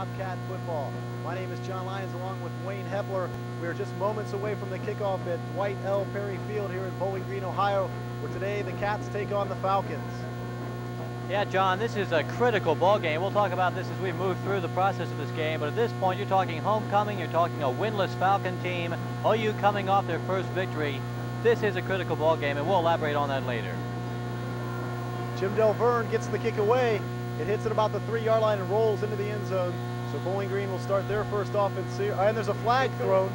Bobcat football. My name is John Lyons along with Wayne Hepler. We are just moments away from the kickoff at Dwight L. Perry Field here in Bowling Green, Ohio, where today the Cats take on the Falcons. Yeah, John, this is a critical ball game. We'll talk about this as we move through the process of this game, but at this point you're talking homecoming, you're talking a winless Falcon team, OU coming off their first victory. This is a critical ball game, and we'll elaborate on that later. Jim Delverne gets the kick away. It hits at about the 3-yard line and rolls into the end zone. So Bowling Green will start their first offense here. And there's a flag thrown.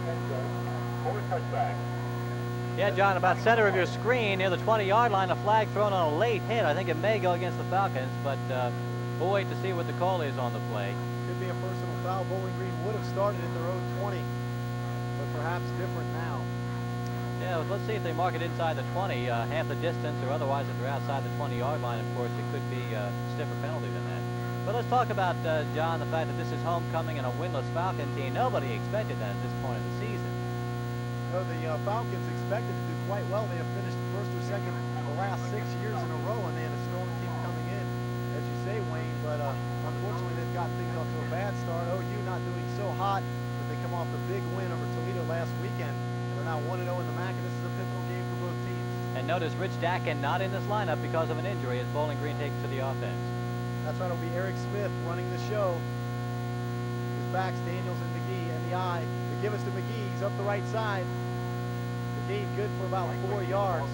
Yeah, John, about center of your screen near the 20-yard line, a flag thrown on a late hit. I think it may go against the Falcons, but we'll wait to see what the call is on the play. Could be a personal foul. Bowling Green would have started in their own 20, but perhaps different now. Yeah, let's see if they mark it inside the 20, half the distance, or otherwise if they're outside the 20-yard line, of course, it could be a stiffer penalty than that. But let's talk about, John, the fact that this is homecoming and a winless Falcon team. Nobody expected that at this point of the season. No, the Falcons expected to do quite well. They have finished first or second the last 6 years in a row, and they had a strong team coming in, as you say, Wayne. But unfortunately, they've gotten things off to a bad start. OU not doing so hot, but they come off the big win over Toledo last weekend. They're now 1-0 in the MAC, and this is a pivotal game for both teams. And notice Rich Dakin not in this lineup because of an injury as Bowling Green takes to the offense. That's right, it'll be Eric Smith running the show. His backs, Daniels and McGee, and the eye. They give us to McGee, he's up the right side. McGee good for about 4 yards.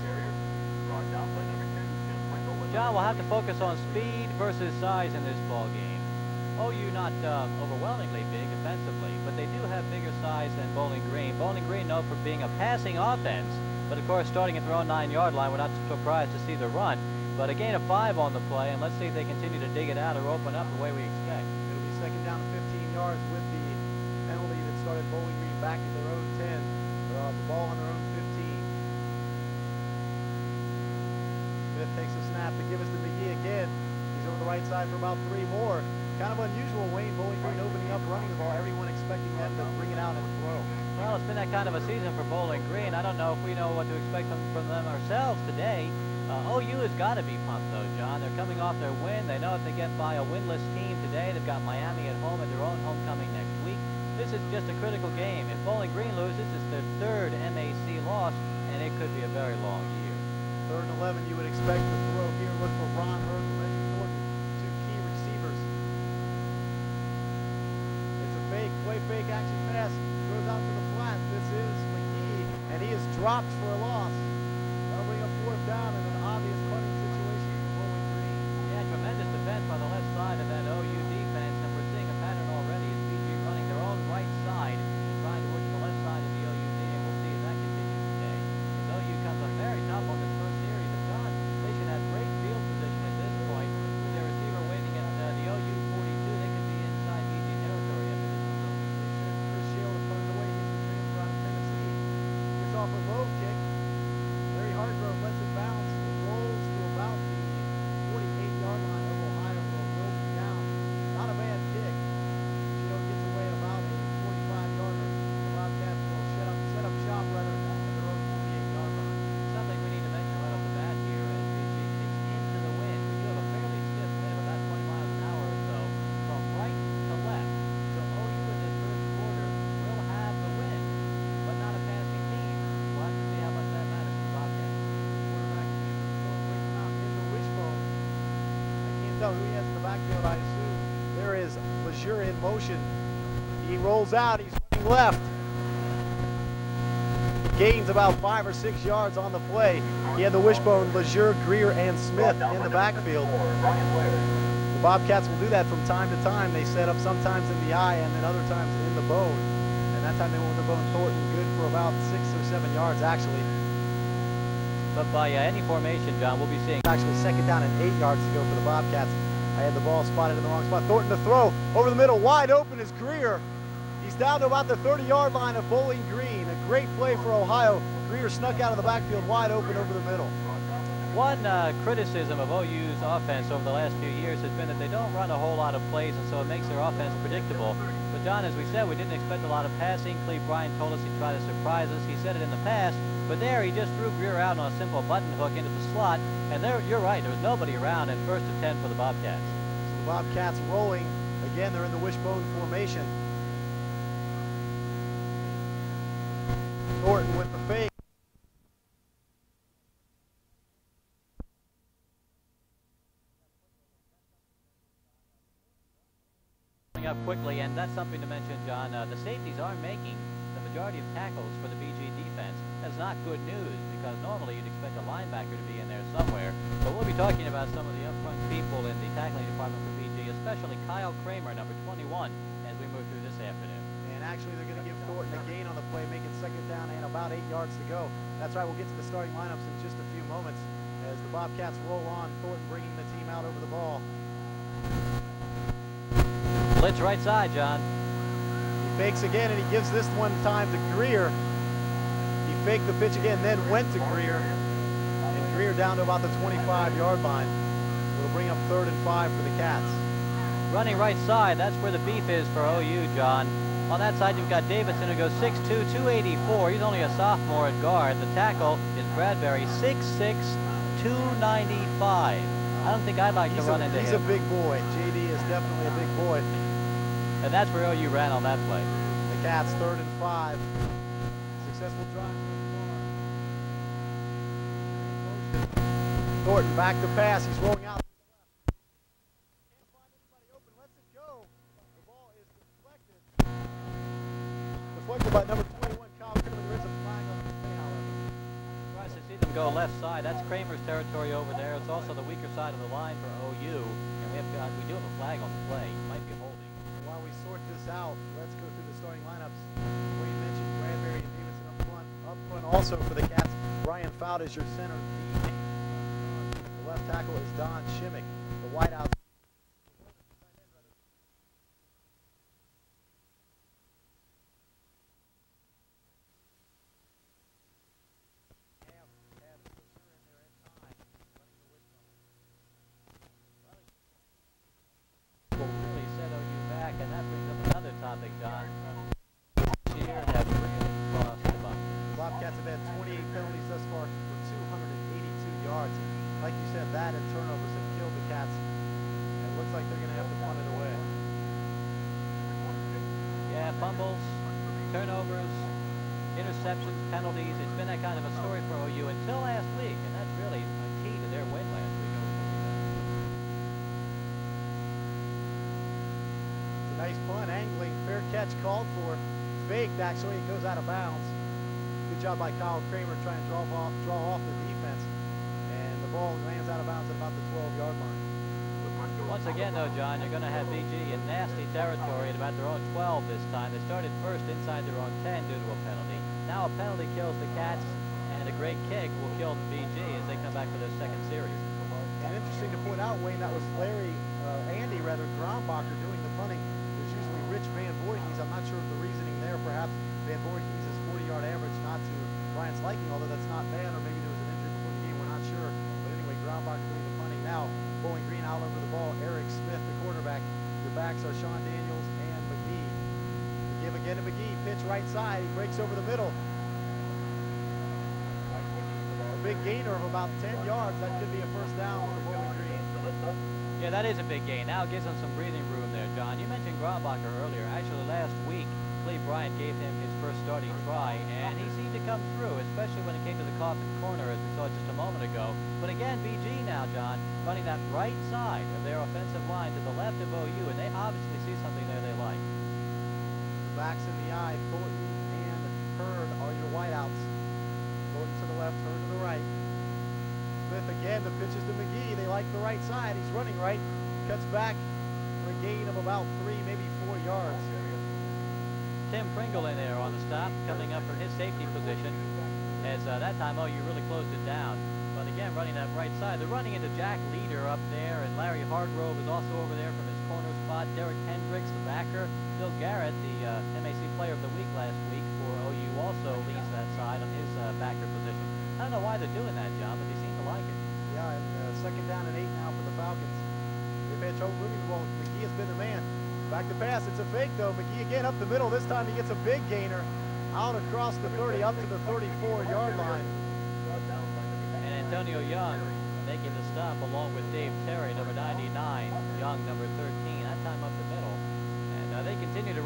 John, we'll have to focus on speed versus size in this ball game. OU not overwhelmingly big defensively, but they do have bigger size than Bowling Green. Bowling Green known for being a passing offense, but of course starting at their own 9-yard line, we're not surprised to see the run. But a gain of 5 on the play, and let's see if they continue to dig it out or open up the way we expect. It'll be second down to 15 yards with the penalty that started Bowling Green back at their own 10. The ball on their own 15. Smith takes a snap to give us to McGee again. He's over the right side for about 3 more. Kind of unusual, Wayne. Bowling Green opening up, running the ball. Everyone expecting them to bring it out and throw. Well, it's been that kind of a season for Bowling Green. I don't know if we know what to expect from them ourselves today. OU has got to be pumped, though, John. They're coming off their win. They know if they get by a winless team today, they've got Miami at home at their own homecoming next week. This is just a critical game. If Bowling Green loses, it's their 3rd MAC loss, and it could be a very long year. 3rd and 11, you would expect to throw here. Look for Ron Hurd and Reggie Thornton, 2 key receivers. It's a fake, play fake, action pass. Goes out to the flat. This is McGee, and he is dropped for a loss. That'll bring up 4th down and an obvious punting situation for Bowling Green. Yeah, tremendous defense by the left side of that OU defense, and we're seeing a pattern already as BG running their own right side and trying to work to the left side of the OU D, and we'll see if that continues today. As OU comes up very tough on this first series, and John, they should have great field position at this point. With their receiver waiting at the OU 42, they could be inside BG territory after this one's over. Chris Shield to put it away. He's the transfer out of Tennessee. Gets off a low kick. Larry Hargrove lets it bounce. It rolls to about the 48-yard line of Ohio for a broken down. Not a bad kick. Shield gets away about a 45-yarder. The Bobcats will set up shop rather at their own 48-yard line. Something we need to mention right off the bat here as BG kicks into the wind. We do have a fairly stiff wind, about 20 miles an hour or so, from right to left. So OU in this first quarter will have the wind, but not a passing team. We'll have to see how much that matters to the Bobcats. Quarterback going quick out in the wishbone. I can't tell who he has in the backfield, I assume. There is Lejeune in motion. He rolls out, he's running left. Gains about 5 or 6 yards on the play. He had the wishbone, Lejeune, Greer, and Smith in the backfield. The Bobcats will do that from time to time. They set up sometimes in the eye and then other times in the bone. And that time they went with the bone Thornton, good for about 6 or 7 yards actually. But by any formation, John, we'll be seeing actually second down and 8 yards to go for the Bobcats. I had the ball spotted in the wrong spot. Thornton to throw over the middle, wide open is Greer. He's down to about the 30-yard line of Bowling Green. A great play for Ohio. Greer snuck out of the backfield wide open over the middle. One criticism of OU's offense over the last few years has been that they don't run a whole lot of plays, and so it makes their offense predictable. But John, as we said, we didn't expect a lot of passing. Cleve Bryant told us he'd try to surprise us. He said it in the past, but there he just threw Greer out on a simple button hook into the slot, and there, you're right, there was nobody around, and 1st and 10 for the Bobcats. So the Bobcats rolling Again, they're in the wishbone formation. Thornton with the fake. Up quickly, and that's something to mention, John. The safeties are making the majority of tackles for the BG defense. That's not good news, because normally you'd expect a linebacker to be in there somewhere. But we'll be talking about some of the upfront people in the tackling department for BG, especially Kyle Kramer, number 21, as we move through this afternoon. And actually, they're going to give Thornton a gain on the play, make it second down and about 8 yards to go. That's right, we'll get to the starting lineups in just a few moments as the Bobcats roll on. Thornton bringing the team out over the ball. Blitz right side, John. He fakes again, and he gives this one time to Greer. He faked the pitch again, then went to Greer. And Greer down to about the 25-yard line. It'll bring up 3rd and 5 for the Cats. Running right side, that's where the beef is for OU, John. On that side, you've got Davidson, who goes 6'2", 284. He's only a sophomore at guard. The tackle is Bradbury, 6'6", 295. I don't think I'd like to run into him. He's a big boy. JD is definitely a big boy. And that's where OU ran on that play. The Cats 3rd and 5. Successful drive. Thornton back to pass. He's rolling out. Can't find anybody open. Lets it go. The ball is deflected. Deflected by number 21, Kyle Kramer. There is a flag on the play, however. Tries to see them go left side. That's Kramer's territory over there. It's also the weaker side of the line for OU. And we do have a flag on the play. Might be holding. While we sort this out, let's go through the starting lineups. Wayne mentioned Bradbury and Davidson up front. Up front also for the Cats, Brian Fout is your center. The left tackle is Don Shimmick. The wideouts. And that brings up another topic, John. Here have really crossed the bucket. The Bobcats have had 28 penalties thus far for 282 yards. Like you said, that and turnovers have killed the Cats. And it looks like they're going to have to punt it away. Yeah, fumbles, turnovers, interceptions, penalties. It's been that kind of a story for OU until last week, and that's really a key to their win last week. Nice punt, angling, fair catch called for. Faked, actually, it goes out of bounds. Good job by Kyle Kramer trying to draw off the defense. And the ball lands out of bounds at about the 12-yard line. Once again, though, John, you're going to have BG in nasty territory at about their own 12 this time. They started first inside their own 10 due to a penalty. Now a penalty kills the Cats, and a great kick will kill the BG as they come back for their second series. And interesting to point out, Wayne, that was Andy Grombacher doing the punting. Rich Van Voorhees, I'm not sure of the reasoning there. Perhaps Van Voorhees' 40-yard average not to Bryant's liking, although that's not bad, or maybe there was an injury before the game, we're not sure. But anyway, Grombacher doing the punting now. Bowling Green out over the ball. Eric Smith, the quarterback. Your backs are Sean Daniels and McGee. The give again to McGee. Pitch right side. He breaks over the middle. A big gainer of about 10 yards. That could be a first down for Bowling Green. Yeah, that is a big gain. Now it gives them some breathing room there, John. You mentioned Grombacher earlier. Actually, last week, Cleve Bryant gave him his first starting try, and he seemed to come through, especially when it came to the coffin corner, as we saw just a moment ago. But again, BG now, John, running that right side of their offensive line to the left of OU, and they obviously see something there they like. The backs in the eye, Thornton and Hurd are your wideouts. Thornton to the left, Hurd to the right. Smith again, the pitches to McGee. They like the right side. He's running right. Cuts back for a gain of about 3, maybe 4 yards. Tim Pringle in there on the stop, coming up from his safety position. As that time, OU really closed it down. But again, running that right side. They're running into Jack Leader up there, and Larry Hargrove is also over there from his corner spot. Derek Hendricks, the backer. Bill Garrett, the MAC Player of the Week last week for OU, also leads that side on his backer position. I don't know why they're doing that, John, but they seem to like it. Yeah, and second down and 8 now for the Falcons. They've had trouble moving the ball. McGee has been the man. Back to pass. It's a fake, though. McGee again up the middle. This time he gets a big gainer out across the 30 up to the 34-yard line. And Antonio Young making the stop along with Dave Terry, number 99. Young, number 13. That time up the middle.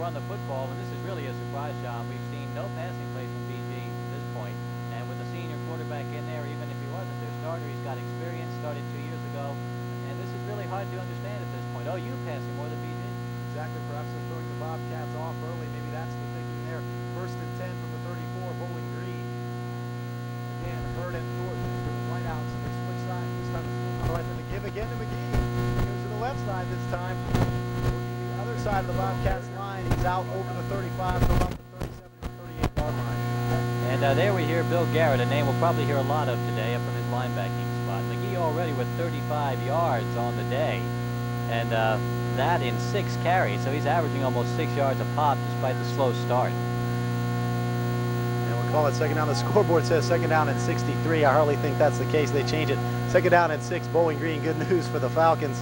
run the football, and this is really a surprise, John. We've seen no passing plays from BG to this point, and with the senior quarterback in there, even if he wasn't their starter, he's got experience, started 2 years ago, and this is really hard to understand at this point. OU passing more than BG. Exactly, perhaps they're throwing the Bobcats off early. Maybe that's the thinking there. 1st and 10 from the 34, Bowling Green. Again, Hurd and Thornton doing right out, so they switch sides. This time it's on the right, then the give again to McGee. Goes to the left side this time. Working the other side of the Bobcats line. He's out over the 35 to about the 37 or 38 yard line. And there we hear Bill Garrett, a name we'll probably hear a lot of today from his linebacking spot. McGee already with 35 yards on the day, and that in 6 carries, so he's averaging almost 6 yards a pop despite the slow start. And we'll call it second down. The scoreboard says second down and 63. I hardly think that's the case. They change it. Second down and 6, Bowling Green. Good news for the Falcons.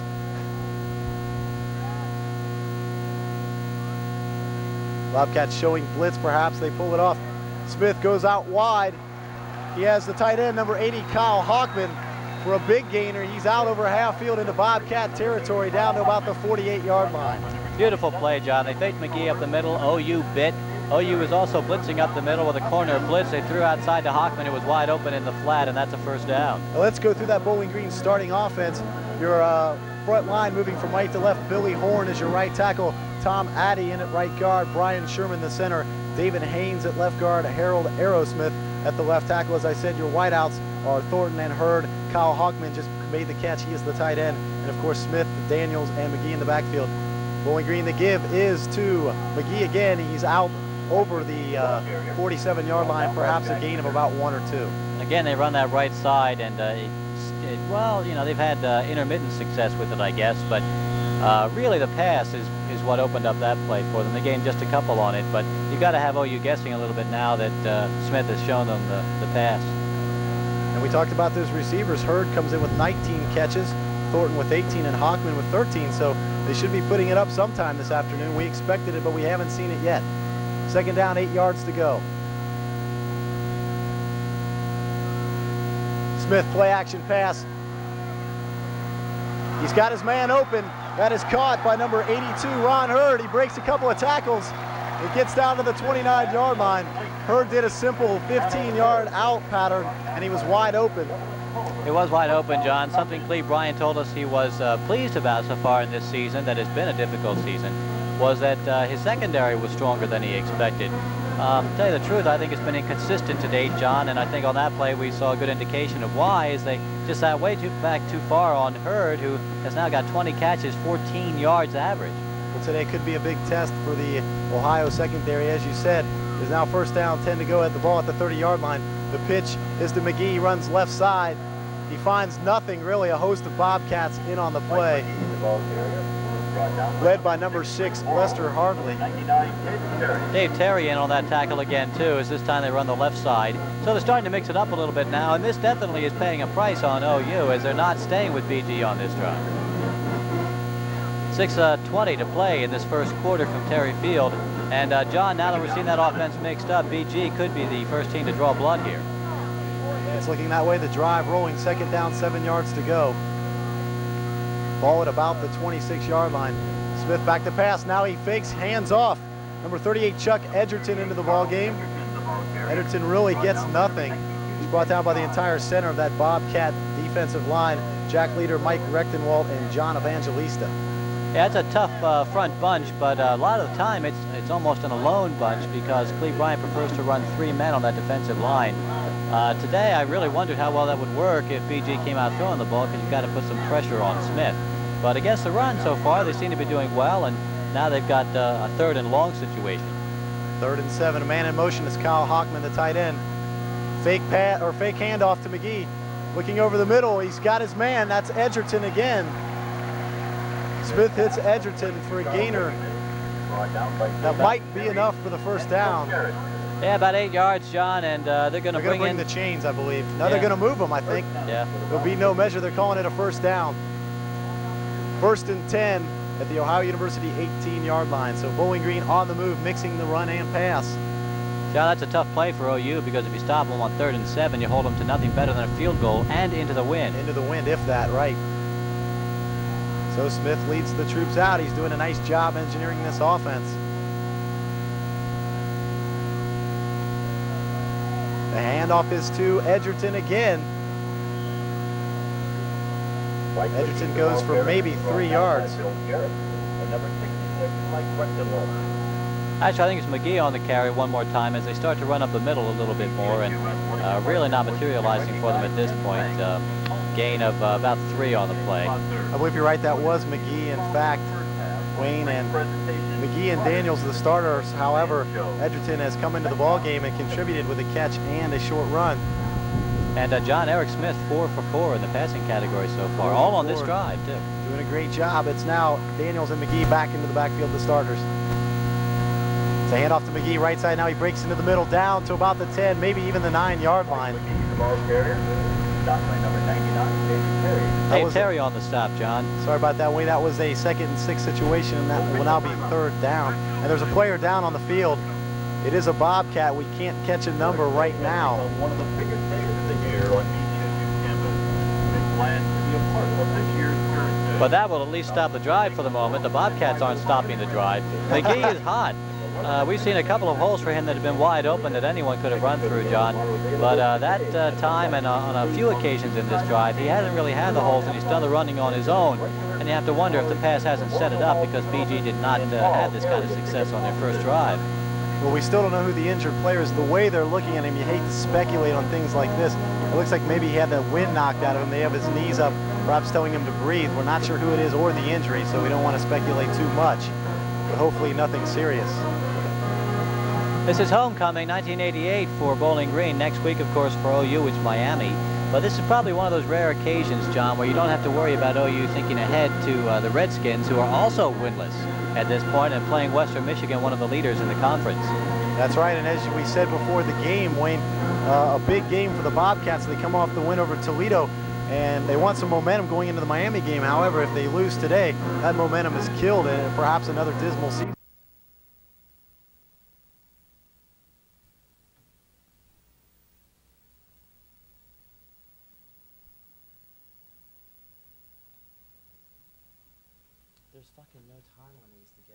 Bobcats showing blitz, perhaps. They pull it off. Smith goes out wide. He has the tight end, number 80, Kyle Hockman, for a big gainer. He's out over half field into Bobcat territory, down to about the 48-yard line. Beautiful play, John. They faked McGee up the middle. OU bit. OU was also blitzing up the middle with a corner blitz. They threw outside to Hockman. It was wide open in the flat, and that's a first down. Now let's go through that Bowling Green starting offense. Your front line moving from right to left. Billy Horn is your right tackle. Tom Addy in at right guard. Brian Sherman the center. David Haynes at left guard. Harold Aerosmith at the left tackle. As I said, your wideouts are Thornton and Hurd. Kyle Hockman just made the catch. He is the tight end. And of course, Smith, Daniels, and McGee in the backfield. Bowling Green, the give is to McGee again. He's out over the 47-yard line, perhaps a gain of about 1 or 2. Again, they run that right side, and well, you know, they've had intermittent success with it, I guess, but really the pass is what opened up that play for them. They gained just a couple on it, but you've got to have OU guessing a little bit now that Smith has shown them the pass. And we talked about those receivers. Hurd comes in with 19 catches, Thornton with 18, and Hockman with 13, so they should be putting it up sometime this afternoon. We expected it, but we haven't seen it yet. Second down, 8 yards to go. Smith, play action pass. He's got his man open. That is caught by number 82, Ron Hurd. He breaks a couple of tackles. It gets down to the 29-yard line. Hurd did a simple 15-yard out pattern, and he was wide open. It was wide open, John. Something Cleve Bryant told us he was pleased about so far in this season, that has been a difficult season, was that his secondary was stronger than he expected. To tell you the truth, I think it's been inconsistent to date, John, and I think on that play we saw a good indication of why, is they just sat way too far on Hurd, who has now got 20 catches, 14 yards average. Well, today could be a big test for the Ohio secondary. As you said, there's now first down, 10 to go at the ball at the 30-yard line. The pitch is to McGee, runs left side. He finds nothing, really, a host of Bobcats in on the play. Led by number 6, Lester Hartley. Dave Terry in on that tackle again, too, as this time they run the left side. So they're starting to mix it up a little bit now, and this definitely is paying a price on OU, as they're not staying with BG on this drive. 6:20 to play in this first quarter from Terry Field. And John, now that we're seeing that offense mixed up, BG could be the first team to draw blood here. It's looking that way. The drive rolling, second down, 7 yards to go. Ball at about the 26-yard line. Smith back to pass. Now he fakes, hands off. Number 38, Chuck Edgerton, into the ball game. Edgerton really gets nothing. He's brought down by the entire center of that Bobcat defensive line. Jack leader Mike Rechtenwald and John Evangelista. Yeah, it's a tough front bunch, but a lot of the time it's almost an alone bunch, because Cleve Bryant prefers to run 3 men on that defensive line. Today, I really wondered how well that would work if BG came out throwing the ball, because you've got to put some pressure on Smith. But against the run so far, they seem to be doing well, and now they've got a 3rd and long situation. 3rd and 7, a man in motion is Kyle Hockman, the tight end. Fake handoff to McGee. Looking over the middle, he's got his man. That's Edgerton again. Smith hits Edgerton for a gainer. That might be enough for the first down. Yeah, about 8 yards, John, and they're going to bring in the chains, I believe. Now they're going to move them, I think. Yeah. There'll be no measure. They're calling it a first down. 1st and 10 at the Ohio University 18-yard line. So Bowling Green on the move, mixing the run and pass. John, that's a tough play for OU, because if you stop them on 3rd and 7, you hold them to nothing better than a field goal and into the wind. Into the wind, if that, right. So Smith leads the troops out. He's doing a nice job engineering this offense. The handoff is to Edgerton again. Edgerton goes for maybe 3 yards. Actually, I think it's McGee on the carry one more time as they start to run up the middle a little bit more, and really not materializing for them at this point. Gain of about 3 on the play. I believe you're right, that was McGee, in fact, Wayne, and McGee and Daniels the starters. However, Edgerton has come into the ball game and contributed with a catch and a short run. And John Eric Smith 4 for 4 in the passing category so far, all on this drive too. Doing a great job. It's now Daniels and McGee back into the backfield, the starters. It's a handoff to McGee right side. Now he breaks into the middle, down to about the 10, maybe even the 9-yard line. Hey, Terry on the stop, John. Sorry about that, Wayne. That was a 2nd and 6 situation, and that will now be 3rd down. And there's a player down on the field. It is a Bobcat. We can't catch a number right now. One of the biggest days of the year on BGSU campus. Been glad to be a part of this year's Thursday. But that will at least stop the drive for the moment. The Bobcats aren't stopping the drive. McGee is hot. We've seen a couple of holes for him that have been wide open that anyone could have run through, John. But that time and on a few occasions in this drive, he hasn't really had the holes, and he's done the running on his own. And you have to wonder if the pass hasn't set it up because BG did not have this kind of success on their first drive. Well, we still don't know who the injured player is. The way they're looking at him, you hate to speculate on things like this. It looks like maybe he had the wind knocked out of him. They have his knees up, perhaps telling him to breathe. We're not sure who it is or the injury, so we don't want to speculate too much. But hopefully nothing serious. This is homecoming 1988 for Bowling Green. Next week, of course, for OU, it's Miami. But this is probably one of those rare occasions, John, where you don't have to worry about OU thinking ahead to the Redskins, who are also winless at this point and playing Western Michigan, one of the leaders in the conference. That's right, and as we said before the game, Wayne, a big game for the Bobcats. They come off the win over Toledo, and they want some momentum going into the Miami game. However, if they lose today, that momentum is killed, and perhaps another dismal season. There's fucking no time on these to get.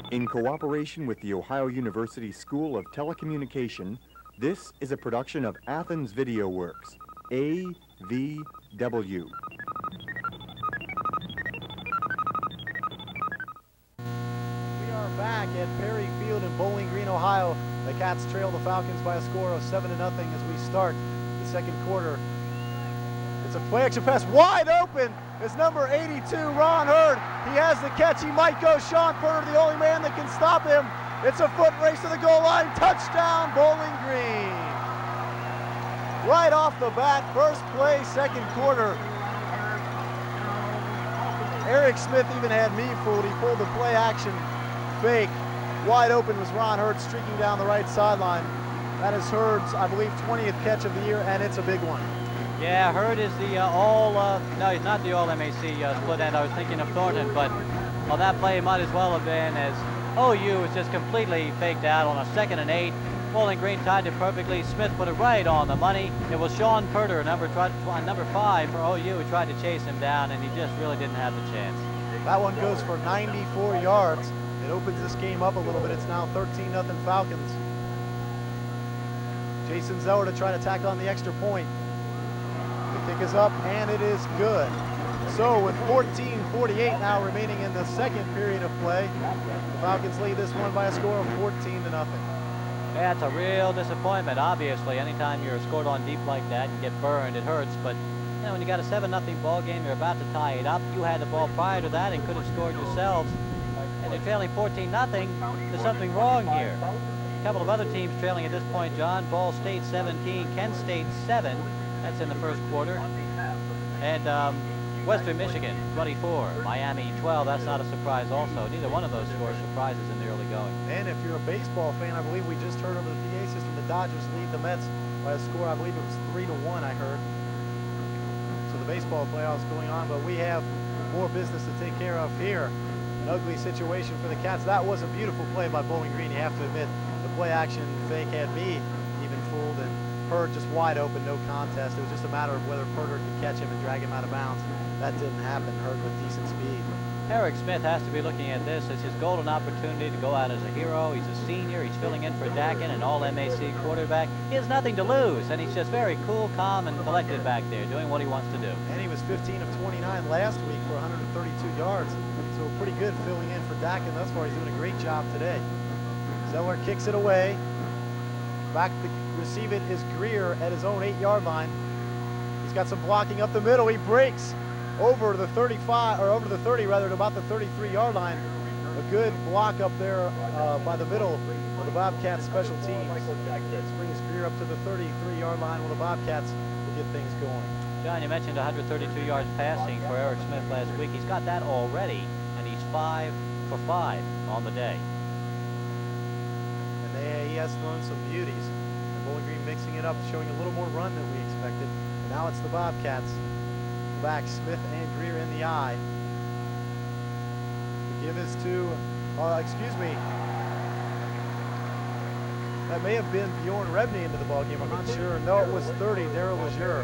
In cooperation with the Ohio University School of Telecommunication, this is a production of Athens Video Works, AVW. We are back at Perry Field in Bowling Green, Ohio. The Cats trail the Falcons by a score of 7-0 as we start the second quarter. It's a play action pass wide open. It's number 82, Ron Hurd. He has the catch. He might go. Sean Porter, the only man that can stop him. It's a foot race to the goal line. Touchdown, Bowling Green. Right off the bat, first play, second quarter. Eric Smith even had me fooled. He pulled the play action fake. Wide open was Ron Hurd streaking down the right sideline. That is Hurd's, I believe, 20th catch of the year, and it's a big one. Yeah, Hurd is the no, he's not the All-MAC split end. I was thinking of Thornton, but well, that play might as well have been, as OU was just completely faked out on a 2nd and 8. Bowling Green timed it perfectly. Smith put it right on the money. It was Sean Porter, number 5 for OU, who tried to chase him down, and he just really didn't have the chance. That one goes for 94 yards. It opens this game up a little bit. It's now 13-0 Falcons. Jason Zeller to try to tack on the extra point. The kick is up, and it is good. So with 14:48 now remaining in the second period of play, the Falcons lead this one by a score of 14-0. Yeah, it's a real disappointment, obviously. Anytime you're scored on deep like that and get burned, it hurts. But you know, when you got a 7-0 ball game, you're about to tie it up. You had the ball prior to that and could have scored yourselves. And you're trailing 14-0. There's something wrong here. A couple of other teams trailing at this point, John. Ball State 17, Kent State 7. That's in the first quarter. And Western Michigan 24, Miami 12. That's not a surprise also. Neither one of those scores surprises in the early going. And if you're a baseball fan, I believe we just heard over the PA system the Dodgers lead the Mets by a score, I believe it was 3-1, I heard. So the baseball playoffs going on, but we have more business to take care of here. An ugly situation for the Cats. That was a beautiful play by Bowling Green, you have to admit. The play action fake had me even fooled, and Hurd just wide open, no contest. It was just a matter of whether Porter could catch him and drag him out of bounds. That didn't happen. Hurd with decent speed. Eric Smith has to be looking at this as his golden opportunity to go out as a hero. He's a senior. He's filling in for Dakin, an All-MAC quarterback. He has nothing to lose, and he's just very cool, calm, and collected back there, doing what he wants to do. And he was 15 of 29 last week for 132 yards. So pretty good filling in for Dakin thus far. He's doing a great job today. Zeller kicks it away. Back to receive it is Greer at his own 8-yard line. He's got some blocking up the middle. He breaks over the 35, or over the 30 rather, to about the 33-yard line. A good block up there by the middle of the Bobcats special teams. This brings Greer up to the 33-yard line where the Bobcats will get things going. John, you mentioned 132 yards passing for Eric Smith last week. He's got that already, and he's 5 for 5 on the day. And he has thrown some beauties. And Bowling Green mixing it up, showing a little more run than we expected. And now it's the Bobcats. Back Smith and Greer in the eye. The give is to, excuse me. That may have been Bjorn Rebney into the ballgame. I'm not sure. No, it was 30, Daryl Lejeune.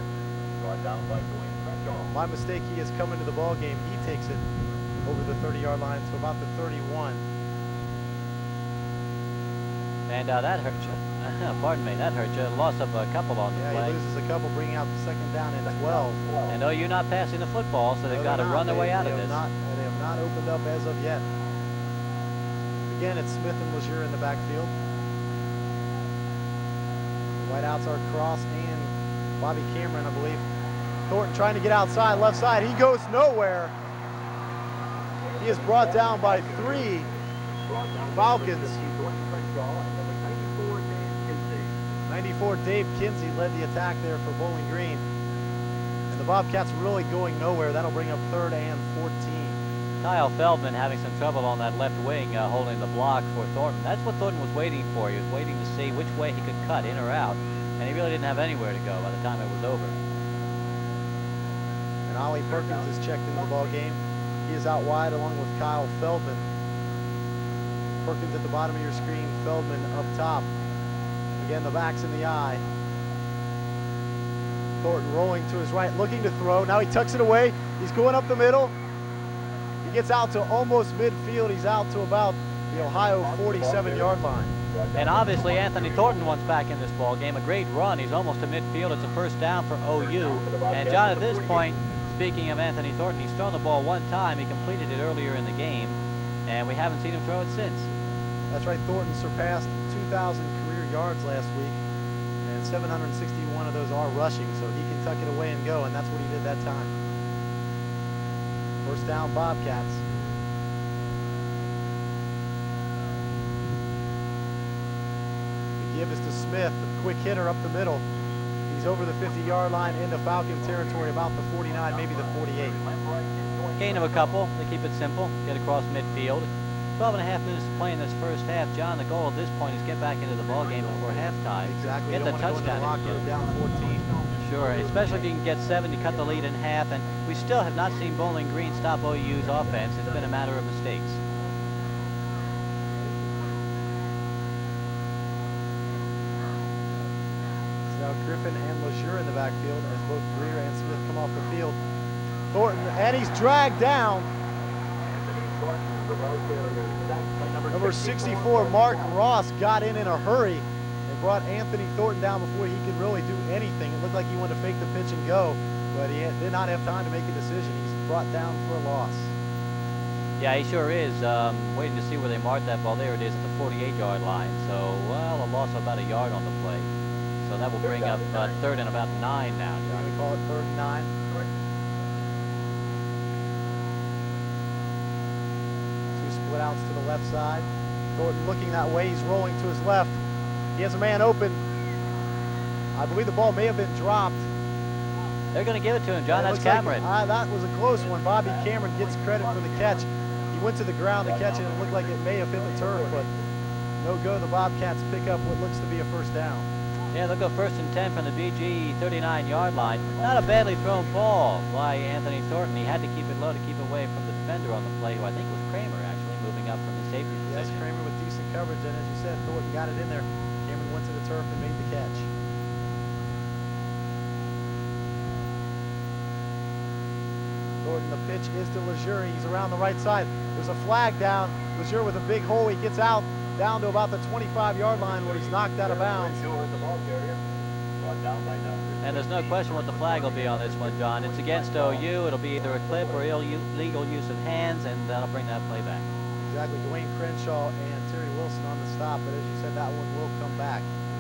My mistake, he has come into the ballgame. He takes it over the 30-yard line to about the 31. And that hurt you. Pardon me, that hurt you. Loss of a couple on the play. He loses a couple, bringing out the second down and 12. And OU not passing the football, so they've got to run their way out of this. They have not opened up as of yet. Again, it's Smith and Lejeune in the backfield. The wideouts are Cross and Bobby Cameron, I believe. Thornton trying to get outside, left side. He goes nowhere. He is brought down by 3 Falcons. 94 Dave Kinsey led the attack there for Bowling Green. And the Bobcats really going nowhere. That'll bring up 3rd and 14. Kyle Feldman having some trouble on that left wing, holding the block for Thornton. That's what Thornton was waiting for. He was waiting to see which way he could cut, in or out. And he really didn't have anywhere to go by the time it was over. And Ollie Perkins is checked into the ball game. He is out wide along with Kyle Feldman. Perkins at the bottom of your screen, Feldman up top. Again, the back's in the eye. Thornton rolling to his right, looking to throw. Now he tucks it away. He's going up the middle. He gets out to almost midfield. He's out to about the Ohio 47-yard line. And obviously Anthony Thornton wants back in this ball game. A great run. He's almost to midfield. It's a first down for OU. And John, at this point, speaking of Anthony Thornton, he's thrown the ball one time. He completed it earlier in the game, and we haven't seen him throw it since. That's right. Thornton surpassed 2,000 career yards last week, and 761 of those are rushing, so he can tuck it away and go, and that's what he did that time. First down, Bobcats. The give is to Smith, a quick hitter up the middle. He's over the 50-yard line into Falcon territory, about the 49, maybe the 48. Gain of a couple. They keep it simple. Get across midfield. 12 and a half minutes to play in this first half. John, the goal at this point is get back into the ball game before halftime. Exactly. Get the touchdown. Down 14. Sure, especially if you can get 7 to cut the lead in half. And we still have not seen Bowling Green stop OU's offense. It's been a matter of mistakes. Now Griffin and Lejeune in the backfield as both Greer and Smith come off the field. Thornton, and he's dragged down. Number 64, Mark Ross, got in a hurry and brought Anthony Thornton down before he could really do anything. It looked like he wanted to fake the pitch and go, but he did not have time to make a decision. He's brought down for a loss. Yeah, he sure is. Waiting to see where they mark that ball. There it is at the 48-yard line. So, well, a loss of about a yard on the play. So that will bring up third and about 9 now. John, we call it 3rd and 9. Two split outs to the left side. Thornton looking that way. He's rolling to his left. He has a man open. I believe the ball may have been dropped. They're going to give it to him, John. It That's looks like, Cameron. that was a close one. Bobby Cameron gets credit for the catch. He went to the ground to catch it. It looked like it may have hit the turf, but no go. The Bobcats pick up what looks to be a first down. Yeah, they'll go 1st and 10 from the BG 39-yard line. Not a badly thrown ball by Anthony Thornton. He had to keep it low to keep away from the defender on the play, who I think was Kramer, actually, moving up from the safety Yes, position. Kramer with decent coverage, and as you said, Thornton got it in there. Cameron went to the turf and made the catch. Thornton, the pitch is to Lejeune. He's around the right side. There's a flag down. Lejeune with a big hole. He gets out down to about the 25-yard line where he's knocked out of bounds. And there's no question what the flag will be on this one, John. It's against OU. It'll be either a clip or illegal use of hands, and that'll bring that play back. Exactly. Dwayne Crenshaw and Terry Wilson on the stop, but as you said, that one will come back.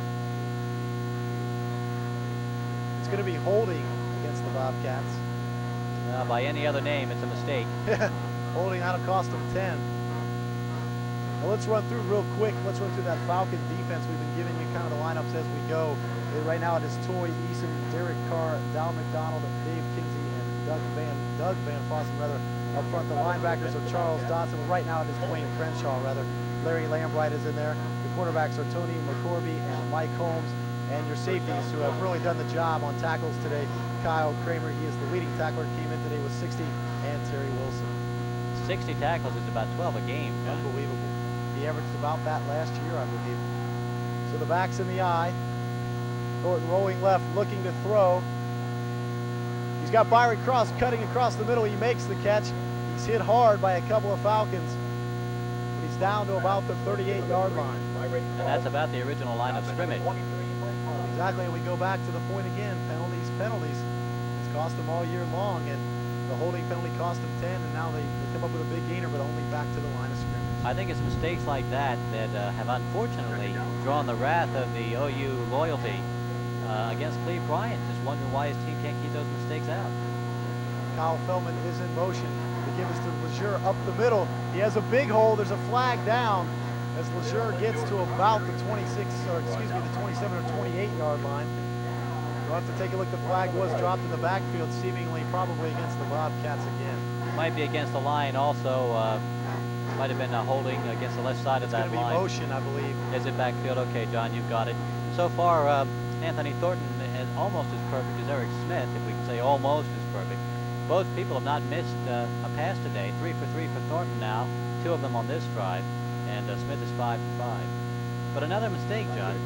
It's going to be holding against the Bobcats. By any other name, it's a mistake. Holding out a cost of 10. Well, let's run through real quick. Let's run through that Falcon defense. We've been giving you kind of the lineups as we go. Right now it is Toy Eason, Derek Carr, Dal McDonald, Dave Kinsey, and Doug Van Fossen, rather. Up front, the linebackers are Charles Dodson. Right now it is Dwayne Crenshaw, rather. Larry Lambright is in there. The quarterbacks are Tony McCorby and Mike Holmes. And your safeties, who have really done the job on tackles today. Kyle Kramer, he is the leading tackler, came in today with 60, and Terry Wilson. 60 tackles is about 12 a game. Unbelievable. He averaged about that last year, I believe. So the back's in the eye. Thornton rolling left, looking to throw. He's got Byron Cross cutting across the middle. He makes the catch. He's hit hard by a couple of Falcons. But he's down to about the 38-yard line. And that's about the original line of scrimmage. Exactly, and we go back to the point again. Penalties. It's cost them all year long, and the holding penalty cost them 10, and now they come up with a big gainer, but only back to the line of scrimmage. I think it's mistakes like that that have unfortunately drawn the wrath of the OU loyalty against Cleve Bryant. Just wondering why his team can't keep those mistakes out. Kyle Feldman is in motion. The give is to Lejeune up the middle. He has a big hole. There's a flag down as Lejeune gets to about the 26, or excuse me, the 27 or 28-yard line. We'll have to take a look. The flag was dropped in the backfield, seemingly probably against the Bobcats again. Might be against the line also. Might have been holding against the left side of that line. It's going to be motion, I believe. Is it backfield? Okay, John, you've got it. So far, Anthony Thornton is almost as perfect as Eric Smith, if we can say almost as perfect. Both people have not missed a pass today. 3 for 3 for Thornton now, 2 of them on this drive, and Smith is 5 for 5. But another mistake, John.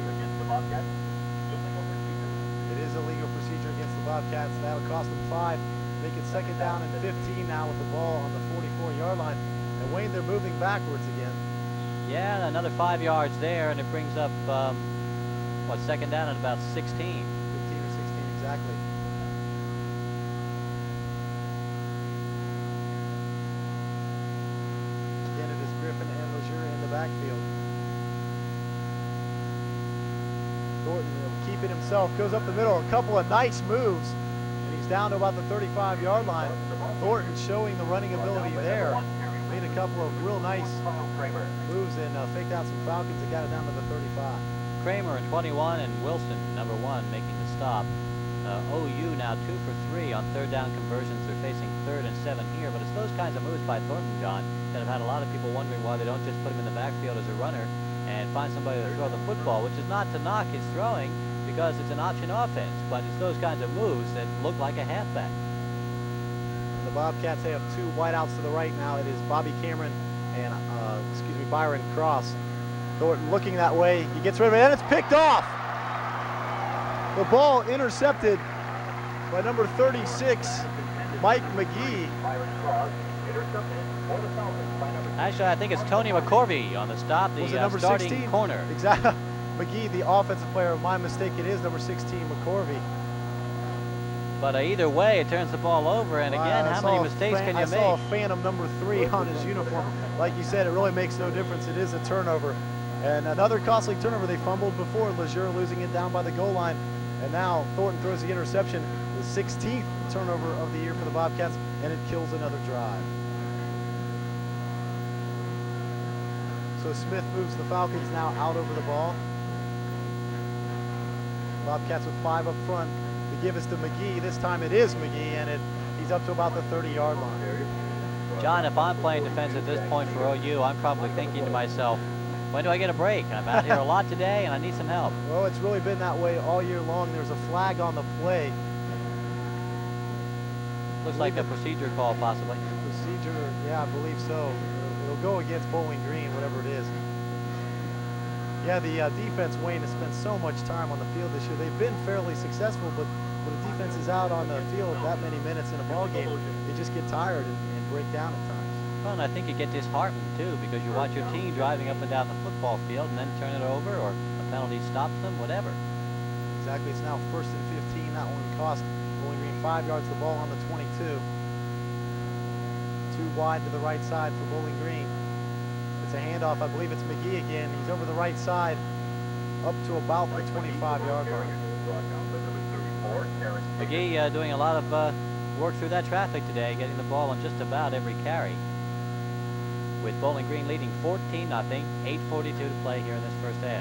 It is a legal procedure against the Bobcats. That'll cost them 5. Make it 2nd down and 15 now with the ball on the 44-yard line. And Wayne, they're moving backwards again. Yeah, another 5 yards there, and it brings up, what, second down at about 16. 15 or 16 exactly. Again, it is Griffin and Lejeune in the backfield. Thornton keeping himself, goes up the middle, a couple of nice moves, and he's down to about the 35-yard line. Thornton showing the running ability there. Made a couple of real nice moves and faked out some Falcons and got it down to the 35. Kramer in 21 and Wilson, number 1, making the stop. OU now 2 for 3 on third down conversions. They're facing 3rd and 7 here, but it's those kinds of moves by Thornton, John, that have had a lot of people wondering why they don't just put him in the backfield as a runner and find somebody to throw the football, which is not to knock his throwing because it's an option offense, but it's those kinds of moves that look like a halfback. The Bobcats have 2 wideouts to the right now. It is Bobby Cameron and, Byron Cross. Thornton looking that way. He gets rid of it, and it's picked off. The ball intercepted by number 36, Mike McGee. Actually, I think it's Tony McCorvey on the stop, the starting 16? corner. Exactly. McGee, the offensive player. My mistake, it is number 16, McCorvey. But either way, it turns the ball over, and again, how many mistakes can you make? I saw a phantom number 3 on his uniform. Like you said, it really makes no difference. It is a turnover. And another costly turnover. They fumbled before, Lejeune losing it down by the goal line. And now Thornton throws the interception, the 16th turnover of the year for the Bobcats, and it kills another drive. So Smith moves the Falcons now out over the ball. Bobcats with 5 up front. The give is to McGee. This time it is McGee, and he's up to about the 30-yard line. John, if I'm playing defense at this point for OU, I'm probably thinking to myself, when do I get a break? I'm out here a lot today, and I need some help. Well, it's really been that way all year long. There's a flag on the play. Looks like a procedure call, possibly. Procedure, yeah, I believe so. It'll go against Bowling Green, whatever it is. Yeah, the defense, Wayne, has spent so much time on the field this year. They've been fairly successful, but when the defense is out on the field that many minutes in a ball game, they just get tired and break down at times. Well, and I think you get disheartened, too, because you watch your team driving up and down the football field and then turn it over, or a penalty stops them, whatever. Exactly. It's now 1st and 15. That one cost Bowling Green 5 yards, the ball on the 22. 2 wide to the right side for Bowling Green. It's a handoff. I believe it's McGee again. He's over the right side, up to about the 25-yard line. McGee doing a lot of work through that traffic today, getting the ball on just about every carry. With Bowling Green leading 14-0, 8:42 to play here in this first half.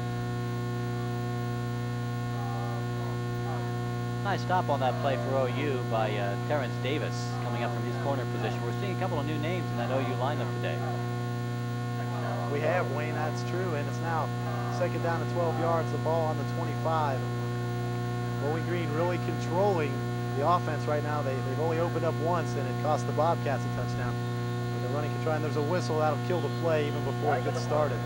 Nice stop on that play for OU by Terrence Davis coming up from his corner position. We're seeing a couple of new names in that OU lineup today. We have, Wayne, that's true, and it's now 2nd down and 12 yards, the ball on the 25. Bowling Green really controlling the offense right now. They've only opened up once, and it cost the Bobcats a touchdown. They're running and trying. There's a whistle that'll kill the play even before it gets started.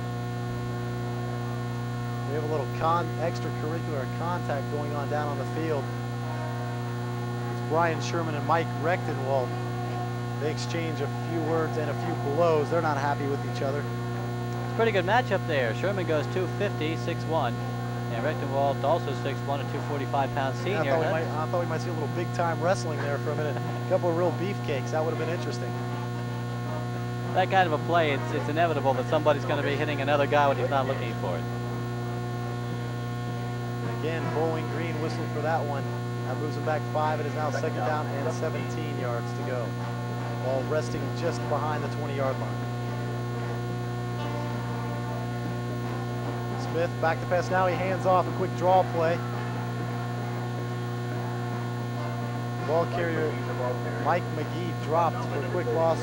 We have a little extracurricular contact going on down on the field. It's Brian Sherman and Mike Rechtenwald. They exchange a few words and a few blows. They're not happy with each other. It's a pretty good matchup there. Sherman goes 250, 6'1", and Rechtenwald also 6'1", a 245-pound senior. Yeah, I thought we might see a little big-time wrestling there for a minute. A couple of real beefcakes. That would have been interesting. That kind of a play, it's inevitable that somebody's going to be hitting another guy when he's not looking for it. Again, Bowling Green whistled for that one. That moves them back 5. It is now 2nd down and 17 yards to go. Ball resting just behind the 20-yard line. Smith back to pass now. He hands off a quick draw play. Ball carrier Mike McGee dropped for a quick loss.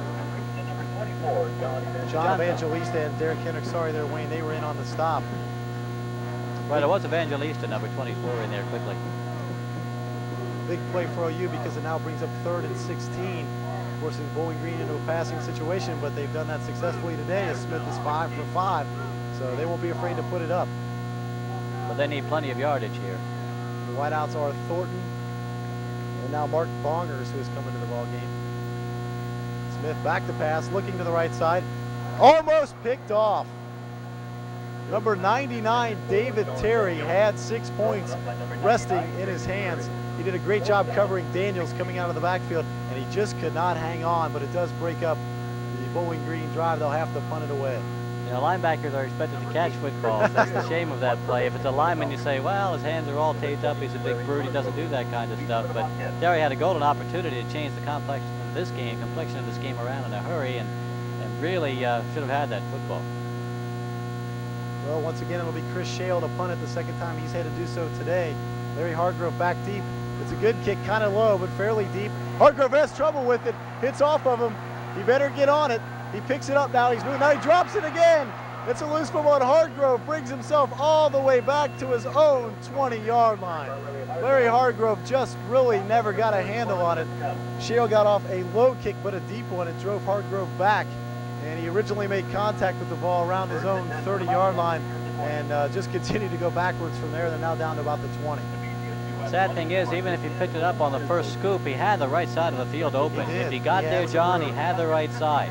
John Evangelista and Derek Hendricks, sorry there, Wayne, they were in on the stop. Right, it was Evangelista, number 24, in there quickly. Big play for OU because it now brings up 3rd and 16, forcing Bowling Green into a passing situation, but they've done that successfully today as Smith is 5 for 5, so they won't be afraid to put it up. But they need plenty of yardage here. The wideouts are Thornton and now Mark Bongers, who has come into the ball game. Smith back to pass, looking to the right side. Almost picked off. Number 99, David Terry, had 6 points resting in his hands. He did a great job covering Daniels coming out of the backfield, and he just could not hang on, but it does break up the Bowling Green drive. They'll have to punt it away. You know, linebackers are expected to catch footballs. That's the shame of that play. If it's a lineman, you say, well, his hands are all taped up. He's a big brute. He doesn't do that kind of stuff. But Terry had a golden opportunity to change the complexion of this game around in a hurry, and really should have had that football. Well, once again, it'll be Chris Shale to punt it the second time he's had to do so today. Larry Hargrove back deep. It's a good kick, kind of low, but fairly deep. Hargrove has trouble with it. Hits off of him. He better get on it. He picks it up now. He's moving. Now he drops it again. It's a loose football, and Hargrove brings himself all the way back to his own 20-yard line. Larry Hargrove just really never got a handle on it. Shale got off a low kick, but a deep one. It drove Hargrove back, and he originally made contact with the ball around his own 30-yard line and just continued to go backwards from there. They're now down to about the 20. Sad thing is, even if he picked it up on the first scoop, he had the right side of the field open. If he got there, John, he had the right side.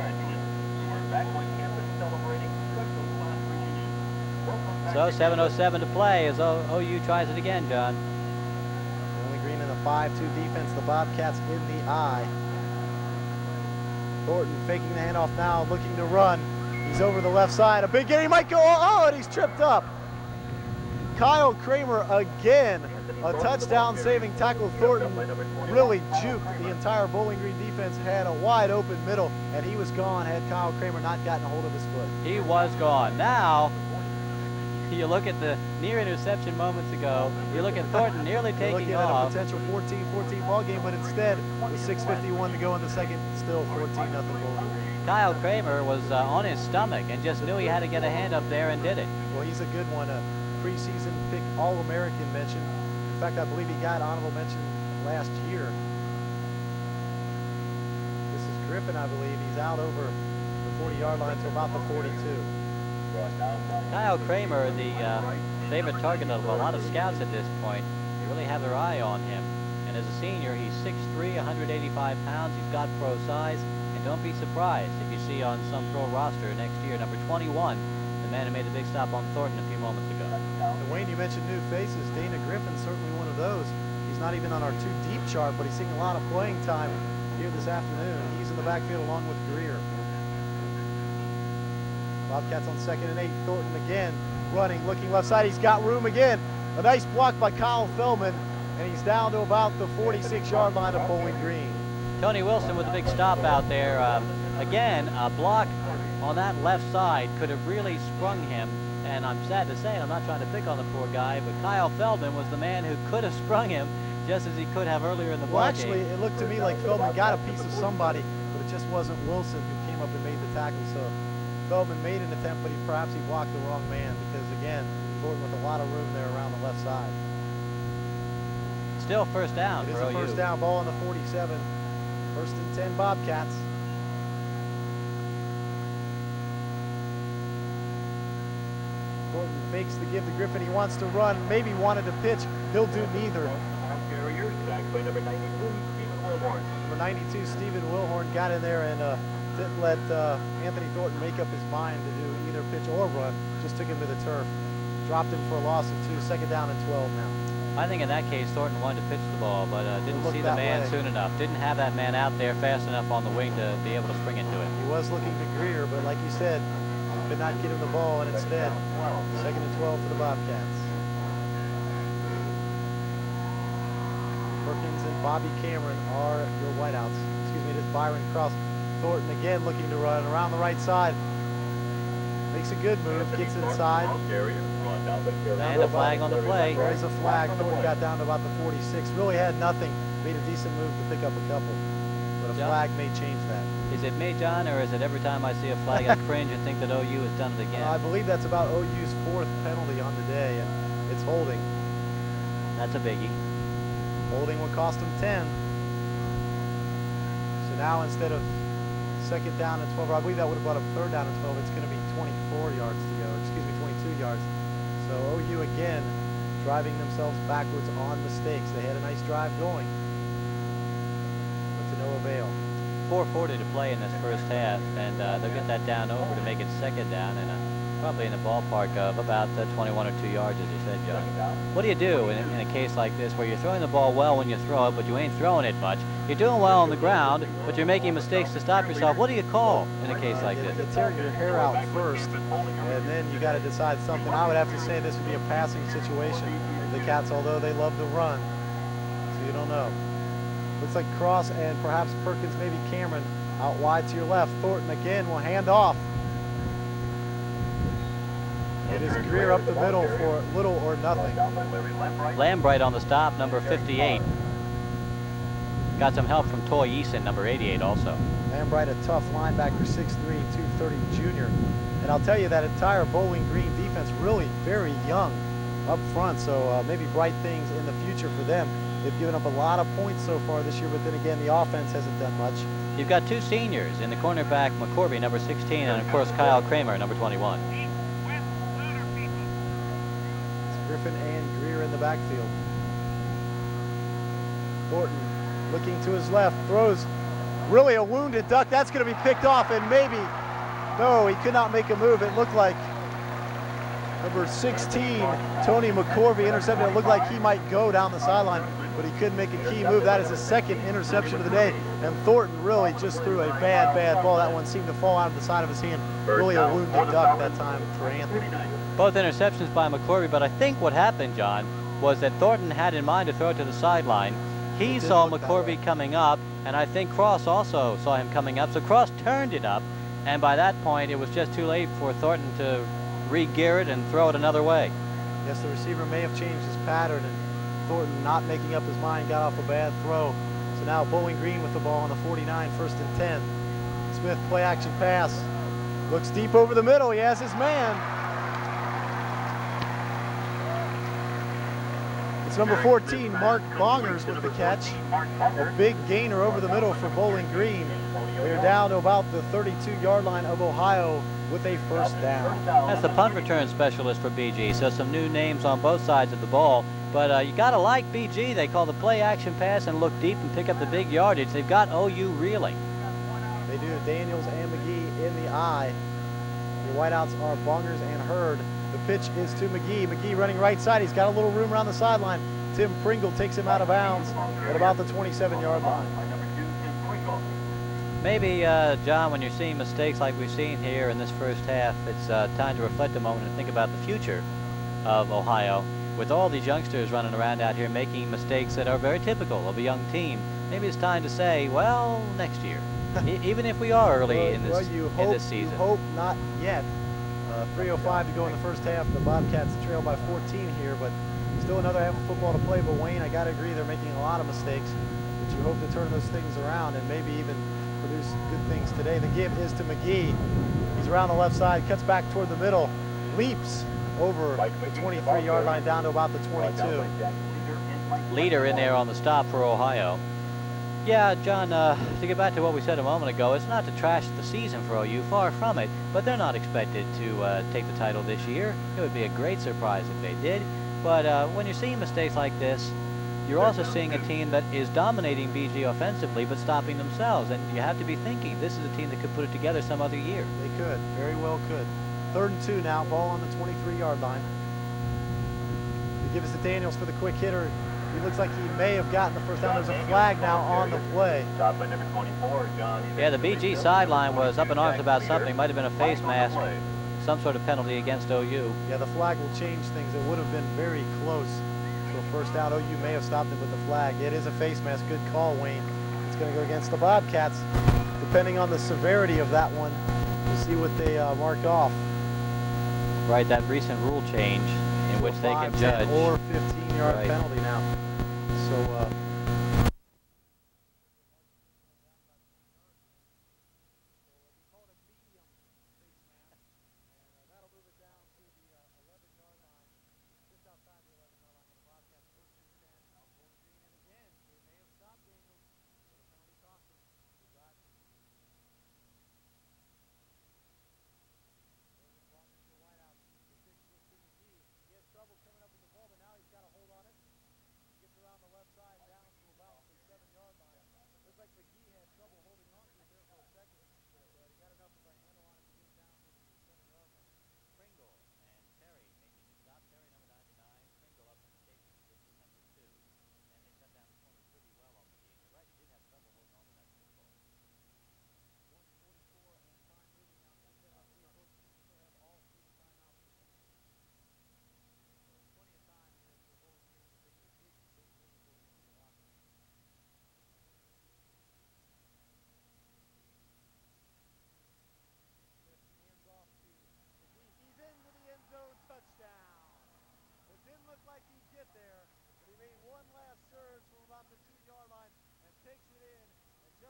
So 7:07 to play as OU tries it again, John. Bowling Green in the 5-2 defense. The Bobcats in the eye. Thornton faking the handoff now, looking to run. He's over the left side. A big gain. He might go. Oh, and he's tripped up. Kyle Kramer again. A touchdown saving tackle. Thornton really juked the entire Bowling Green defense, had a wide open middle, and he was gone had Kyle Kramer not gotten a hold of his foot. He was gone. Now, you look at the near interception moments ago, you look at Thornton nearly taking off. Looking at a potential 14-14 ball game, but instead, with 6:51 to go in the second, still 14-0 Bowling Green. Kyle Kramer was on his stomach and just knew he had to get a hand up there and did it. Well, he's a good one. A preseason pick All-American mention. In fact, I believe he got honorable mention last year. This is Griffin, I believe. He's out over the 40-yard line to about the 42. Kyle Kramer, the favorite target of a lot of scouts at this point. They really have their eye on him. And as a senior, he's 6'3", 185 pounds. He's got pro size. And don't be surprised if you see on some pro roster next year, number 21, the man who made the big stop on Thornton a few moments ago. And Wayne, you mentioned new faces. Dana Griffin's certainly one of those. He's not even on our 2 deep chart, but he's seeing a lot of playing time here this afternoon. He's in the backfield along with Greer. Bobcats on 2nd and 8. Thornton again running, looking left side. He's got room again. A nice block by Kyle Feldman, and he's down to about the 46-yard line of Bowling Green. Tony Wilson with a big stop out there. Again, a block on that left side could have really sprung him. And I'm sad to say, and I'm not trying to pick on the poor guy, but Kyle Feldman was the man who could have sprung him just as he could have earlier in the ball game. Actually, it looked to me like Feldman got a piece of somebody, but it just wasn't Wilson who came up and made the tackle. So Feldman made an attempt, but perhaps he blocked the wrong man because, again, Thornton with a lot of room there around the left side. Still first down It is for a OU. first down, ball on the 47. 1st and 10 Bobcats. Thornton fakes the give to Griffin. He wants to run, maybe wanted to pitch. He'll do neither. Number 92, Stephen Wilhorn, got in there and didn't let Anthony Thornton make up his mind to do either pitch or run. Just took him to the turf. Dropped him for a loss of 2. 2nd down and 12 now. I think in that case, Thornton wanted to pitch the ball, but didn't see the man soon enough. Didn't have that man out there fast enough on the wing to be able to spring into it. He was looking to Greer, but like you said, could not get him the ball, and instead, 2nd and 12 for the Bobcats. Perkins and Bobby Cameron are your wideouts. Excuse me, it is Byron Cross. Thornton again looking to run around the right side. Makes a good move, gets inside. And a flag on the play. There is a flag. Thornton got down to about the 46. Really had nothing. Made a decent move to pick up a couple. But a flag may change that. Is it me, John, or is it every time I see a flag I cringe and think that OU has done it again? I believe that's about OU's 4th penalty on the day, and it's holding. That's a biggie. Holding will cost them 10. So now instead of 2nd down and 12, or I believe that would have brought up 3rd down and 12, it's going to be 24 yards to go. Excuse me, 22 yards. So OU again driving themselves backwards on mistakes. They had a nice drive going, but to no avail. 4:40 to play in this first half, and they'll get that down over to make it second down, and probably in the ballpark of about 21 or 2 yards, as you said, John. What do you do in a case like this where you're throwing the ball well when you throw it, but you ain't throwing it much? You're doing well on the ground, but you're making mistakes to stop yourself. What do you call in a case like this? You tear your hair out first, and then you got to decide something. I would have to say this would be a passing situation. The Cats, although they love to run, so you don't know. Looks like Cross and perhaps Perkins, maybe Cameron, out wide to your left. Thornton again will hand off. It is Greer up the middle for little or nothing. Lambright on the stop, number 58. Got some help from Toy Eason, number 88 also. Lambright, a tough linebacker, 6'3", 230 junior. And I'll tell you, that entire Bowling Green defense really very young up front, so maybe bright things in the future for them. They've given up a lot of points so far this year, but then again, the offense hasn't done much. You've got two seniors in the cornerback, McCorvey, number 16, and of course Kyle Kramer, number 21. It's Griffin and Greer in the backfield. Thornton looking to his left, throws really a wounded duck. That's going to be picked off, and maybe, no, he could not make a move. It looked like number 16, Tony McCorvey, intercepted. It looked like he might go down the sideline, but he couldn't make a key move. That is his second interception of the day, and Thornton really just threw a bad ball. That one seemed to fall out of the side of his hand. Really a wounded duck that time for Anthony. Both interceptions by McCorvey, but I think what happened, John, was that Thornton had in mind to throw it to the sideline. He saw McCorvey coming up, and I think Cross also saw him coming up, so Cross turned it up, and by that point it was just too late for Thornton to re-gear it and throw it another way. Yes, the receiver may have changed his pattern, and Thornton, not making up his mind, got off a bad throw. So now Bowling Green with the ball on the 49, 1st and 10. Smith, play action pass. Looks deep over the middle. He has his man. It's number 14, Mark Bongers with the catch. A big gainer over the middle for Bowling Green. They're down to about the 32-yard line of Ohio with a first down. That's the punt return specialist for BG, so some new names on both sides of the ball. But you got to like BG. They call the play action pass and look deep and pick up the big yardage. They've got OU reeling. They do. Daniels and McGee in the eye. Your wideouts are Bongers and Hurd. The pitch is to McGee. McGee running right side. He's got a little room around the sideline. Tim Pringle takes him out of bounds at about the 27-yard line. Maybe, John, when you're seeing mistakes like we've seen here in this first half, it's time to reflect a moment and think about the future of Ohio. With all these youngsters running around out here making mistakes that are very typical of a young team, maybe it's time to say, well, next year. Even if we are early in this season. You hope not yet. 3:05 to go in the first half. The Bobcats trail by 14 here, but still another half of football to play. But Wayne, I got to agree, they're making a lot of mistakes, but you hope to turn those things around and maybe even produce good things today. The give is to McGee. He's around the left side, cuts back toward the middle, leaps over the 23-yard line down to about the 22. Leader in there on the stop for Ohio. Yeah, John, to get back to what we said a moment ago, it's not to trash the season for OU, far from it, but they're not expected to take the title this year. It would be a great surprise if they did. But when you're seeing mistakes like this, you're also seeing a team that is dominating BG offensively but stopping themselves, and you have to be thinking this is a team that could put it together some other year. They could, very well could. 3rd and 2 now, ball on the 23-yard line. They give us to Daniels for the quick hitter. He looks like he may have gotten the first down. There's a flag now on the play. Yeah, the BG sideline was up in arms about something. Might have been a face mask, some sort of penalty against OU. Yeah, the flag will change things. It would have been very close to a first down. OU may have stopped it with the flag. It is a face mask. Good call, Wayne. It's going to go against the Bobcats. Depending on the severity of that one, we'll see what they mark off. Right, that recent rule change in which they can judge. Or 15-yard penalty now. So, trouble coming up with the ball, but now he's got a hold on it. Gets around the left side, down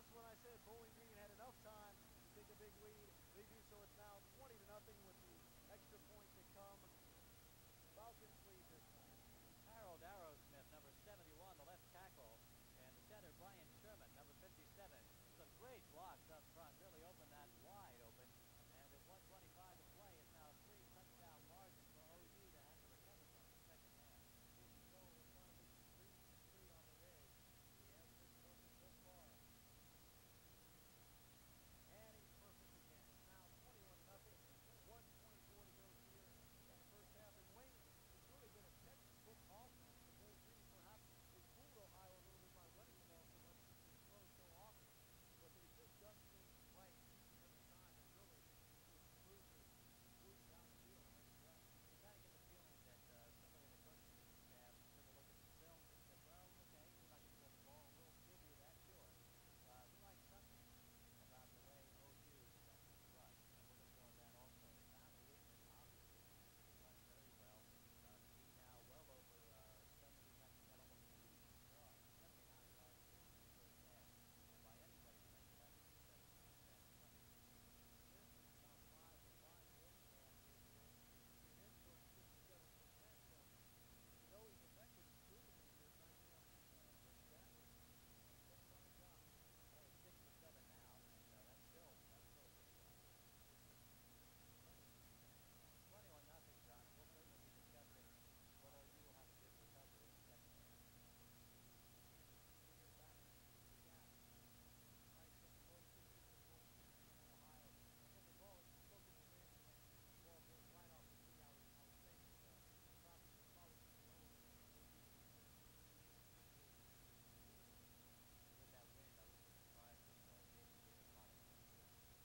just when I said Bowling Green had enough time to take a big lead, they do so. It's now 20-0 with the extra point to come. Falcons lead this one. Harold Arrowsmith, number 71, the left tackle, and the center, Brian Sherman, number 57. Some great blocks up front, really opened that wide open. And with 1:25 to play, it's now a 3-touchdown margin for OU to have to recover from the second half. Here's the goal in front of his screen, three on the rig. He has been perfect so far. And he's perfect again. It's now 21-0. 1:24 to go here in the first half. And Wayne, it's really been a textbook offense for Bowling Green. Perhaps they fooled Ohio a little bit by running the ball so much since they throw so often. But they've just done things right each and every time and really just smoothly squeeze down the field and make it right. You kind of get the feeling that somebody in the coaching staff took a look at some films and said, well, okay, we like to throw the ball, and we'll give you that, sure. We like something about the way OU defends the rush, and we're going to go on that also. They found a weakness, obviously, they run it very well. To be now well over 70, almost 80 yards, 79 yards in the first half. And by anybody's measure, that's a successful defense running. This is about 5 for 5 rushing around here. He's in for 57%. So, you know, he's effective. He's proven it here, racking up some first downs. He's done a fine job. Well, it's 6 for 7 now, and that's still a good job. 21 nothing, John, and we'll certainly be discussing what OU will have to do to recover in the second half. Bring it back to the Cats. Nice up the road pitches from Bowling Green from Ohio. And when the ball is soaking the wind, when the ball goes right off the tee, I was saying that probably going to be lower than OU defense. With that wind, I wouldn't be surprised if David Taylor caught it on the field.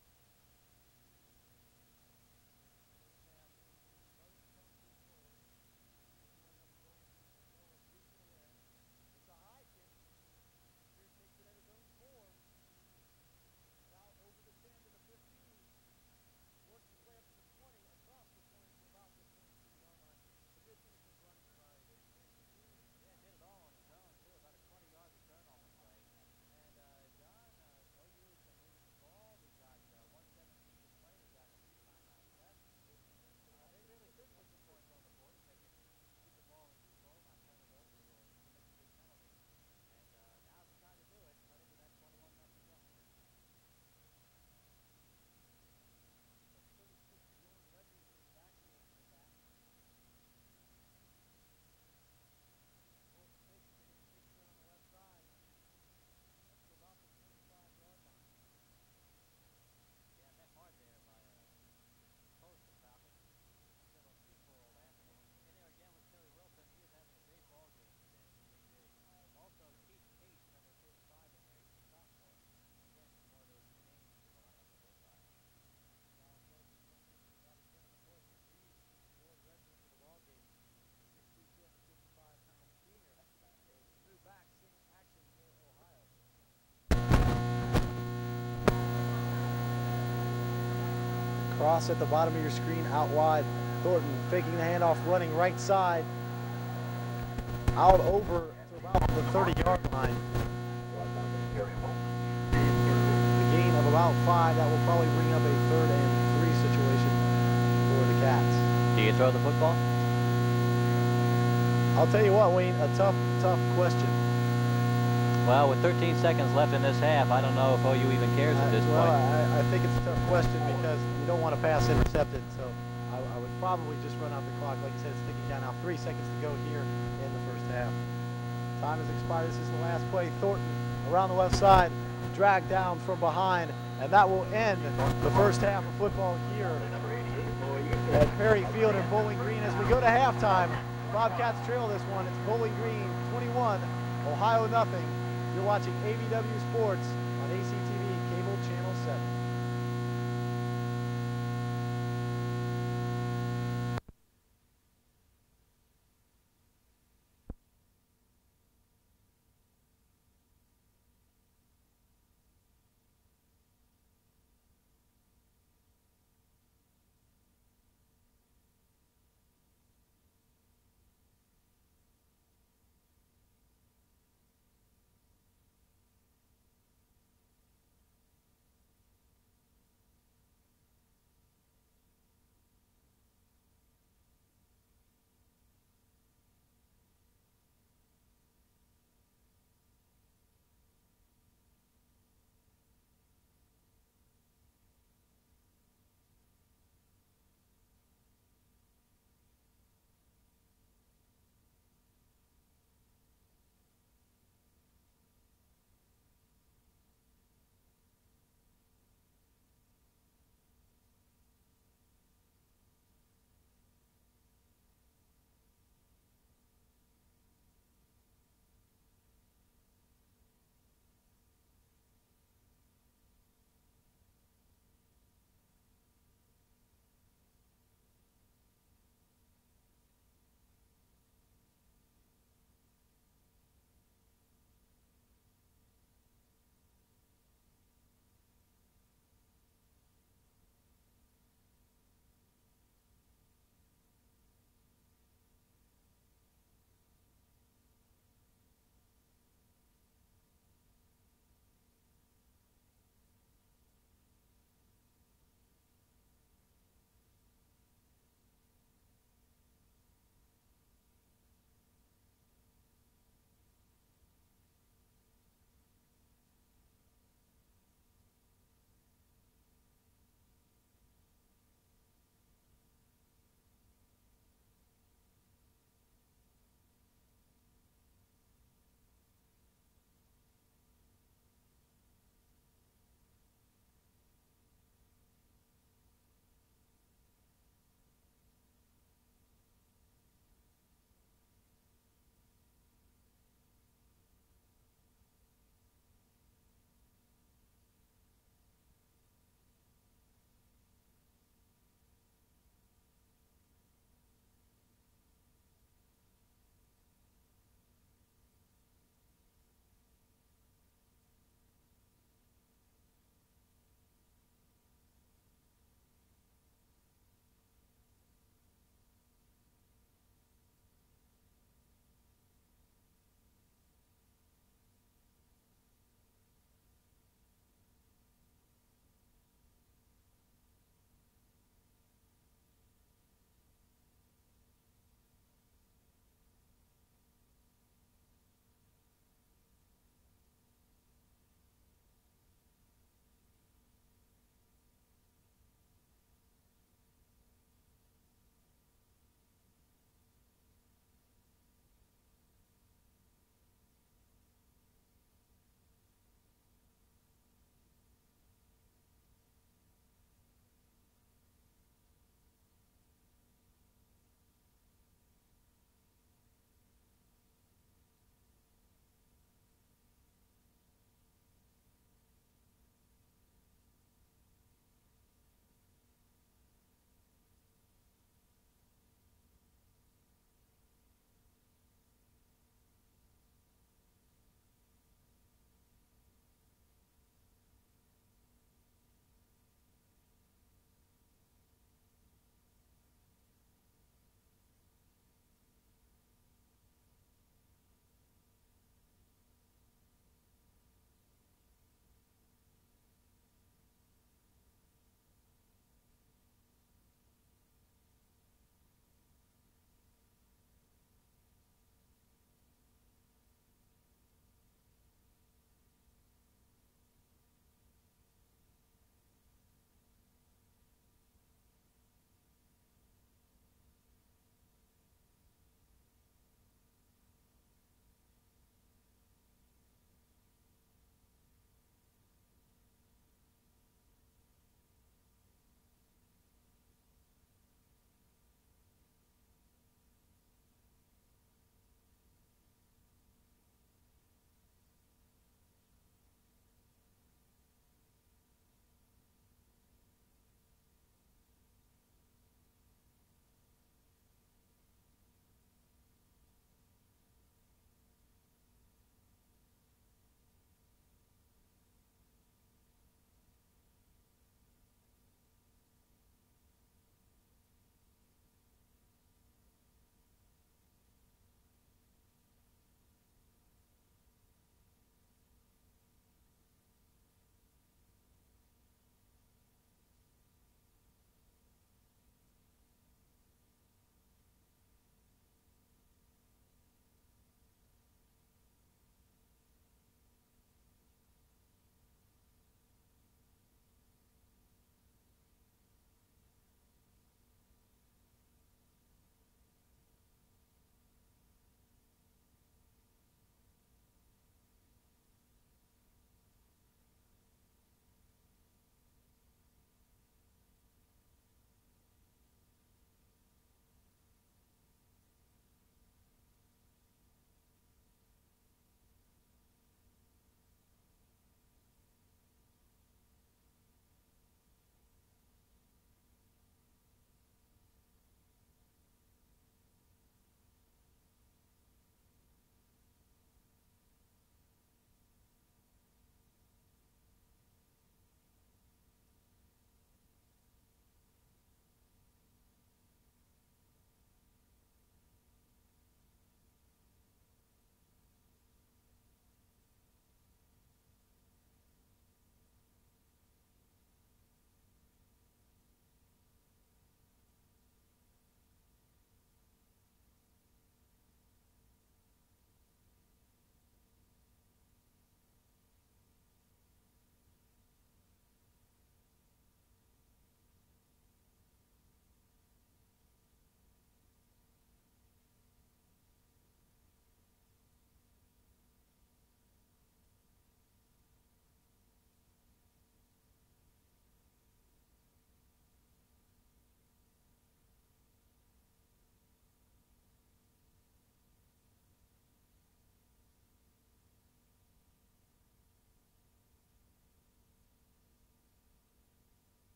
First half starting to come to a close. 21-0 Bowling Green. They know it leads it away. It's a high kick. Here takes it at his own 4. Now over the 10 to the 15. Works his way up to the 20, across the 20 to about the 22-yard line. A good decent running by David Taylor. Yeah, did it all on his own, too. About a 20-yard return on the play. And, John, OU's been moving the ball. We've got 1:17 to play. They've got a few timeouts left. They really could put some points on the board if they can keep the ball in control, not turn it over or commit some big penalties. And now's the time to do it, cut into that 21-0 deficit. Number 36, Bjorn Redmond in the backfield for the Cats. Fourth and 6, they're going to kick here on the left side. Up to about the 25-yard line. Yeah, met hard there by a post of Falcons. Settled free for old Anthony. In there again was Terry Wilson. He is having a great ball game today. He is. Also, Keith Case, number 35 in there. He's a sophomore. Again, one of those new names to the lineup on both sides. Now approaching 1 minute, about a 10 on the play. He's Bjorn Redmond into the ball game. 6'2", 255-pound senior. A new back seeing action for Ohio. Cross at the bottom of your screen, out wide. Thornton faking the handoff, running right side. Out over to about the 30-yard line. The gain of about 5. That will probably bring up a 3rd and 3 situation for the Cats. Do you throw the football? I'll tell you what, Wayne, a tough question. Well, with 13 seconds left in this half, I don't know if OU even cares at this Well, point. I think it's a tough question because you don't want to pass intercepted, so I would probably just run out the clock. Like you said, it's ticking down now. 3 seconds to go here in the first half. Time has expired. This is the last play. Thornton around the left side, dragged down from behind, and that will end the first half of football here at Perry Field in Bowling Green. As we go to halftime, Bobcats trail this one. It's Bowling Green 21, Ohio nothing. You're watching ABW Sports on ACTV Cable Channel 7.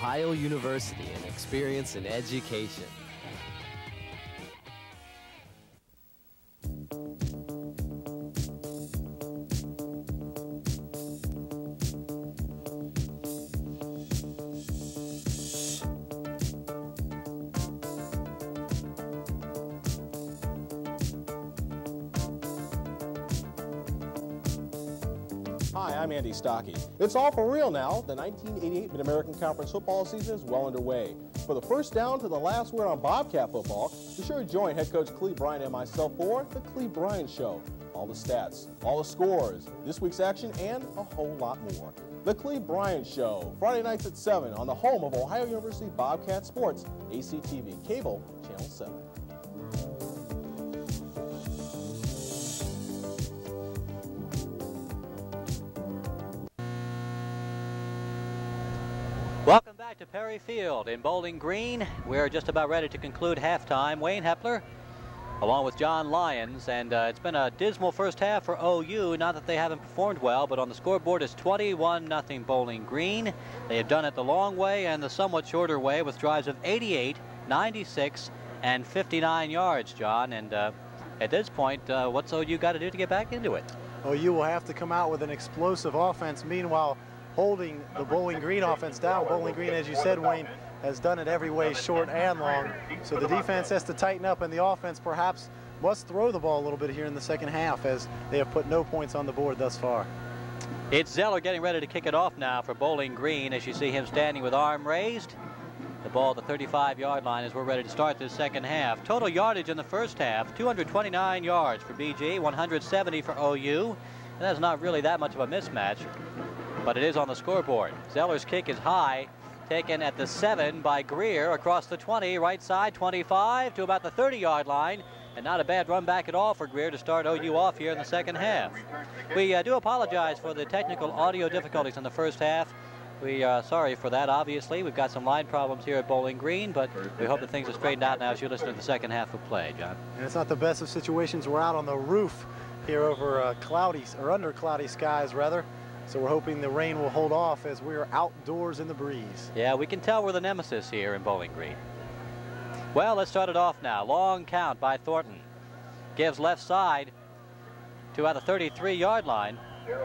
Ohio University, an experience in education. Hi, I'm Andy Stockey. It's all for real now. The 1988 Mid-American Conference football season is well underway. For the first down to the last word on Bobcat football, be sure to join head coach Cleve Bryant and myself for The Cleve Bryant Show. All the stats, all the scores, this week's action, and a whole lot more. The Cleve Bryant Show, Friday nights at 7 on the home of Ohio University Bobcat Sports, ACTV Cable, Channel 7. Welcome back to Perry Field in Bowling Green. We're just about ready to conclude halftime. Wayne Hepler, along with John Lyons, and it's been a dismal first half for OU. Not that they haven't performed well, but on the scoreboard it's 21-0 Bowling Green. They have done it the long way and the somewhat shorter way with drives of 88, 96, and 59 yards, John. And at this point, what's OU got to do to get back into it? OU will have to come out with an explosive offense. Meanwhile, holding the Bowling Green offense down. Bowling Green, as you said, Wayne, has done it every way, short and long. So the defense has to tighten up, and the offense perhaps must throw the ball a little bit here in the second half, as they have put no points on the board thus far. It's Zeller getting ready to kick it off now for Bowling Green, as you see him standing with arm raised. The ball at the 35-yard line as we're ready to start this second half. Total yardage in the first half, 229 yards for BG, 170 for OU. And that's not really that much of a mismatch, but it is on the scoreboard. Zeller's kick is high, taken at the 7 by Greer, across the 20, right side, 25 to about the 30-yard line, and not a bad run back at all for Greer to start OU off here in the second half. We do apologize for the technical audio difficulties in the first half. We are sorry for that, obviously. We've got some line problems here at Bowling Green, but we hope that things are straightened out now as you listen to the second half of play, John. And it's not the best of situations. We're out on the roof here over cloudy, or under cloudy skies, rather. So we're hoping the rain will hold off as we are outdoors in the breeze. Yeah, we can tell we're the nemesis here in Bowling Green. Well, let's start it off now. Long count by Thornton. Gives left side to about the 33-yard line.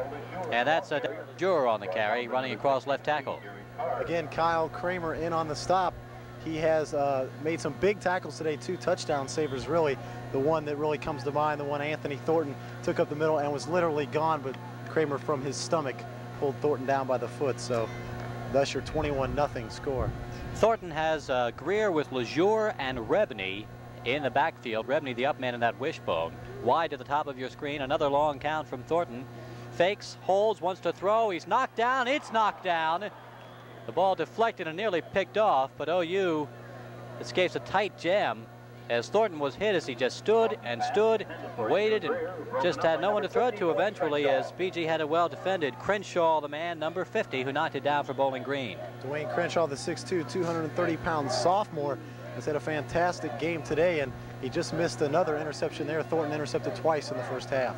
And that's a Juror on the carry, running across left tackle. Again, Kyle Kramer in on the stop. He has made some big tackles today, 2 touchdown savers, really. The one that really comes to mind, the one Anthony Thornton took up the middle and was literally gone, but Kramer from his stomach pulled Thornton down by the foot. So thus your 21-0 score. Thornton has Greer with Lejeune and Rebney in the backfield. Rebney, the up man in that wishbone. Wide to the top of your screen, another long count from Thornton. Fakes, holds, wants to throw. He's knocked down. It's knocked down. The ball deflected and nearly picked off, but OU escapes a tight jam as Thornton was hit as he just stood and stood, waited, and just had no one to throw to eventually, as BG had it well defended. Crenshaw, the man, number 50, who knocked it down for Bowling Green. Dwayne Crenshaw, the 6'2", 230-pound sophomore, has had a fantastic game today, and he just missed another interception there. Thornton intercepted twice in the first half.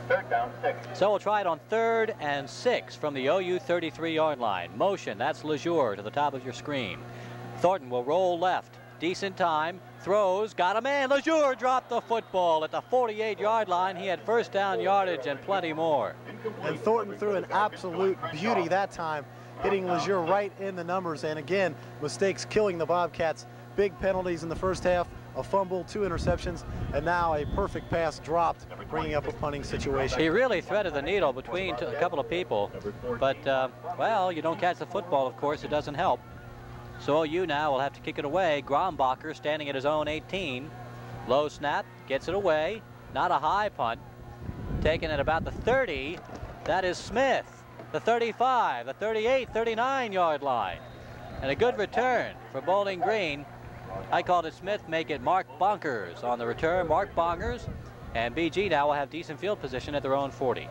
So we'll try it on 3rd and 6 from the OU 33-yard line. Motion, that's Lejeune to the top of your screen. Thornton will roll left. Decent time, throws, got a man. Lejeune dropped the football at the 48-yard line. He had first down yardage and plenty more. And Thornton threw an absolute beauty that time, hitting Lejeune right in the numbers. And again, mistakes killing the Bobcats. Big penalties in the first half, a fumble, 2 interceptions, and now a perfect pass dropped, bringing up a punting situation. He really threaded the needle between a couple of people, but, well, you don't catch the football, of course, it doesn't help. So OU now will have to kick it away. Grombacher standing at his own 18. Low snap, gets it away. Not a high punt. Taken at about the 30. That is Smith. The 35, the 38, 39-yard line. And a good return for Bowling Green. I called it Smith, make it Mark Bonkers on the return. Mark Bonkers. And BG now will have decent field position at their own 40.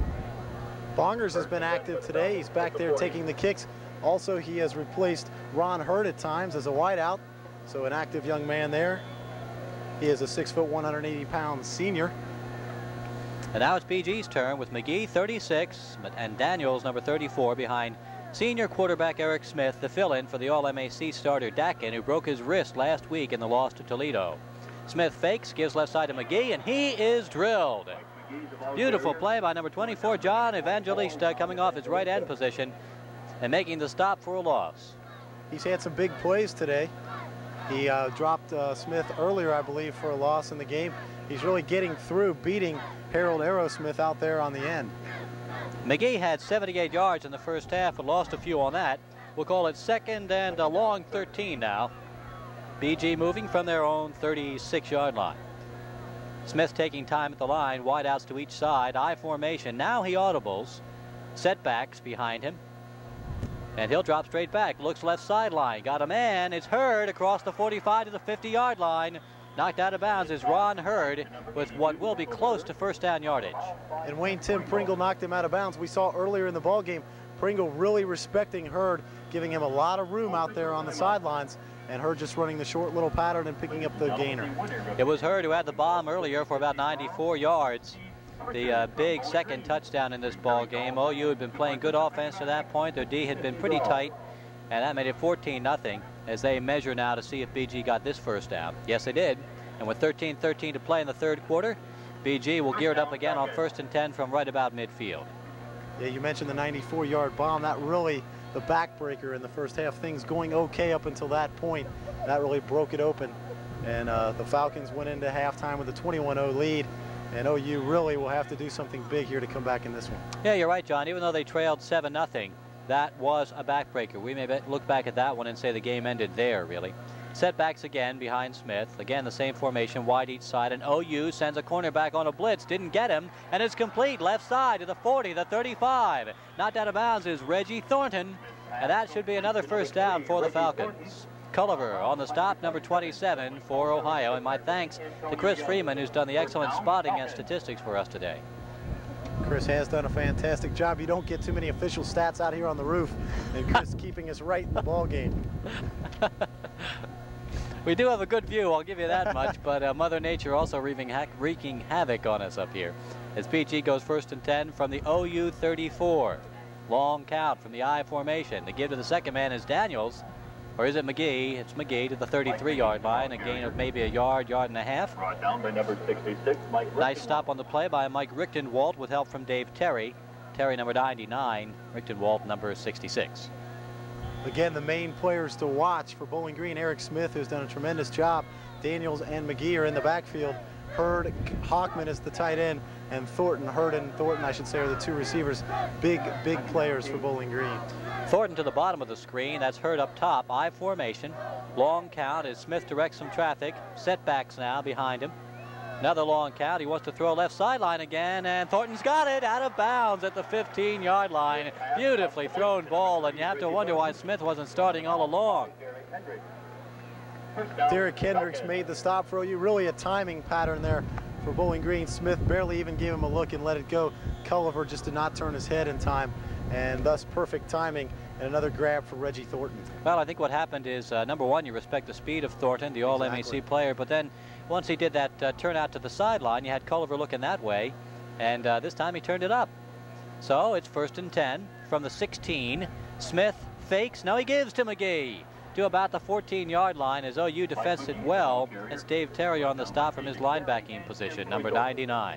Bongers has been active today. He's back there taking the kicks. Also, he has replaced Ron Hurd at times as a wideout, so an active young man there. He is a 6', 180-pound senior. And now it's BG's turn with McGee, 36, and Daniels, number 34, behind Senior quarterback Eric Smith, the fill-in for the All-MAC starter Dakin, who broke his wrist last week in the loss to Toledo. Smith fakes, gives left side to McGee, and he is drilled. Beautiful play by number 24, John Evangelista, coming off his right end position and making the stop for a loss. He's had some big plays today. He dropped Smith earlier, I believe, for a loss in the game. He's really getting through, beating Harold Aerosmith out there on the end. McGee had 78 yards in the first half, but lost a few on that. We'll call it second and a long 13 now. BG moving from their own 36-yard line. Smith taking time at the line, wide outs to each side, I formation. Now he audibles, setbacks behind him, and he'll drop straight back. Looks left sideline, got a man. It's Hurd across the 45 to the 50-yard line. Knocked out of bounds is Ron Hurd with what will be close to first down yardage. And Wayne Tim Pringle knocked him out of bounds. We saw earlier in the ball game, Pringle really respecting Hurd, giving him a lot of room out there on the sidelines, and Hurd just running the short little pattern and picking up the gainer. It was Hurd who had the bomb earlier for about 94 yards. The big second touchdown in this ball game. OU had been playing good offense to that point. Their D had been pretty tight, and that made it 14-0 as they measure now to see if BG got this first down. Yes, they did. And with 13-13 to play in the third quarter, BG will gear it up again on 1st and 10 from right about midfield. Yeah, you mentioned the 94-yard bomb. That really the backbreaker in the first half. Things going okay up until that point. That really broke it open. And the Falcons went into halftime with a 21-0 lead. And OU really will have to do something big here to come back in this one. Yeah, you're right, John. Even though they trailed 7-0, that was a backbreaker. We may look back at that one and say the game ended there, really. Setbacks again behind Smith. Again, the same formation, wide each side. And OU sends a cornerback on a blitz. Didn't get him. And it's complete. Left side to the 40, the 35. Knocked out of bounds is Reggie Thornton. And that should be another first down for the Falcons. Culliver on the stop, number 27 for Ohio. And my thanks to Chris Freeman, who's done the excellent spotting and statistics for us today. Chris has done a fantastic job. You don't get too many official stats out here on the roof, and Chris keeping us right in the ball game. We do have a good view, I'll give you that much, but Mother Nature also wreaking havoc on us up here. As BG goes 1st and 10 from the OU 34. Long count from the I formation. The give to the second man is Daniels. Or is it McGee? It's McGee to the 33-yard line, a gain of maybe a yard, yard and a half. Brought down by number 66, Mike. Nice stop on the play by Mike Richtenwalt with help from Dave Terry. Terry number 99, Richtenwalt number 66. Again, the main players to watch for Bowling Green, Eric Smith, who's done a tremendous job. Daniels and McGee are in the backfield. Hurd, Hockman is the tight end, and Thornton, Hurd and Thornton, I should say, are the two receivers. Big players for Bowling Green. Thornton to the bottom of the screen. That's Hurd up top. I formation. Long count as Smith directs some traffic. Setbacks now behind him. Another long count. He wants to throw left sideline again, and Thornton's got it out of bounds at the 15-yard line. Beautifully thrown ball, and you have to wonder why Smith wasn't starting all along. Derek Hendricks made the stop for OU. Really a timing pattern there for Bowling Green. Smith barely even gave him a look and let it go. Culliver just did not turn his head in time, and thus perfect timing and another grab for Reggie Thornton. Well, I think what happened is, number one, you respect the speed of Thornton, the All-MAC player, but then once he did that turn out to the sideline, you had Culliver looking that way, and this time he turned it up. So it's 1st and 10 from the 16. Smith fakes. No, he gives to McGee to about the 14-yard line as OU defends it well. It's Dave Terry on the stop from his linebacking position, number 99.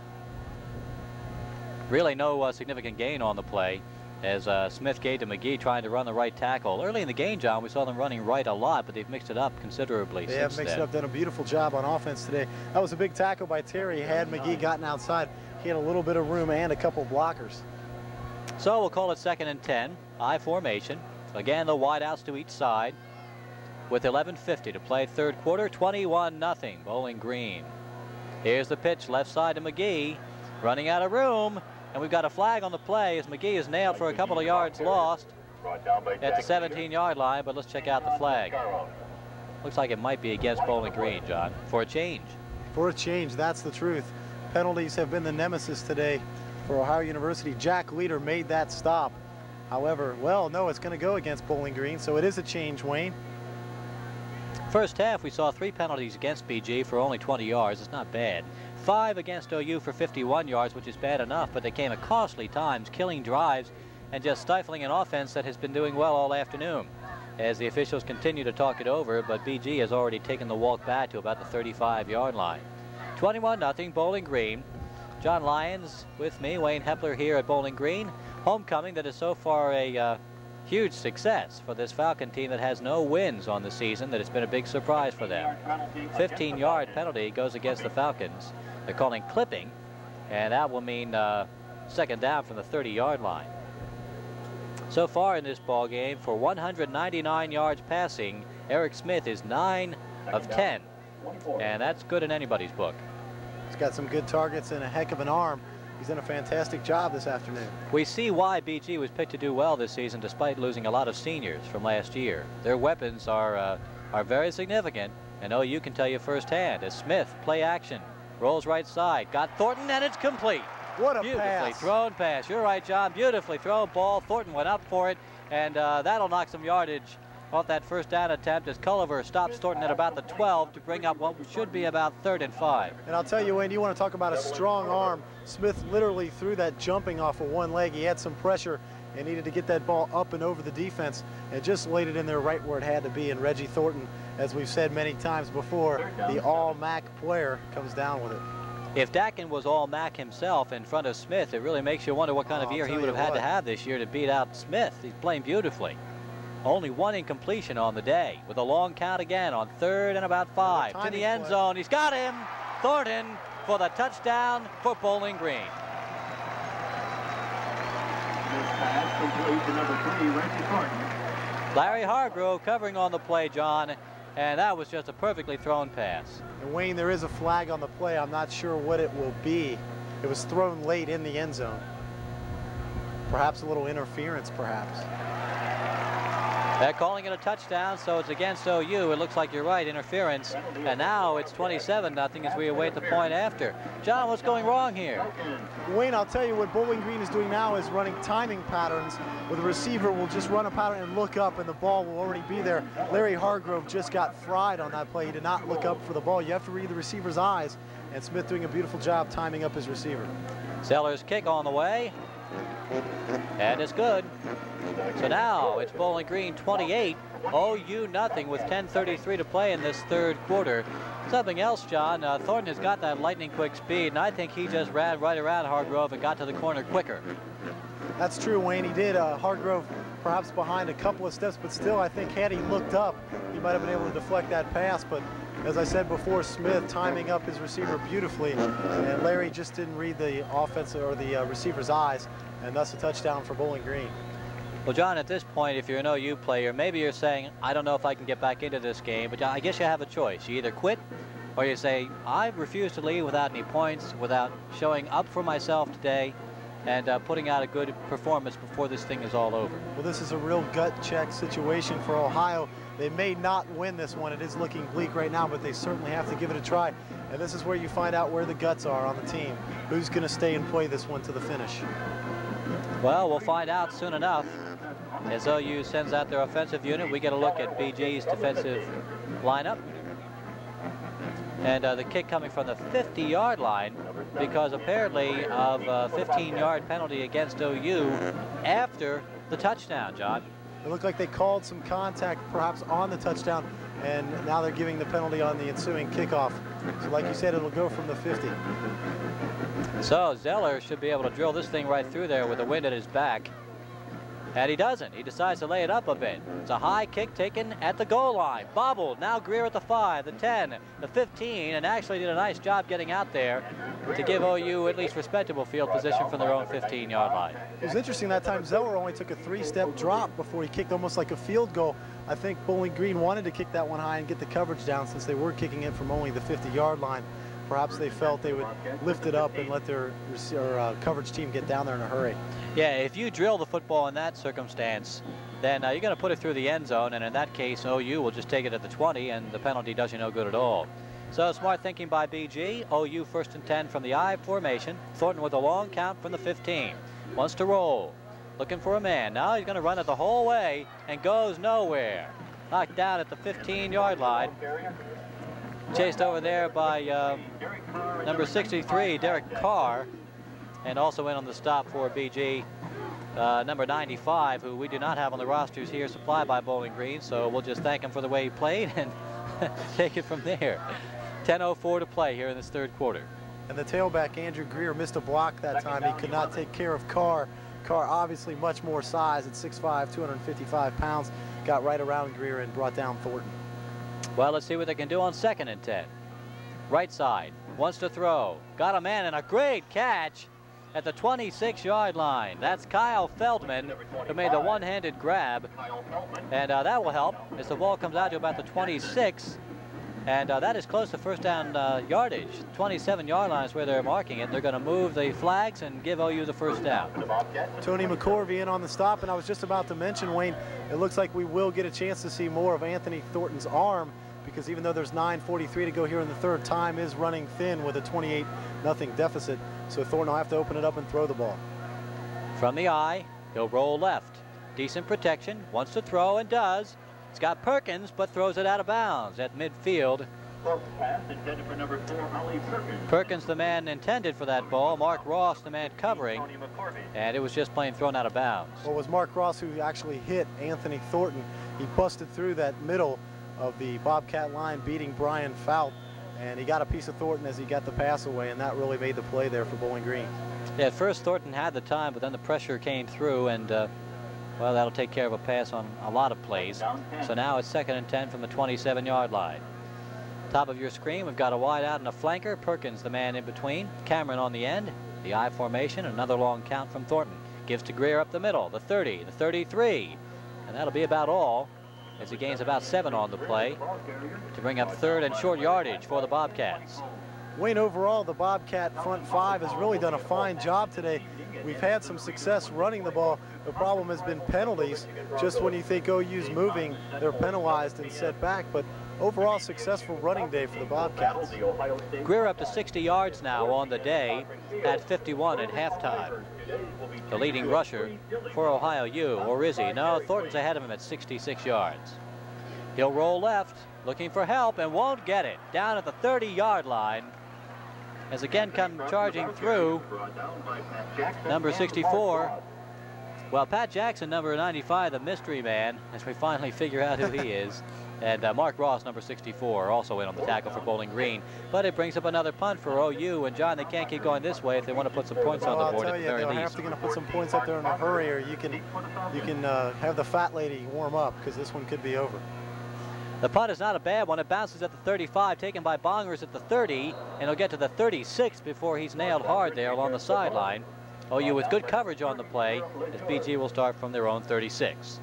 Really no significant gain on the play as Smith gave to McGee trying to run the right tackle. Early in the game, John, we saw them running right a lot, but they've mixed it up considerably since then. They have mixed it up, done a beautiful job on offense today. That was a big tackle by Terry. Had McGee gotten outside, he had a little bit of room and a couple blockers. So we'll call it 2nd and 10. I formation. Again, the wideouts to each side with 11:50 to play third quarter. 21-0 Bowling Green. Here's the pitch left side to McGee, running out of room, and we've got a flag on the play as McGee is nailed for a couple of yards lost at the 17-yard line, but let's check out the flag. Looks like it might be against Bowling Green, John, for a change. For a change, that's the truth. Penalties have been the nemesis today for Ohio University. Jack Leader made that stop. However, well, no, it's going to go against Bowling Green, so it is a change, Wayne. First half, we saw 3 penalties against BG for only 20 yards. It's not bad. 5 against OU for 51 yards, which is bad enough, but they came at costly times, killing drives and just stifling an offense that has been doing well all afternoon. As the officials continue to talk it over, but BG has already taken the walk back to about the 35-yard line. 21-0 Bowling Green. John Lyons with me, Wayne Hepler here at Bowling Green. Homecoming that is so far a huge success for this Falcon team that has no wins on the season, that it's been a big surprise for them. 15-yard penalty goes against the Falcons. They're calling clipping, and that will mean second down from the 30-yard line. So far in this ball game, for 199 yards passing, Eric Smith is 9 of 10, and that's good in anybody's book. He's got some good targets and a heck of an arm. He's done a fantastic job this afternoon. We see why BG was picked to do well this season despite losing a lot of seniors from last year. Their weapons are very significant, and OU can tell you firsthand as Smith, play action, rolls right side, got Thornton, and it's complete. What a Beautifully pass. thrown pass. You're right, John. Beautifully thrown ball. Thornton went up for it, and that'll knock some yardage off that first down attempt as Culliver stops Thornton at about the 12 to bring up what should be about 3rd and 5. And I'll tell you, Wayne, you want to talk about a strong arm. Smith literally threw that jumping off of one leg. He had some pressure and needed to get that ball up and over the defense and just laid it in there right where it had to be. And Reggie Thornton, as we've said many times before, the all-MAC player, comes down with it. If Dakin was all MAC himself in front of Smith, it really makes you wonder what kind of year he would have had to have this year to beat out Smith. He's playing beautifully. Only one incompletion on the day with a long count again on 3rd and about 5 to the end zone. He's got him. Thornton for the touchdown for Bowling Green. Larry Hargrove covering on the play, John, and that was just a perfectly thrown pass. And Wayne, there is a flag on the play. I'm not sure what it will be. It was thrown late in the end zone. Perhaps a little interference, perhaps. They're calling it a touchdown, so it's against OU. It looks like you're right, interference. And now it's 27-0 as we await the point after. John, what's going wrong here? Wayne, I'll tell you what Bowling Green is doing now is running timing patterns where the receiver will just run a pattern and look up and the ball will already be there. Larry Hargrove just got fried on that play. He did not look up for the ball. You have to read the receiver's eyes, and Smith doing a beautiful job timing up his receiver. Sellers' kick on the way, and it's good. So now it's Bowling Green 28, OU nothing with 10:33 to play in this 3rd quarter. Something else, John, Thornton has got that lightning quick speed, and I think he just ran right around Hargrove and got to the corner quicker. That's true, Wayne. He did. Hargrove perhaps behind a couple of steps, but still I think had he looked up, he might have been able to deflect that pass. But as I said before, Smith timing up his receiver beautifully, and Larry just didn't read the offense or the receiver's eyes, and thus a touchdown for Bowling Green. Well, John, at this point, if you're an OU player, maybe you're saying, I don't know if I can get back into this game, but I guess you have a choice. You either quit or you say, I refuse to leave without any points, without showing up for myself today and putting out a good performance before this thing is all over. Well, this is a real gut check situation for Ohio. They may not win this one. It is looking bleak right now, but they certainly have to give it a try. And this is where you find out where the guts are on the team. Who's going to stay and play this one to the finish? Well, we'll find out soon enough. As OU sends out their offensive unit, we get a look at BG's defensive lineup. And the kick coming from the 50-yard line because apparently of a 15-yard penalty against OU after the touchdown, John. It looked like they called some contact perhaps on the touchdown, and now they're giving the penalty on the ensuing kickoff. So like you said, it'll go from the 50. So Zeller should be able to drill this thing right through there with the wind at his back. And he doesn't. He decides to lay it up a bit. It's a high kick taken at the goal line. Bobbled. Now Greer at the 5, the 10, the 15, and actually did a nice job getting out there to give OU at least respectable field position from their own 15-yard line. It was interesting that time Zeller only took a 3-step drop before he kicked almost like a field goal. I think Bowling Green wanted to kick that one high and get the coverage down since they were kicking it from only the 50-yard line. Perhaps they felt they would lift it up and let their coverage team get down there in a hurry. Yeah, if you drill the football in that circumstance, then you're going to put it through the end zone, and in that case, OU will just take it at the 20, and the penalty does you no good at all. So smart thinking by BG. OU 1st and 10 from the I formation. Thornton with a long count from the 15. Wants to roll. Looking for a man. Now he's going to run it the whole way and goes nowhere. Knocked down at the 15-yard line. Chased over there by number 63, Derek Carr, and also in on the stop for BG number 95, who we do not have on the rosters here, supplied by Bowling Green. So we'll just thank him for the way he played and take it from there. 10:04 to play here in this third quarter. And the tailback, Andrew Greer, missed a block that time. He could not take care of Carr. Carr obviously much more size at 6'5", 255 pounds. Got right around Greer and brought down Thornton. Well, let's see what they can do on 2nd and 10. Right side, wants to throw. Got a man and a great catch at the 26-yard line. That's Kyle Feldman, who made the one-handed grab. And that will help as the ball comes out to about the 26. And that is close to first down yardage. 27-yard line is where they're marking it. They're going to move the flags and give OU the first down. Tony McCorvey in on the stop, and I was just about to mention, Wayne, it looks like we will get a chance to see more of Anthony Thornton's arm, because even though there's 9:43 to go here in the third, time is running thin with a 28-0 deficit. So Thornton will have to open it up and throw the ball. From the eye, he'll roll left. Decent protection, wants to throw and does. It's got Perkins, but throws it out of bounds at midfield. Pass intended for number 4, Holly Perkins. Perkins, the man intended for that ball. Mark Ross, the man covering. And it was just plain thrown out of bounds. Well, it was Mark Ross who actually hit Anthony Thornton. He busted through that middle of the Bobcat line, beating Brian Fout. And he got a piece of Thornton as he got the pass away, and that really made the play there for Bowling Green. Yeah, at first Thornton had the time, but then the pressure came through, and well, that'll take care of a pass on a lot of plays. So now it's 2nd and 10 from the 27-yard line. Top of your screen, we've got a wide out and a flanker. Perkins, the man in between. Cameron on the end. The I formation, another long count from Thornton. Gives to Greer up the middle, the 30, the 33. And that'll be about all, as he gains about 7 on the play to bring up 3rd and short yardage for the Bobcats. Wayne, overall, the Bobcat front 5 has really done a fine job today. We've had some success running the ball. The problem has been penalties. Just when you think OU's moving, they're penalized and set back. But overall, successful running day for the Bobcats. Greer up to 60 yards now on the day at 51 at halftime. The leading rusher for Ohio U, or is he? No, Thornton's ahead of him at 66 yards. He'll roll left, looking for help, and won't get it. Down at the 30-yard line, as again come charging through number 64. Well, Pat Jackson, number 95, the mystery man, as we finally figure out who he is. And Mark Ross, number 64, also in on the tackle for Bowling Green. But it brings up another punt for OU. And, John, they can't keep going this way if they want to put some points on the board at the very least. They'll have to put some points up there in a hurry, or you can have the fat lady warm up, because this one could be over. The punt is not a bad one. It bounces at the 35, taken by Bongers at the 30, and he'll get to the 36 before he's nailed hard there along the sideline. OU with good coverage on the play, as BG will start from their own 36.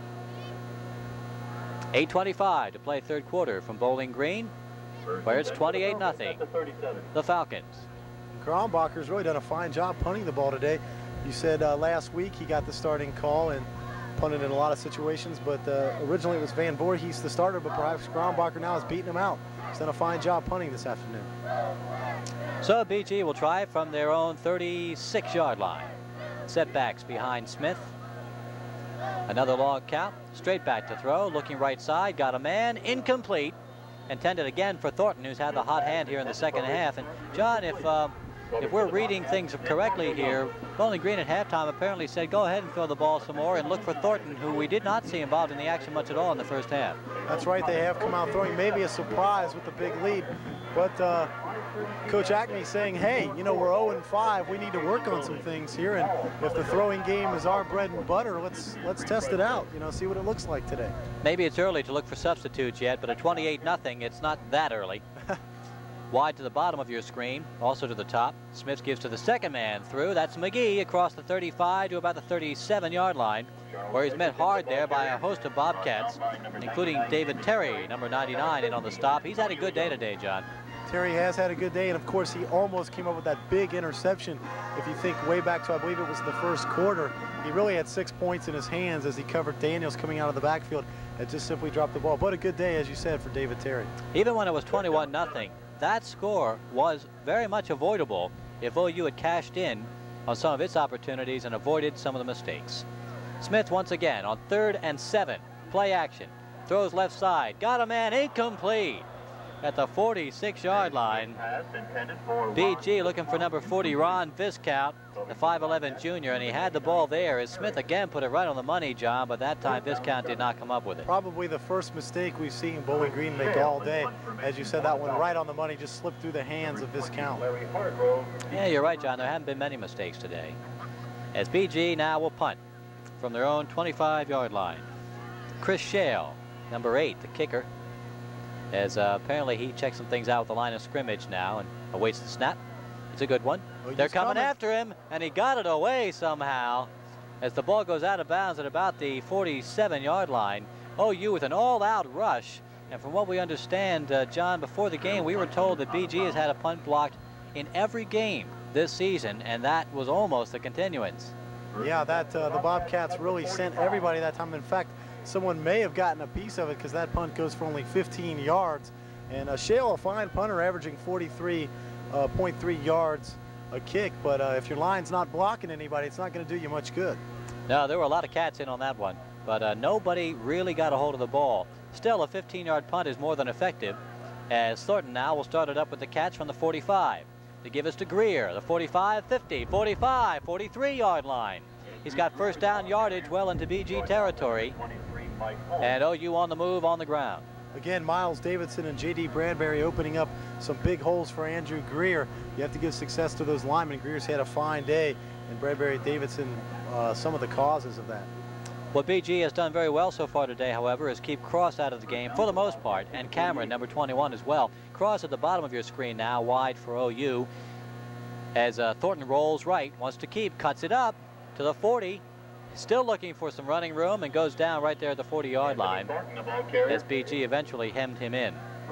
8:25 to play third quarter from Bowling Green, where it's 28-0. The Falcons. Kronbacher's really done a fine job punting the ball today. You said last week he got the starting call and punted in a lot of situations, but originally it was Van Voorhees the starter, but perhaps Kronbacher now is beating him out. He's done a fine job punting this afternoon. So BG will try from their own 36-yard line. Setbacks behind Smith. Another long count, straight back to throw, looking right side, got a man, incomplete. Intended again for Thornton, who's had the hot hand here in the second half. And John, if we're reading things correctly here, Bowling Green at halftime apparently said, go ahead and throw the ball some more and look for Thornton, who we did not see involved in the action much at all in the first half. That's right, they have come out throwing, maybe a surprise with the big lead. But Coach Acme saying, hey, you know, we're 0-5. We need to work on some things here. And if the throwing game is our bread and butter, let's test it out, you know, see what it looks like today. Maybe it's early to look for substitutes yet, but at 28-0, it's not that early. Wide to the bottom of your screen, also to the top. Smith gives to the second man through. That's McGee across the 35 to about the 37-yard line, where he's met hard there by a host of Bobcats, including David Terry, number 99, in on the stop. He's had a good day today, John. Terry has had a good day, and of course he almost came up with that big interception. If you think way back to, I believe it was the first quarter, he really had 6 points in his hands as he covered Daniels coming out of the backfield and just simply dropped the ball. But a good day, as you said, for David Terry. Even when it was 21-0, that score was very much avoidable if OU had cashed in on some of its opportunities and avoided some of the mistakes. Smith once again on 3rd and 7, play action, throws left side, got a man, incomplete. at the 46-yard line. BG looking for number 40, Ron Viscount, the 5'11 junior, and he had the ball there as Smith again put it right on the money, John, but that time Viscount did not come up with it. Probably the first mistake we've seen Bowling Green make all day. As you said, that one right on the money just slipped through the hands of Viscount. Yeah, you're right, John. There haven't been many mistakes today. As BG now will punt from their own 25-yard line. Chris Shale, number 8, the kicker, as apparently he checked some things out with the line of scrimmage now and awaits the snap. It's a good one. Oh, they're coming after him, and he got it away somehow as the ball goes out of bounds at about the 47-yard line. OU with an all-out rush, and from what we understand, John, before the game, we were told that BG has had a punt blocked in every game this season, and that was almost a continuance. Yeah, that the Bobcats really sent everybody that time. In fact, someone may have gotten a piece of it because that punt goes for only 15 yards. And Shale, a fine punter, averaging 43.3 yards a kick. But if your line's not blocking anybody, it's not going to do you much good. No, there were a lot of cats in on that one, but nobody really got a hold of the ball. Still, a 15-yard punt is more than effective, as Thornton now will start it up with the catch from the 45. To give us to Greer, the 45, 50, 45, 43-yard line. He's got first down yardage well into BG territory. And OU on the move on the ground. Again, Miles Davidson and J.D. Bradbury opening up some big holes for Andrew Greer. You have to give success to those linemen. Greer's had a fine day, and Bradbury Davidson, some of the causes of that. What BG has done very well so far today, however, is keep Cross out of the game for the most part, and Cameron, number 21, as well. Cross at the bottom of your screen now, wide for OU, as Thornton rolls right, wants to keep, cuts it up to the 40, still looking for some running room, and goes down right there at the 40-yard line as BG eventually hemmed him in.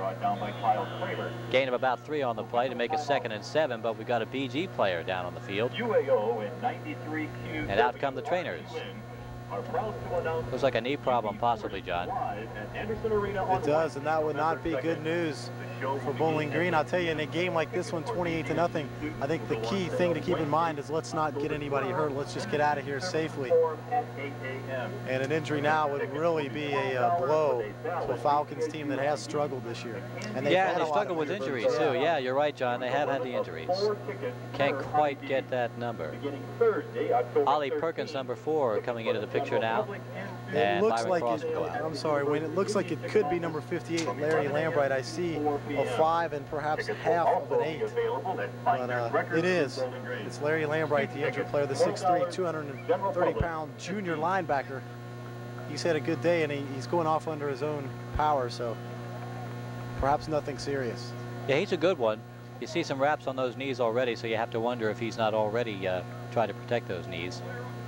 Gain of about 3 on the play to make it 2nd and 7, but we've got a BG player down on the field. And out come the trainers. Looks like a knee problem possibly, John. It does, and that would not be good news for Bowling Green. I'll tell you, in a game like this one, 28-0, I think the key thing to keep in mind is let's not get anybody hurt. Let's just get out of here safely. And an injury now would really be a blow to a Falcons team that has struggled this year. And they struggled with injuries too. Yeah, you're right, John. They have had the injuries. Can't quite get that number. Ollie Perkins, number 4, coming into the picture now. It looks like I'm sorry, Wayne. It looks like it could be number 58, Larry Lambright. I see a 5 and perhaps half of an 8. But it is. It's Larry Lambright, the injured player, the 6'3", 230-pound junior linebacker. He's had a good day, and he's going off under his own power, so perhaps nothing serious. Yeah, he's a good one. You see some wraps on those knees already, so you have to wonder if he's not already trying to protect those knees.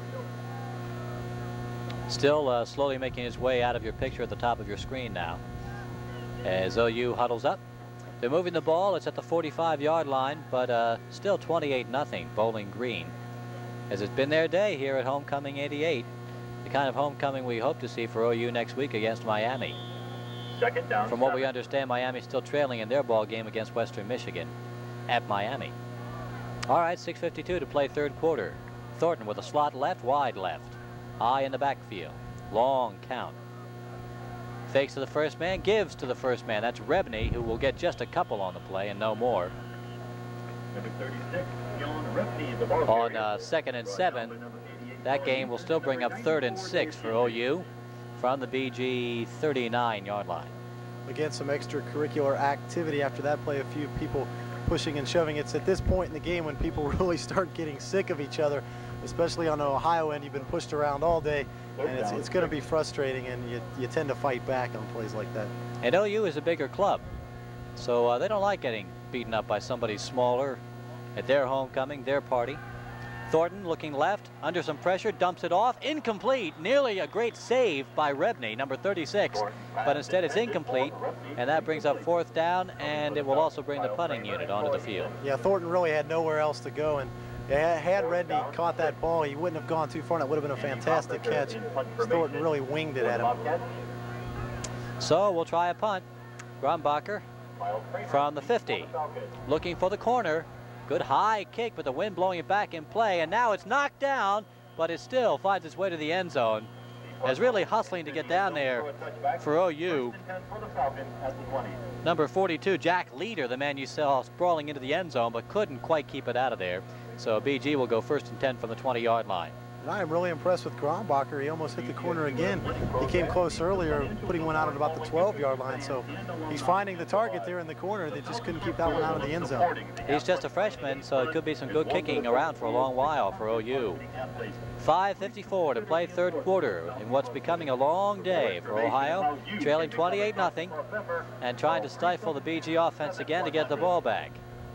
Still slowly making his way out of your picture at the top of your screen now. As OU huddles up. They're moving the ball. It's at the 45-yard line, but still 28-0 Bowling Green. As it's been their day here at Homecoming 88. The kind of homecoming we hope to see for OU next week against Miami. Second down. From what we understand, Miami's still trailing in their ball game against Western Michigan at Miami. All right, 6:52 to play third quarter. Thornton with a slot left, wide left. High in the backfield. Long count. Fakes to the first man, gives to the first man. That's Rebney, who will get just a couple on the play and no more. Number 36, John Rebney, the ball on carrier. 2nd and 7. That game will still bring up 3rd and 6 for OU from the BG 39-yard line. Again, some extracurricular activity after that play. A few people pushing and shoving. It's at this point in the game when people really start getting sick of each other, especially on the Ohio end. You've been pushed around all day, and it's going to be frustrating, and you tend to fight back on plays like that. And OU is a bigger club, so they don't like getting beaten up by somebody smaller at their homecoming, their party. Thornton looking left, under some pressure, dumps it off, incomplete. Nearly a great save by Rebney, number 36, but instead it's incomplete, and that brings up 4th down, and it will also bring the punting unit onto the field. Yeah, Thornton really had nowhere else to go, and had Rebney caught that ball, he wouldn't have gone too far, and it would have been a fantastic catch. Thornton really winged it at him. So we'll try a punt. Grumbacher from the 50, looking for the corner. Good high kick, but the wind blowing it back in play, and now it's knocked down, but it still finds its way to the end zone. is really hustling to get down there for OU. Number 42, Jack Leader, the man you saw sprawling into the end zone, but couldn't quite keep it out of there. So BG will go 1st and 10 from the 20-yard line. And I am really impressed with Grombacher. He almost hit the corner again. He came close earlier, putting one out at about the 12-yard line. So he's finding the target there in the corner. They just couldn't keep that one out of the end zone. He's just a freshman, so it could be some good kicking around for a long while for OU. 5:54 to play 3rd quarter in what's becoming a long day for Ohio, trailing 28-0 and trying to stifle the BG offense again to get the ball back.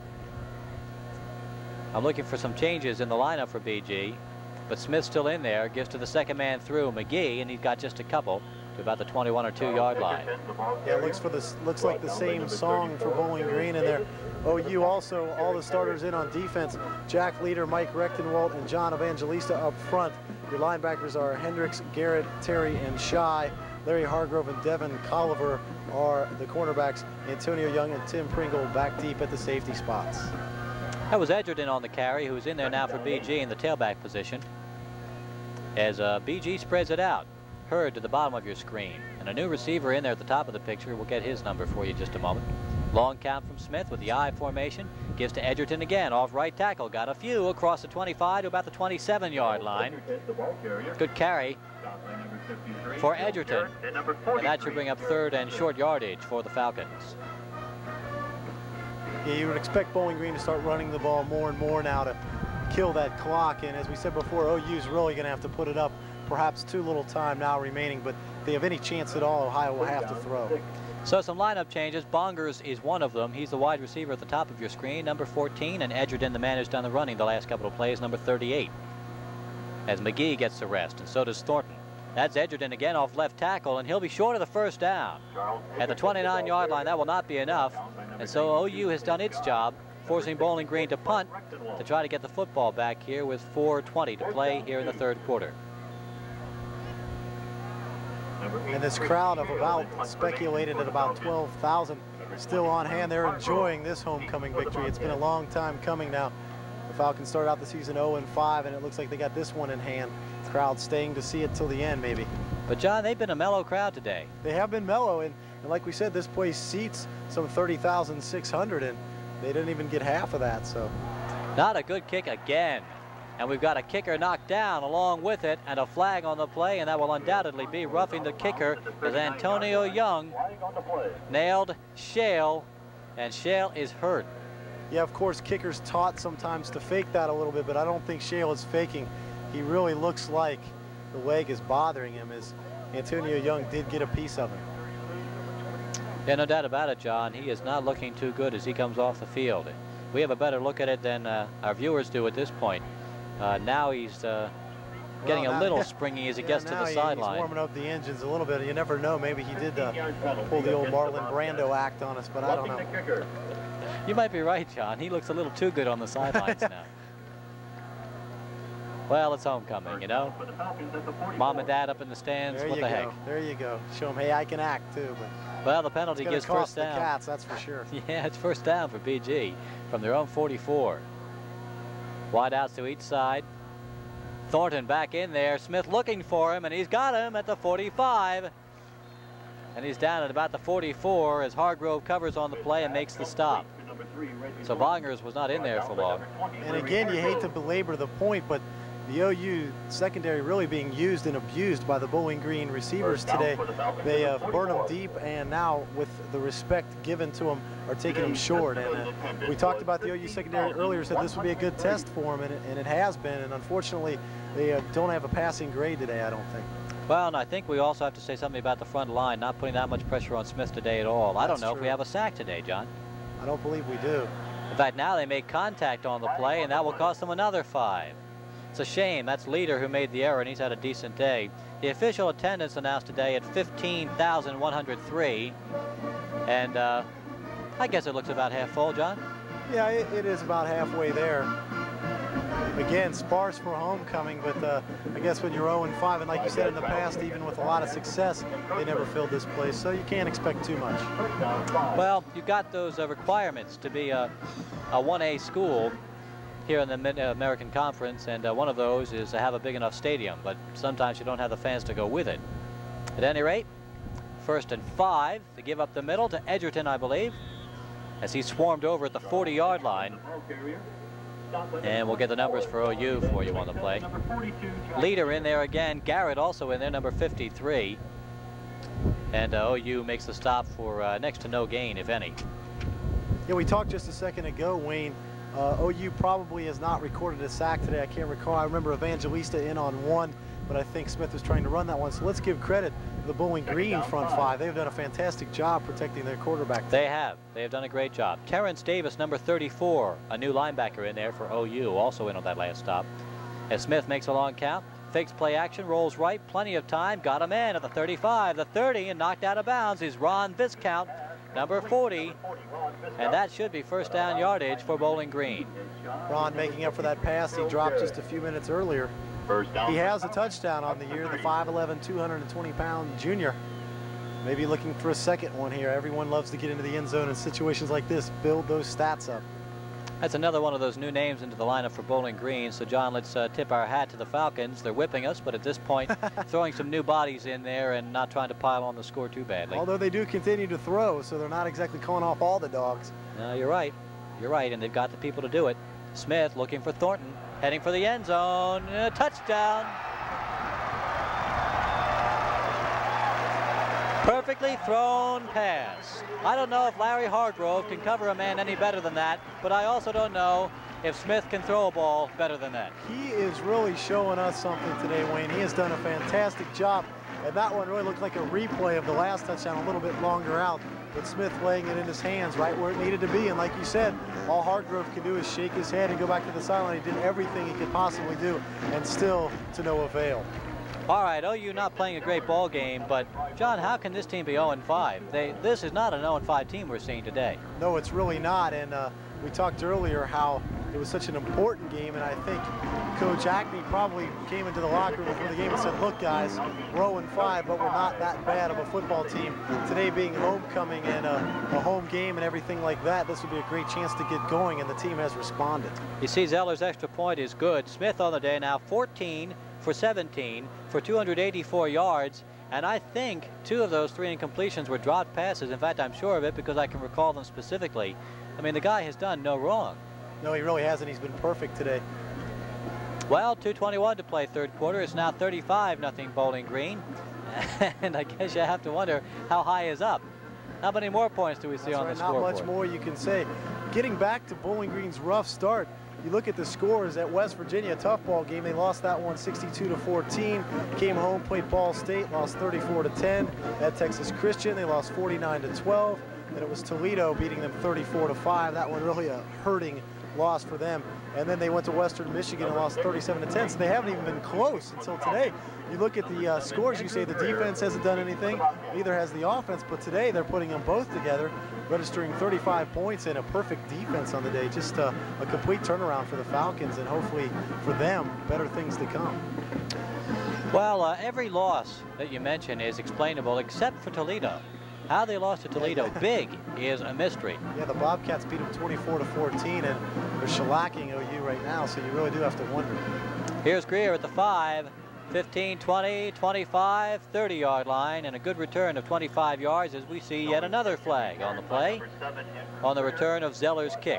I'm looking for some changes in the lineup for BG, but Smith's still in there, gives to the second man through, McGee, and he's got just a couple to about the 21 or 2-yard line. Yeah, looks like the same song for Bowling Green in there. OU also, all the starters in on defense. Jack Leader, Mike Rechtenwald, and John Evangelista up front. Your linebackers are Hendricks, Garrett, Terry, and Shy. Larry Hargrove and Devin Colliver are the cornerbacks. Antonio Young and Tim Pringle back deep at the safety spots. That was Edgerton on the carry, who's in there now for BG in the tailback position. As BG spreads it out, Hurd to the bottom of your screen. And a new receiver in there at the top of the picture. We'll get his number for you in just a moment. Long count from Smith with the I formation. Gives to Edgerton again, off right tackle. Got a few across the 25 to about the 27-yard line. Good carry for Edgerton. And that should bring up 3rd and short yardage for the Falcons. Yeah, you would expect Bowling Green to start running the ball more and more now to kill that clock. And as we said before, OU's really going to have to put it up. Perhaps too little time now remaining, but if they have any chance at all, Ohio will have to throw. So some lineup changes. Bongers is one of them. He's the wide receiver at the top of your screen, number 14, and Edgerton, the man who's done the running the last couple of plays, number 38. As McGee gets the rest, and so does Thornton. That's Edgerton again off left tackle, and he'll be short of the 1st down. At the 29-yard line, that will not be enough. And so OU has done its job, forcing Bowling Green to punt to try to get the football back here with 4:20 to play here in the 3rd quarter. And this crowd of about, speculated at about 12,000, still on hand. They're enjoying this homecoming victory. It's been a long time coming now. The Falcons started out the season 0-5, and it looks like they got this one in hand. The crowd staying to see it till the end, maybe. But, John, they've been a mellow crowd today. They have been mellow, and like we said, this place seats some 30,600, and they didn't even get half of that. So, not a good kick again. And we've got a kicker knocked down along with it, and a flag on the play, and that will undoubtedly be roughing the kicker as Antonio Young nailed Shale, and Shale is hurt. Yeah, of course, kickers taught sometimes to fake that a little bit, but I don't think Shale is faking. He really looks like the leg is bothering him, as Antonio Young did get a piece of him. Yeah, no doubt about it, John. He is not looking too good as he comes off the field. We have a better look at it than our viewers do at this point. Now he's getting a little springy as he gets to the sideline. He's warming up the engines a little bit. You never know. Maybe he did pull the old Marlon Brando act on us, but I don't know. You might be right, John. He looks a little too good on the sidelines now. Well, it's homecoming, you know. Mom and Dad up in the stands. There what the heck? There you go. Show them, hey, I can act too. But well, the penalty gives first down. The Cats, that's for sure. Yeah, it's first down for BG from their own 44. Wide outs to each side. Thornton back in there. Smith looking for him, and he's got him at the 45. And he's down at about the 44 as Hargrove covers on the play and makes the stop. So Bongers was not in there for long. And again, you hate to belabor the point, but the OU secondary really being used and abused by the Bowling Green receivers today. They have burned them deep, and now with the respect given to them, are taking them short. And we talked about the OU secondary earlier, said this would be a good test for them, and it has been. And unfortunately, they don't have a passing grade today, I don't think. Well, and I think we also have to say something about the front line, not putting that much pressure on Smith today at all. I don't know if we have a sack today, John. I don't believe we do. In fact, now they make contact on the play, and that will cost them another 5. It's a shame. That's Leader who made the error, and he's had a decent day. The official attendance announced today at 15,103. And I guess it looks about half full, John. Yeah, it is about halfway there. Again, sparse for homecoming, but I guess when you're 0-5, and like you said in the past, even with a lot of success, they never filled this place, so you can't expect too much. Well, you got those requirements to be a 1A school. here in the Mid-American Conference, and one of those is to have a big enough stadium, but sometimes you don't have the fans to go with it. At any rate, 1st and 5. They give up the middle to Edgerton, I believe, as he swarmed over at the 40-yard line. And we'll get the numbers for OU for you on the play. Leader in there again. Garrett also in there, number 53. And OU makes the stop for next to no gain, if any. Yeah, we talked just a second ago, Wayne. OU probably has not recorded a sack today. I can't recall. I remember Evangelista in on one, but I think Smith was trying to run that one. So let's give credit to the Bowling Green front five. They've done a fantastic job protecting their quarterback. They have. They have done a great job. Terrence Davis, number 34, a new linebacker in there for OU, also in on that last stop. As Smith makes a long count, fakes play action, rolls right, plenty of time, got him in at the 35, the 30, and knocked out of bounds is Ron Viscount, number 40, and that should be first down yardage for Bowling Green. Ron making up for that pass he dropped just a few minutes earlier. He has a touchdown on the year, the 5'11", 220-pound junior. Maybe looking for a second one here. Everyone loves to get into the end zone in situations like this, build those stats up. That's another one of those new names into the lineup for Bowling Green. So, John, let's tip our hat to the Falcons. They're whipping us, but at this point, throwing some new bodies in there and not trying to pile on the score too badly. Although they do continue to throw, so they're not exactly calling off all the dogs. No, you're right. You're right, and they've got the people to do it. Smith looking for Thornton, heading for the end zone. Touchdown. Perfectly thrown pass. I don't know if Larry Hargrove can cover a man any better than that, but I also don't know if Smith can throw a ball better than that. He is really showing us something today, Wayne. He has done a fantastic job, and that one really looked like a replay of the last touchdown, a little bit longer out, but Smith laying it in his hands right where it needed to be. And like you said, all Hargrove could do is shake his head and go back to the sideline. He did everything he could possibly do, and still to no avail. All right, OU not playing a great ball game, but John, how can this team be 0-5? This is not an 0-5 team we're seeing today. No, it's really not, and we talked earlier how it was such an important game, and I think Coach Acme probably came into the locker room before the game and said, look guys, we're 0-5, but we're not that bad of a football team. Today being homecoming and a home game and everything like that, this would be a great chance to get going, and the team has responded. You see Zeller's extra point is good. Smith on the day now 14 for 17 for 284 yards, and I think 2 of those 3 incompletions were dropped passes. In fact, I'm sure of it because I can recall them specifically. I mean, the guy has done no wrong. No, he really hasn't. He's been perfect today. Well, 2:21 to play third quarter. It's now 35-0 Bowling Green, and I guess you have to wonder how high is up. How many more points do we see on the scoreboard? Not much more you can say. Getting back to Bowling Green's rough start, you look at the scores at West Virginia, a tough ball game. They lost that one 62-14. Came home, played Ball State, lost 34-10. At Texas Christian, they lost 49-12. Then it was Toledo beating them 34-5. That one really a hurting loss for them. And then they went to Western Michigan and lost 37-10. So they haven't even been close until today. You look at the scores, you say the defense hasn't done anything, neither has the offense, but today they're putting them both together, registering 35 points and a perfect defense on the day. Just a complete turnaround for the Falcons, and hopefully for them, better things to come. Well, every loss that you mention is explainable except for Toledo. How they lost to Toledo big is a mystery. Yeah, the Bobcats beat them 24-14, and they're shellacking OU right now, so you really do have to wonder. Here's Greer at the 5, 15, 20, 25, 30-yard line, and a good return of 25 yards as we see yet another flag on the play on the return of Zeller's kick.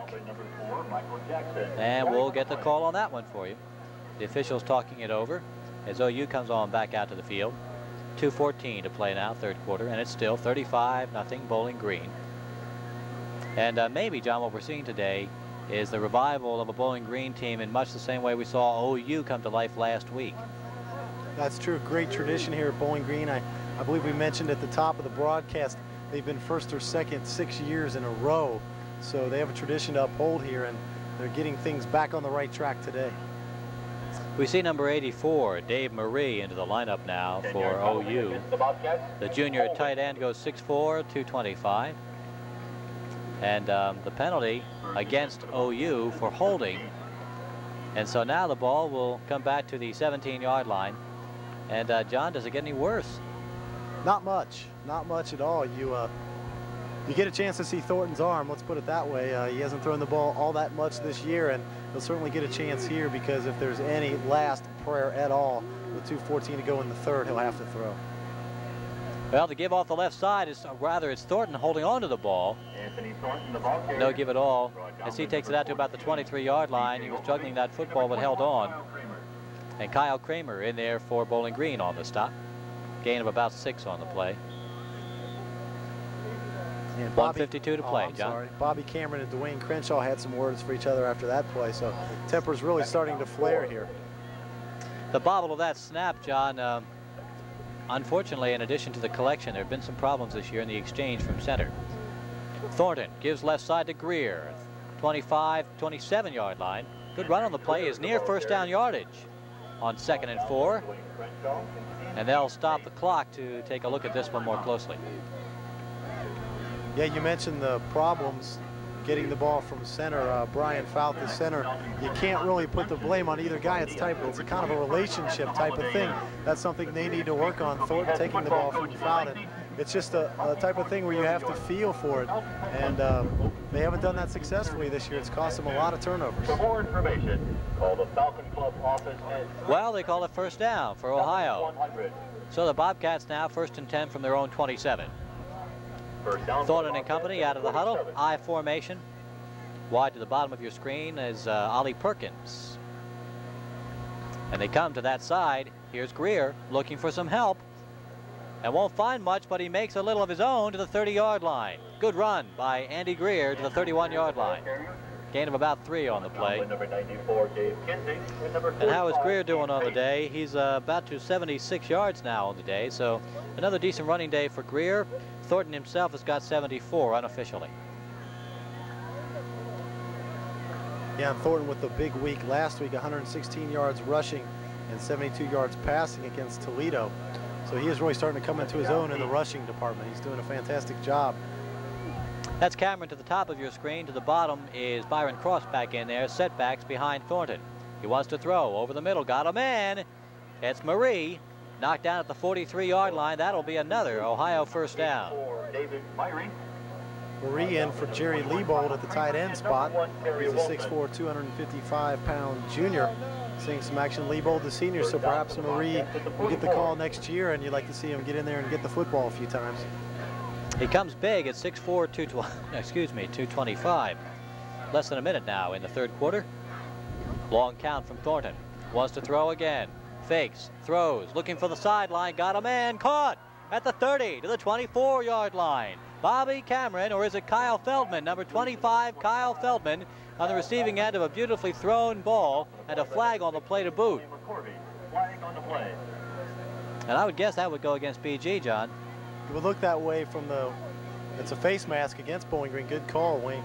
And we'll get the call on that one for you. The officials talking it over as OU comes on back out to the field. 2:14 to play now, third quarter, and it's still 35-0 Bowling Green. And maybe, John, what we're seeing today is the revival of a Bowling Green team in much the same way we saw OU come to life last week. That's true. Great tradition here at Bowling Green. I believe we mentioned at the top of the broadcast they've been first or second 6 years in a row. So they have a tradition to uphold here, and they're getting things back on the right track today. We see number 84, Dave Marie, into the lineup now for OU. The junior tight end goes 6'4", 225. And the penalty against OU for holding. And so now the ball will come back to the 17-yard line. And John, does it get any worse? Not much. Not much at all. You You get a chance to see Thornton's arm, let's put it that way. He hasn't thrown the ball all that much this year, and he'll certainly get a chance here because if there's any last prayer at all with 2:14 to go in the third, he'll have to throw. Well, to give off the left side is rather it's Thornton holding on to the ball. No give at all as he takes it out to about the 23-yard line. He was juggling that football but held on. And Kyle Kramer in there for Bowling Green on the stop. Gain of about 6 on the play. And 1:52 to play, John. Sorry. Bobby Cameron and Dwayne Crenshaw had some words for each other after that play, so temper's really starting to flare here. The bobble of that snap, John, unfortunately, in addition to the collection, there have been some problems this year in the exchange from center. Thornton gives left side to Greer, 25, 27-yard line. Good run on the play is near first down yardage on 2nd and 4. And they'll stop the clock to take a look at this one more closely. Yeah, you mentioned the problems getting the ball from center. Brian Fouth, the center. You can't really put the blame on either guy. It's a kind of a relationship type of thing. That's something they need to work on. Thornton taking the ball from Fouth. It's just a type of thing where you have to feel for it. And they haven't done that successfully this year. It's cost them a lot of turnovers. For more information, call the Falcon Club office at... Well, they call it first down for Ohio. So the Bobcats now 1st and 10 from their own 27. Thornton and company out of the huddle. I formation. Wide to the bottom of your screen is Ollie Perkins. And they come to that side. Here's Greer looking for some help. And won't find much, but he makes a little of his own to the 30-yard line. Good run by Andy Greer to the 31-yard line. Gain of about 3 on the play. And how is Greer doing on the day? He's about to 76 yards now on the day, so another decent running day for Greer. Thornton himself has got 74 unofficially. Yeah, and Thornton with the big week last week, 116 yards rushing and 72 yards passing against Toledo. So he is really starting to come into his own in the rushing department. He's doing a fantastic job. That's Cameron to the top of your screen. To the bottom is Byron Cross back in there. Setbacks behind Thornton. He wants to throw over the middle. Got a man. It's Marie. Knocked down at the 43-yard line. That'll be another Ohio first down. Marie in for Jerry Liebold at the tight end spot. He's a 6'4", 255-pound junior. Seeing some action. Liebold, the senior, so perhaps Marie will get the call next year, and you'd like to see him get in there and get the football a few times. He comes big at 6'4", 225. Less than a minute now in the third quarter. Long count from Thornton. Wants to throw again. Fakes, throws, looking for the sideline. Got a man, caught at the 30 to the 24-yard line. Bobby Cameron, or is it Kyle Feldman? Number 25, Kyle Feldman, on the receiving end of a beautifully thrown ball and a flag on the play to boot. And I would guess that would go against BG, John. It would look that way from the, it's a face mask against Bowling Green. Good call, Wayne.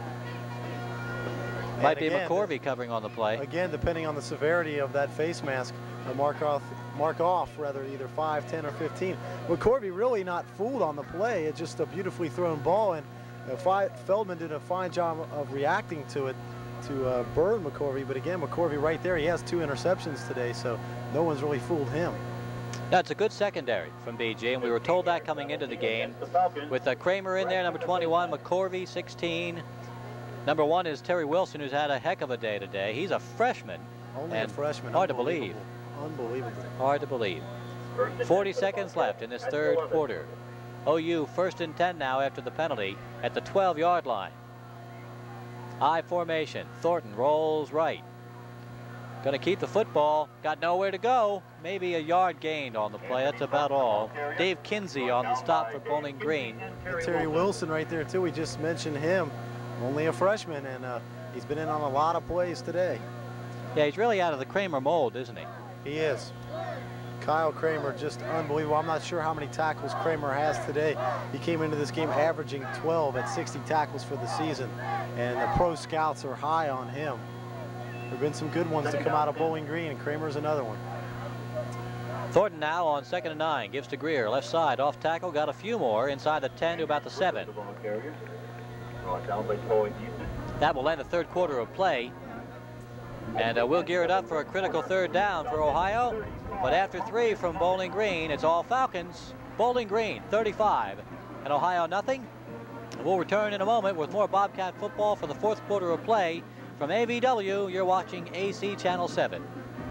Might be McCorvey covering on the play. Again, depending on the severity of that face mask, mark off rather either 5, 10, or 15. McCorvey really not fooled on the play. It's just a beautifully thrown ball, and Feldman did a fine job of reacting to it to burn McCorvey. But again, McCorvey right there, he has 2 interceptions today, so no one's really fooled him. That's a good secondary from BG, and we were told that coming into the game. With Kramer in there, number 21, McCorvey, 16. Number 1 is Terry Wilson, who's had a heck of a day today. He's a freshman. Only a freshman. Hard to believe. Unbelievable. Hard to believe. 40 seconds left in this third quarter. OU 1st and 10 now after the penalty at the 12-yard line. I formation. Thornton rolls right. Going to keep the football. Got nowhere to go. Maybe a yard gained on the play. That's about all. Dave Kinsey on the stop for Bowling Green. And Terry Wilson right there, too. We just mentioned him. Only a freshman, and he's been in on a lot of plays today. Yeah, he's really out of the Kramer mold, isn't he? He is. Kyle Kramer, just unbelievable. I'm not sure how many tackles Kramer has today. He came into this game averaging 12 at 60 tackles for the season, and the pro scouts are high on him. There have been some good ones to come out of Bowling Green, and Kramer's another one. Thornton now on 2nd and 9. Gives to Greer. Left side, off tackle. Got a few more inside the 10 to about the 7. That will end the third quarter of play. And we'll gear it up for a critical third down for Ohio. But after 3 from Bowling Green, it's all Falcons. Bowling Green 35 and Ohio nothing. We'll return in a moment with more Bobcat football for the fourth quarter of play. From AVW, you're watching AC Channel 7.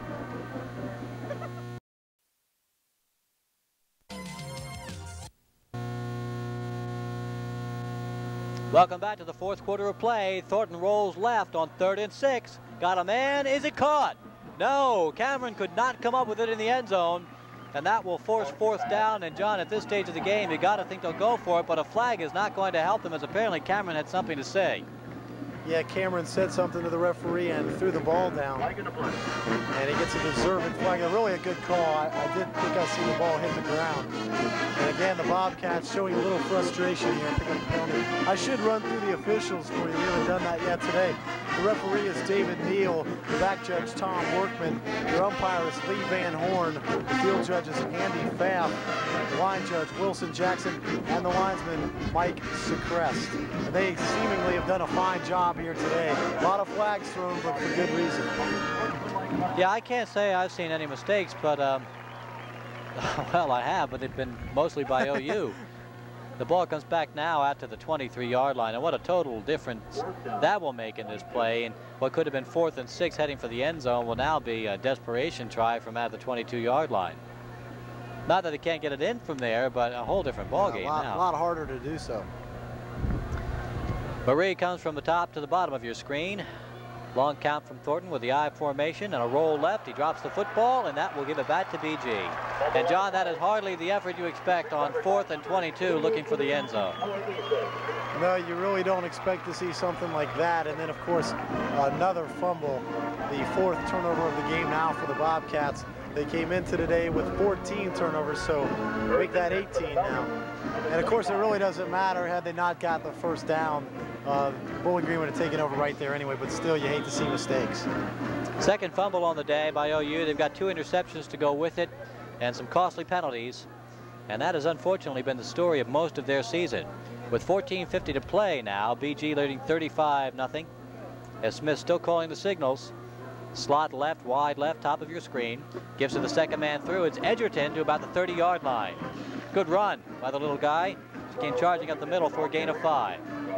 Welcome back to the fourth quarter of play. Thornton rolls left on 3rd and 6. Got a man. Is it caught? No. Cameron could not come up with it in the end zone. And that will force 4th down. And John, at this stage of the game, you got to think they'll go for it. But a flag is not going to help them, as apparently Cameron had something to say. Yeah, Cameron said something to the referee and threw the ball down. And he gets a deserving flag. Really a good call. I did think I see the ball hit the ground. And again, the Bobcats showing a little frustration here. Picking up the penalty. I should run through the officials for you. We haven't done that yet today. The referee is David Neal. The back judge, Tom Workman. Your umpire is Lee Van Horn. The field judge is Andy Pfaff. The line judge, Wilson Jackson. And the linesman, Mike Secrest. And they seemingly have done a fine job here today. A lot of flags thrown, but for good reason. Yeah, I can't say I've seen any mistakes, but well, I have, but they've been mostly by OU. The ball comes back now out to the 23-yard line, and what a total difference that will make in this play. And what could have been 4th and 6 heading for the end zone will now be a desperation try from out the 22-yard line. Not that they can't get it in from there, but a whole different ball game now. A lot harder to do so. Marie comes from the top to the bottom of your screen. Long count from Thornton with the I formation and a roll left. He drops the football, and that will give it back to BG. And John, that is hardly the effort you expect on 4th and 22 looking for the end zone. No, you really don't expect to see something like that. And then, of course, another fumble. The 4th turnover of the game now for the Bobcats. They came into today with 14 turnovers, so make that 18 now. And, of course, it really doesn't matter had they not got the first down. Bowling Green would have taken over right there anyway, but still, you hate to see mistakes. Second fumble on the day by OU. They've got 2 interceptions to go with it and some costly penalties. And that has unfortunately been the story of most of their season. With 14:50 to play now, BG leading 35-0. As Smith still calling the signals. Slot left, wide left, top of your screen. Gives to the second man through. It's Edgerton to about the 30-yard line. Good run by the little guy. Came charging up the middle for a gain of 5.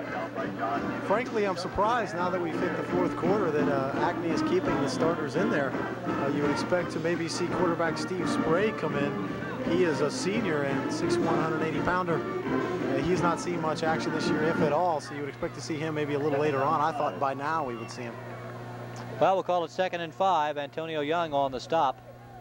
Frankly, I'm surprised now that we've hit the fourth quarter that Acme is keeping the starters in there. You would expect to maybe see quarterback Steve Spray come in. He is a senior and 6'1", 180-pounder. He's not seen much action this year, if at all, so you would expect to see him maybe a little later on. I thought by now we would see him. Well, we'll call it 2nd and 5. Antonio Young on the stop.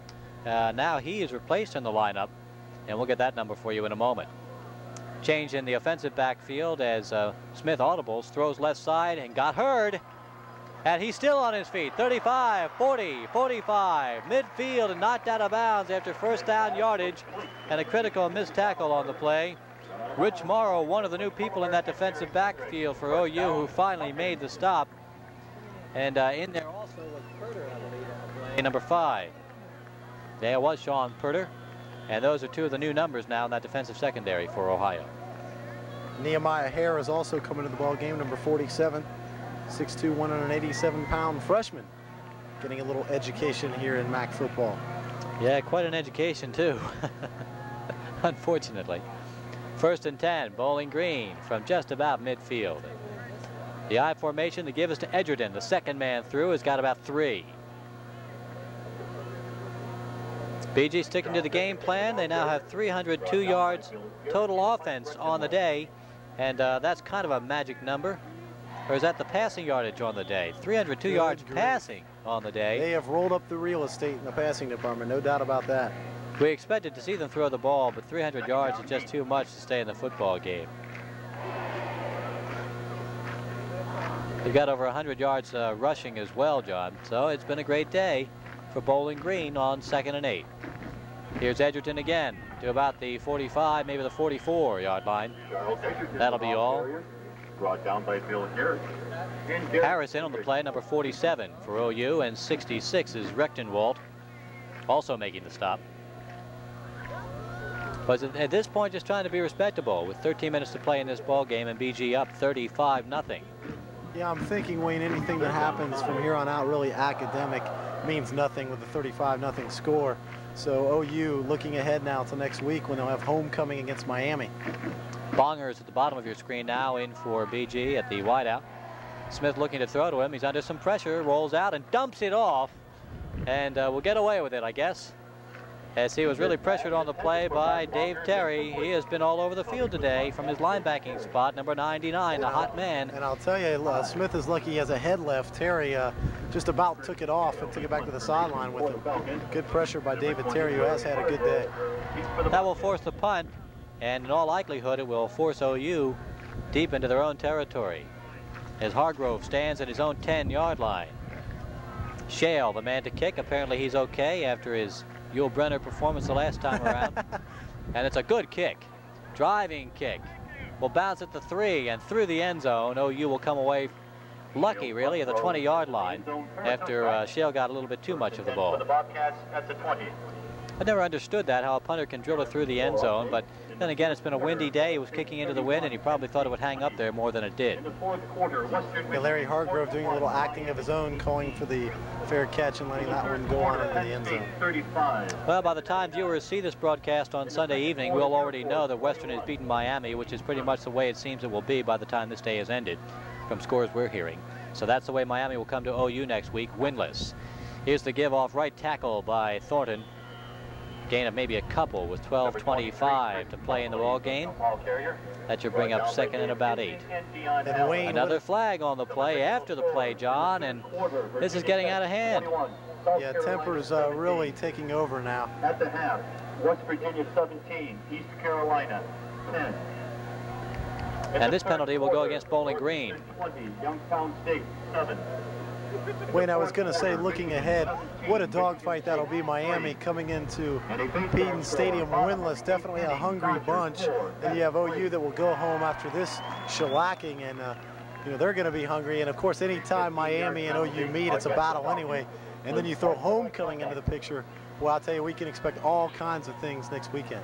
Now he is replaced in the lineup, and we'll get that number for you in a moment. Change in the offensive backfield as Smith audibles, throws left side and got heard. And he's still on his feet. 35, 40, 45, midfield and knocked out of bounds after first down yardage and a critical missed tackle on the play. Rich Morrow, one of the new people in that defensive backfield for OU, who finally made the stop. And in there also was Purder, I believe, on the play, number 5. There was Sean Purder. And those are 2 of the new numbers now in that defensive secondary for Ohio. Nehemiah Hare is also coming to the ball game, number 47, 6'2", 187-pound freshman, getting a little education here in MAC football. Yeah, quite an education too, unfortunately. 1st and 10, Bowling Green from just about midfield. The I formation to give us to Edgerton. The second man through has got about 3. BG sticking to the game plan. They now have 302 yards total offense on the day, and that's kind of a magic number. Or is that the passing yardage on the day? 302 yards passing on the day. They have rolled up the real estate in the passing department, no doubt about that. We expected to see them throw the ball, but 300 yards is just too much to stay in the football game. They've got over 100 yards rushing as well, John. So it's been a great day for Bowling Green on 2nd and 8. Here's Edgerton again to about the 45, maybe the 44-yard line. That'll be all. Brought down by Bill Harris. Harrison on the play, number 47 for OU, and 66 is Rechtenwald, also making the stop. But at this point, just trying to be respectable with 13 minutes to play in this ball game and BG up 35-0. Yeah, I'm thinking, Wayne, anything that happens from here on out really academic means nothing with a 35-0 score. So OU looking ahead now to next week when they'll have homecoming against Miami. Bongers at the bottom of your screen now in for BG at the wideout. Smith looking to throw to him. He's under some pressure, rolls out and dumps it off, and will get away with it, I guess, as he was really pressured on the play by Dave Terry. He has been all over the field today from his linebacking spot, number 99, the hot man. And I'll tell you, Smith is lucky he has a head left. Terry just about took it off and took it back to the sideline with him. Good pressure by David Terry, who has had a good day. That will force the punt, and in all likelihood it will force OU deep into their own territory, as Hargrove stands at his own 10-yard line. Shale, the man to kick. Apparently he's okay after his Yul Brenner performance the last time around. And it's a good kick. Driving kick. Will bounce at the 3 and through the end zone. OU will come away lucky, really, at the 20-yard line after Shale got a little bit too much of the ball. I never understood that, how a punter can drill it through the end zone, but then again, it's been a windy day. He was kicking into the wind, and he probably thought it would hang up there more than it did. Yeah, Larry Hargrove doing a little acting of his own, calling for the fair catch and letting that one go on into the end zone. Well, by the time viewers see this broadcast on Sunday evening, we'll already know that Western has beaten Miami, which is pretty much the way it seems it will be by the time this day is ended, from scores we're hearing. So that's the way Miami will come to OU next week, winless. Here's the give-off right tackle by Thornton. Gain of maybe a couple with 12:25 to play in the ball game. That should bring up second and about 8. And Wayne, another flag on the play after the play, John, and this is getting out of hand. Yeah, temper's really taking over now. At the half, West Virginia 17, East Carolina 10. And this penalty will go against Bowling Green. 20, Youngstown State 7. Wayne, I was going to say, looking ahead, what a dogfight that'll be. Miami coming into Peden Stadium winless, definitely a hungry bunch. And you have OU that will go home after this shellacking, and you know, they're going to be hungry. And of course, anytime Miami and OU meet, it's a battle anyway. And then you throw homecoming into the picture. Well, I'll tell you, we can expect all kinds of things next weekend.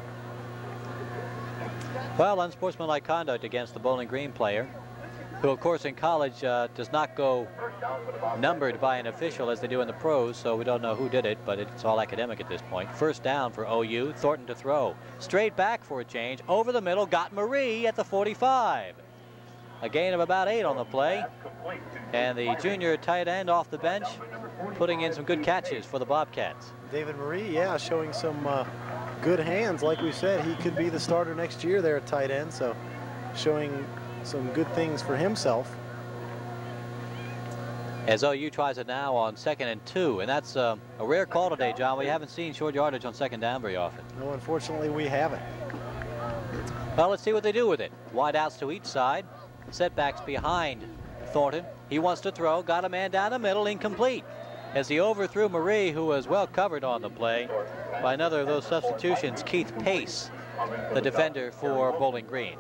Well, unsportsmanlike conduct against the Bowling Green player, who of course in college does not go numbered by an official as they do in the pros, so we don't know who did it, but it's all academic at this point. First down for OU, Thornton to throw. Straight back for a change, over the middle, got Marie at the 45. A gain of about 8 on the play, and the junior tight end off the bench putting in some good catches for the Bobcats. David Marie, yeah, showing some good hands. Like we said, he could be the starter next year there at tight end, so showing some good things for himself. As OU tries it now on 2nd and 2, and that's a rare call today, John. We haven't seen short yardage on 2nd down very often. No, unfortunately, we haven't. Well, let's see what they do with it. Wide outs to each side. Setbacks behind Thornton. He wants to throw, got a man down the middle, incomplete, as he overthrew Marie, who was well covered on the play by another of those substitutions, Keith Pace, the defender for Bowling Green.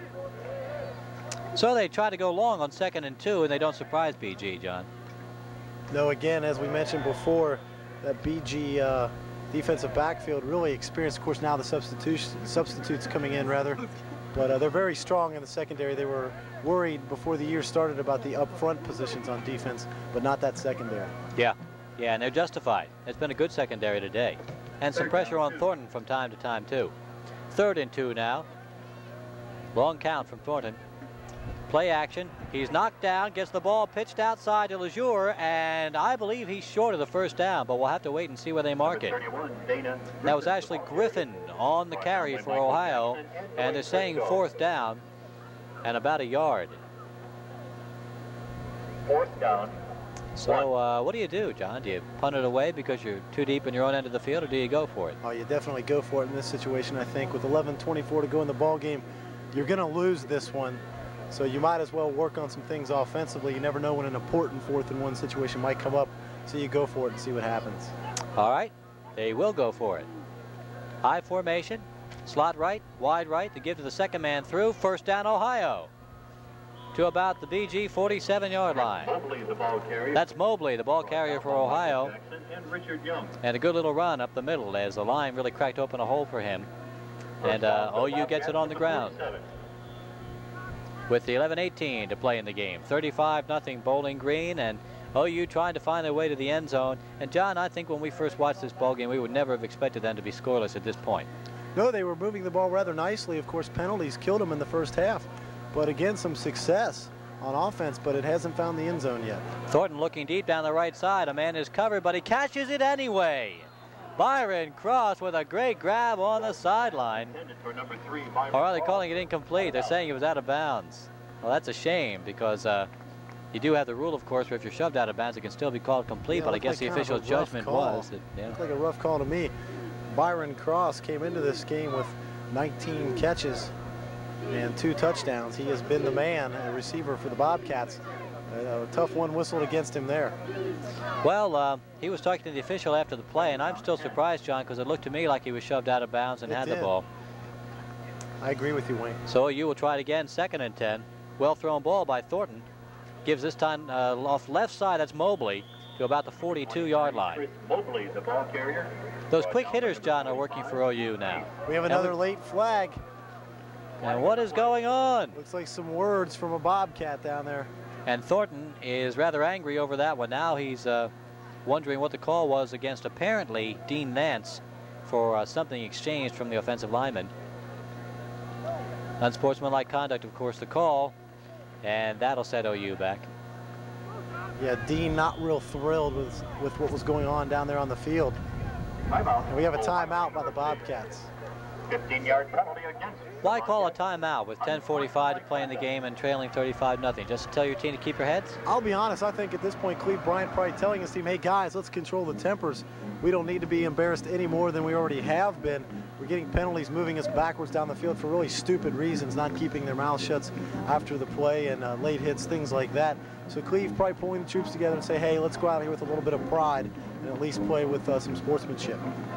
So they try to go long on 2nd and 2, and they don't surprise BG, John. No, again, as we mentioned before, that BG defensive backfield really experienced, of course, now the substitutes coming in, rather. But they're very strong in the secondary. They were worried before the year started about the up front positions on defense, but not that secondary. Yeah, and they're justified. It's been a good secondary today. And some pressure on Thornton from time to time, too. 3rd and 2 now. Long count from Thornton. Play action. He's knocked down, gets the ball pitched outside to LeJour, and I believe he's short of the first down, but we'll have to wait and see where they mark it. That was actually Griffin on the carry for Ohio, and they're saying 4th down and about a yard. 4th down. So what do you do, John? Do you punt it away because you're too deep in your own end of the field, or do you go for it? Oh, you definitely go for it in this situation, I think. With 11:24 to go in the ball game, you're going to lose this one. So you might as well work on some things offensively. You never know when an important 4th and 1 situation might come up. So you go for it and see what happens. All right, they will go for it. High formation, slot right, wide right, to give to the second man through. 1st down, Ohio. To about the BG 47-yard line. That's Mobley, the ball carrier for Ohio. And a good little run up the middle as the line really cracked open a hole for him. And OU gets it on the ground. With the 11:18 to play in the game. 35-0 Bowling Green, and OU trying to find their way to the end zone. And John, I think when we first watched this ball game, we would never have expected them to be scoreless at this point. No, they were moving the ball rather nicely. Of course, penalties killed them in the first half. But again, some success on offense, but it hasn't found the end zone yet. Thornton looking deep down the right side. A man is covered, but he catches it anyway. Byron Cross with a great grab on the sideline. Or are they calling it incomplete? They're saying it was out of bounds. Well, that's a shame because you do have the rule, of course, where if you're shoved out of bounds, it can still be called complete, Yeah, but I guess the official judgment was that, yeah. Looked like a rough call to me. Byron Cross came into this game with 19 catches and 2 touchdowns. He has been the man, a receiver for the Bobcats. A tough one whistled against him there. Well, he was talking to the official after the play, and I'm still surprised, John, because it looked to me like he was shoved out of bounds and had the ball. I agree with you, Wayne. So you will try it again, 2nd and 10. Well thrown ball by Thornton. Gives this time off left side, that's Mobley, to about the 42-yard line. Mobley, the ball carrier. Those quick hitters, John, are working for OU now. We have another late flag. And what is going on? Looks like some words from a Bobcat down there. And Thornton is rather angry over that one. Now he's wondering what the call was against apparently Dean Nance for something exchanged from the offensive lineman. Unsportsmanlike conduct, of course, the call, and that'll set OU back. Yeah, Dean not real thrilled with what was going on down there on the field. Timeout. And we have a timeout by the Bobcats. 15-yard penalty against. Why call a timeout with 10:45 to play in the game and trailing 35-0? Just to tell your team to keep your heads? I'll be honest, I think at this point, Cleve Bryant probably telling his team, hey guys, let's control the tempers. We don't need to be embarrassed any more than we already have been. We're getting penalties moving us backwards down the field for really stupid reasons, not keeping their mouths shut after the play and late hits, things like that. So Cleve probably pulling the troops together and say, hey, let's go out here with a little bit of pride and at least play with some sportsmanship.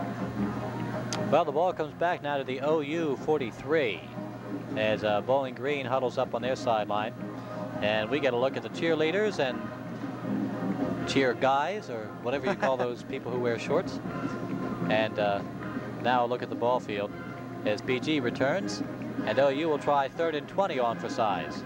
Well, the ball comes back now to the OU 43 as Bowling Green huddles up on their sideline. And we get a look at the cheerleaders and cheer guys, or whatever you call those people who wear shorts. And now a look at the ball field as BG returns, and OU will try 3rd and 20 on for size.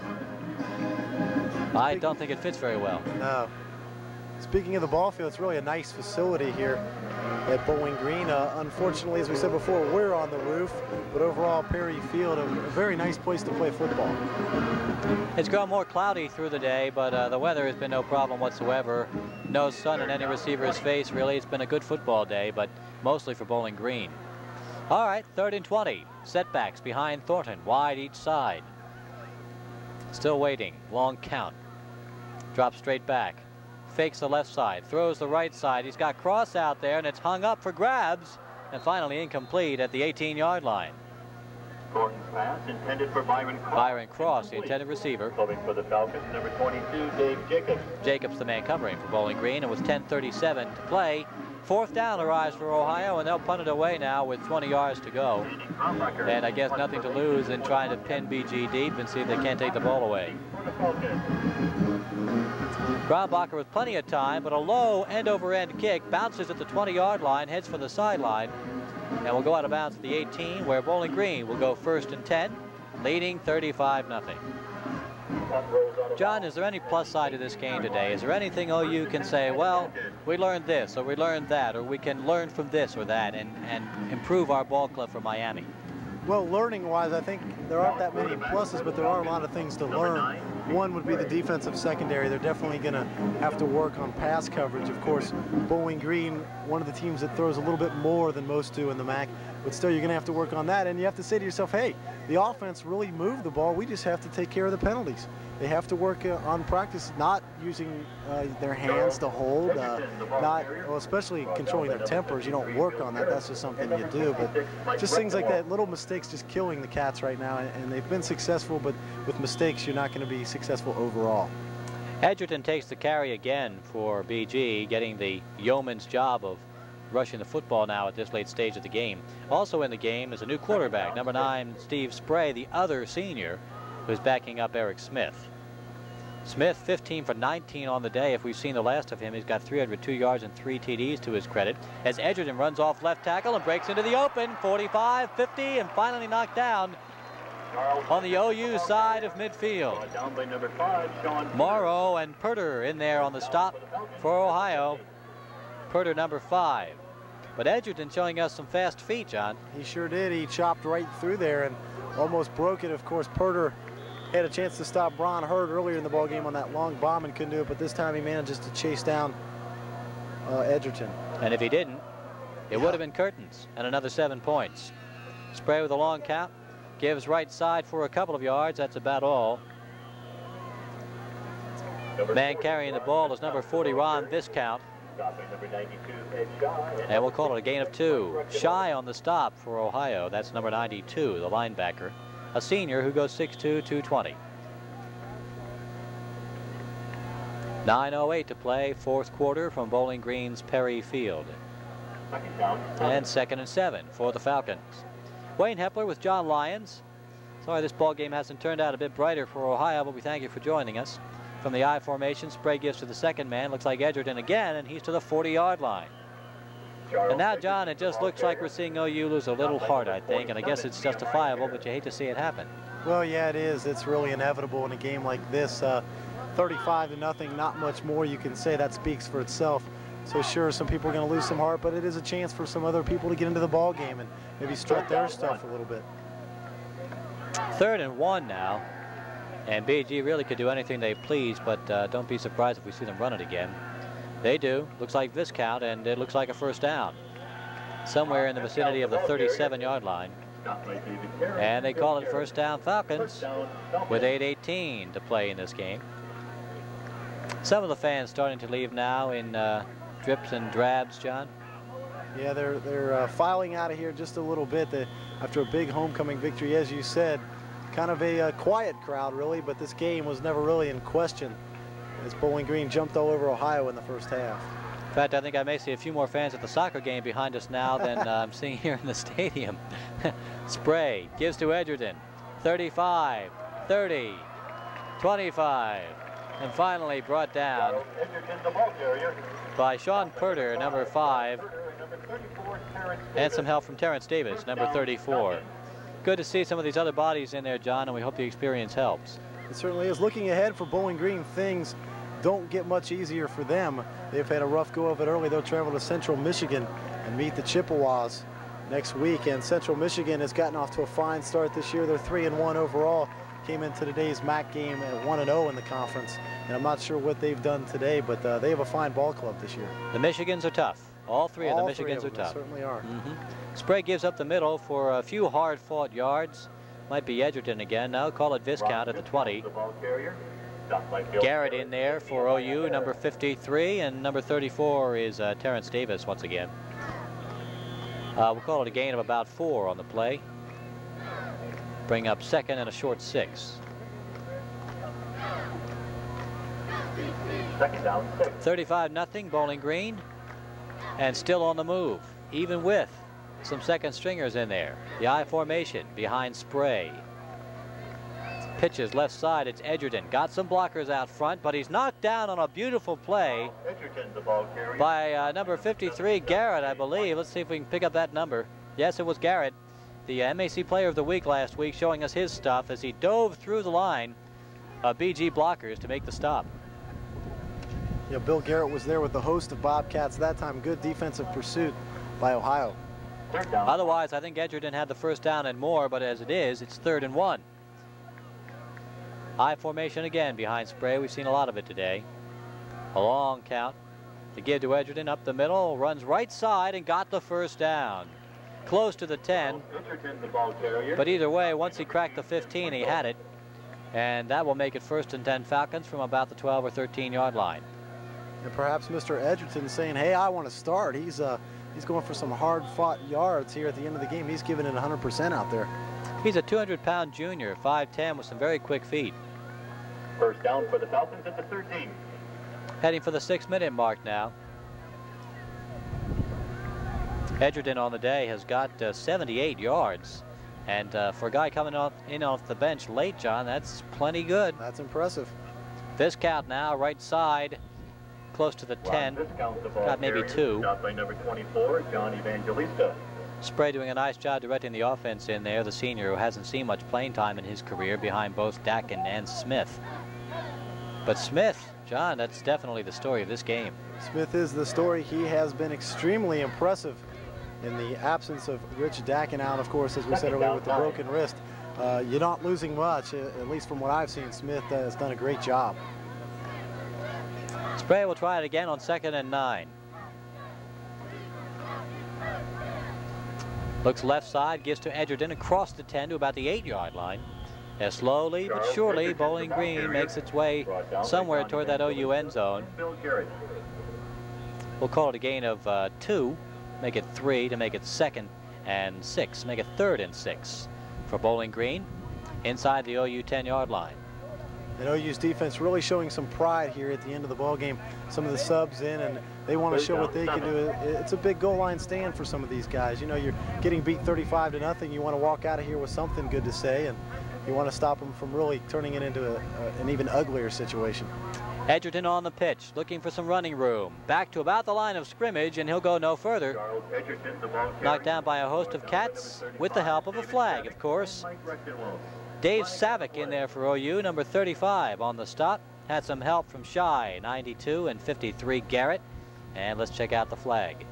I don't think it fits very well. No. Speaking of the ball field, it's really a nice facility here at Bowling Green. Unfortunately, as we said before, we're on the roof, but overall Perry Field, a very nice place to play football. It's grown more cloudy through the day, but the weather has been no problem whatsoever. No sun in any receiver's face, really. It's been a good football day, but mostly for Bowling Green. All right, 3rd and 20. Setbacks behind Thornton, wide each side. Still waiting, long count. Drops straight back. Fakes the left side, throws the right side. He's got Cross out there, and it's hung up for grabs, and finally incomplete at the 18-yard line. Gordon's pass intended for Byron Cross. Byron Cross, the intended receiver. Coming for the Falcons, number 22, Dave Jacobs. Jacobs, the man covering for Bowling Green, and with 10:37 to play. 4th down arrives for Ohio, and they'll punt it away now with 20 yards to go. And I guess nothing to lose in trying to pin BG deep and see if they can't take the ball away. Grombacher with plenty of time, but a low end-over-end kick bounces at the 20-yard line, heads for the sideline, and will go out of bounds at the 18, where Bowling Green will go 1st and 10, leading 35-0. John, is there any plus side to this game today? Is there anything OU can say, well, we learned this, or we learned that, or we can learn from this or that and improve our ball club for Miami? Well, learning-wise, I think there aren't that many pluses, but there are a lot of things to learn. One would be the defensive secondary. They're definitely going to have to work on pass coverage. Of course, Bowling Green, one of the teams that throws a little bit more than most do in the MAC, but still you're going to have to work on that. And you have to say to yourself, hey, the offense really moved the ball. We just have to take care of the penalties. They have to work on practice, not using their hands to hold, especially controlling their tempers. You don't work on that. That's just something you do. But just things like that, little mistakes just killing the Cats right now. And they've been successful, but with mistakes, you're not going to be successful overall. Edgerton takes the carry again for BG, getting the yeoman's job of rushing the football now at this late stage of the game. Also in the game is a new quarterback, number 9, Steve Spray, the other senior, who's backing up Eric Smith. Smith, 15 for 19 on the day. If we've seen the last of him, he's got 302 yards and 3 TDs to his credit. As Edgerton runs off left tackle and breaks into the open, 45, 50, and finally knocked down on the OU side of midfield. Down by number 5, Sean Morrow and Perter in there on the stop for Ohio. Perter, number 5. But Edgerton showing us some fast feet, John. He sure did. He chopped right through there and almost broke it. Of course, Purder had a chance to stop Bron Hurd earlier in the ball game on that long bomb and couldn't do it, but this time he manages to chase down Edgerton. And if he didn't, it would have been curtains and another 7 points. Spray with a long count, gives right side for a couple of yards. That's about all. Man carrying the ball is number 40, Ron Viscount. And we'll call it a gain of 2. Shy on the stop for Ohio. That's number 92, the linebacker. A senior who goes 6'2", 220. 9:08 to play, fourth quarter from Bowling Green's Perry Field. And 2nd and 7 for the Falcons. Wayne Hepler with John Lyons. Sorry this ball game hasn't turned out a bit brighter for Ohio, but we thank you for joining us. From the I formation, Spray gives to the second man. Looks like Edgerton again, and he's to the 40-yard line. And now, John, it just looks like we're seeing OU lose a little heart, I think, and I guess it's justifiable, but you hate to see it happen. Well, yeah, it is. It's really inevitable in a game like this. 35-0, not much more you can say. That speaks for itself. So sure, some people are going to lose some heart, but it is a chance for some other people to get into the ball game and maybe strut their stuff a little bit. 3rd and 1 now. And BG really could do anything they please, but don't be surprised if we see them run it again. They do. Looks like Viscount, and it looks like a first down. Somewhere in the vicinity of the 37-yard line. And they call it first down Falcons with 8:18 to play in this game. Some of the fans starting to leave now in drips and drabs, John. Yeah, they're filing out of here just a little bit after a big homecoming victory, as you said. Kind of a quiet crowd, really, but this game was never really in question as Bowling Green jumped all over Ohio in the first half. In fact, I think I may see a few more fans at the soccer game behind us now than I'm seeing here in the stadium. Spray gives to Edgerton. 35, 30, 25, and finally brought down by Sean Purder, number 5, and some help from Terrence Davis, number 34. Good to see some of these other bodies in there, John, and we hope the experience helps. It certainly is. Looking ahead for Bowling Green, things don't get much easier for them. They've had a rough go of it early. They'll travel to Central Michigan and meet the Chippewas next week. And Central Michigan has gotten off to a fine start this year. They're 3-1 overall. Came into today's MAC game at 1-0 in the conference. And I'm not sure what they've done today, but they have a fine ball club this year. The Michigans are tough. All three of the Michigans are tough. They certainly are. Spray gives up the middle for a few hard-fought yards. Might be Edgerton again. Now call it Viscount at the 20. Garrett in there for OU, number 53, and number 34 is Terrence Davis once again. We'll call it a gain of about 4 on the play. Bring up 2nd and a short 6. 35-0 Bowling Green, and still on the move, even with some second stringers in there. The I formation behind Spray. Pitches left side, it's Edgerton. Got some blockers out front, but he's knocked down on a beautiful play by number 53, Garrett, I believe. Let's see if we can pick up that number. Yes, it was Garrett, the MAC Player of the Week last week, showing us his stuff as he dove through the line of BG blockers to make the stop. Yeah, Bill Garrett was there with the host of Bobcats that time. Good defensive pursuit by Ohio. Otherwise, I think Edgerton had the first down and more, but as it is, it's 3rd and 1. I formation again behind Spray. We've seen a lot of it today. A long count to give to Edgerton up the middle, runs right side and got the first down. Close to the 10, but either way, once he cracked the 15, he had it. And that will make it 1st and 10 Falcons from about the 12 or 13-yard line. And perhaps Mr. Edgerton saying, hey, I want to start. He's going for some hard-fought yards here at the end of the game. He's giving it 100% out there. He's a 200-pound junior, 5'10", with some very quick feet. First down for the Falcons at the 13. Heading for the 6-minute mark now. Edgerton on the day has got 78 yards. And for a guy coming off the bench late, John, that's plenty good. That's impressive. Viscount now, right side, close to the 10. Got maybe 2. Shot by number 24, John Evangelista. Spray doing a nice job directing the offense in there. The senior who hasn't seen much playing time in his career behind both Dakin and Smith. But Smith, John, that's definitely the story of this game. Smith is the story. He has been extremely impressive in the absence of Rich Dakin out, of course, as we said earlier, with the broken wrist, you're not losing much, at least from what I've seen. Smith has done a great job. Spray will try it again on 2nd and 9. Looks left side, gives to Edgerton across the 10 to about the 8-yard line. As slowly but surely, Bowling Green makes its way somewhere toward that OU end zone. We'll call it a gain of 2, make it 3 to make it 2nd and 6, make it 3rd and 6 for Bowling Green inside the OU 10-yard line. And OU's defense really showing some pride here at the end of the ball game. Some of the subs in, and they want to show what they can do. It's a big goal line stand for some of these guys. You know, you're getting beat 35-0. You want to walk out of here with something good to say, and you want to stop them from really turning it into an even uglier situation. Edgerton on the pitch, looking for some running room. Back to about the line of scrimmage, and he'll go no further. Knocked down by a host of cats with the help of a flag, of course. Dave Savick in there for OU, number 35 on the stop. Had some help from Shy, 92 and 53 Garrett. And let's check out the flag.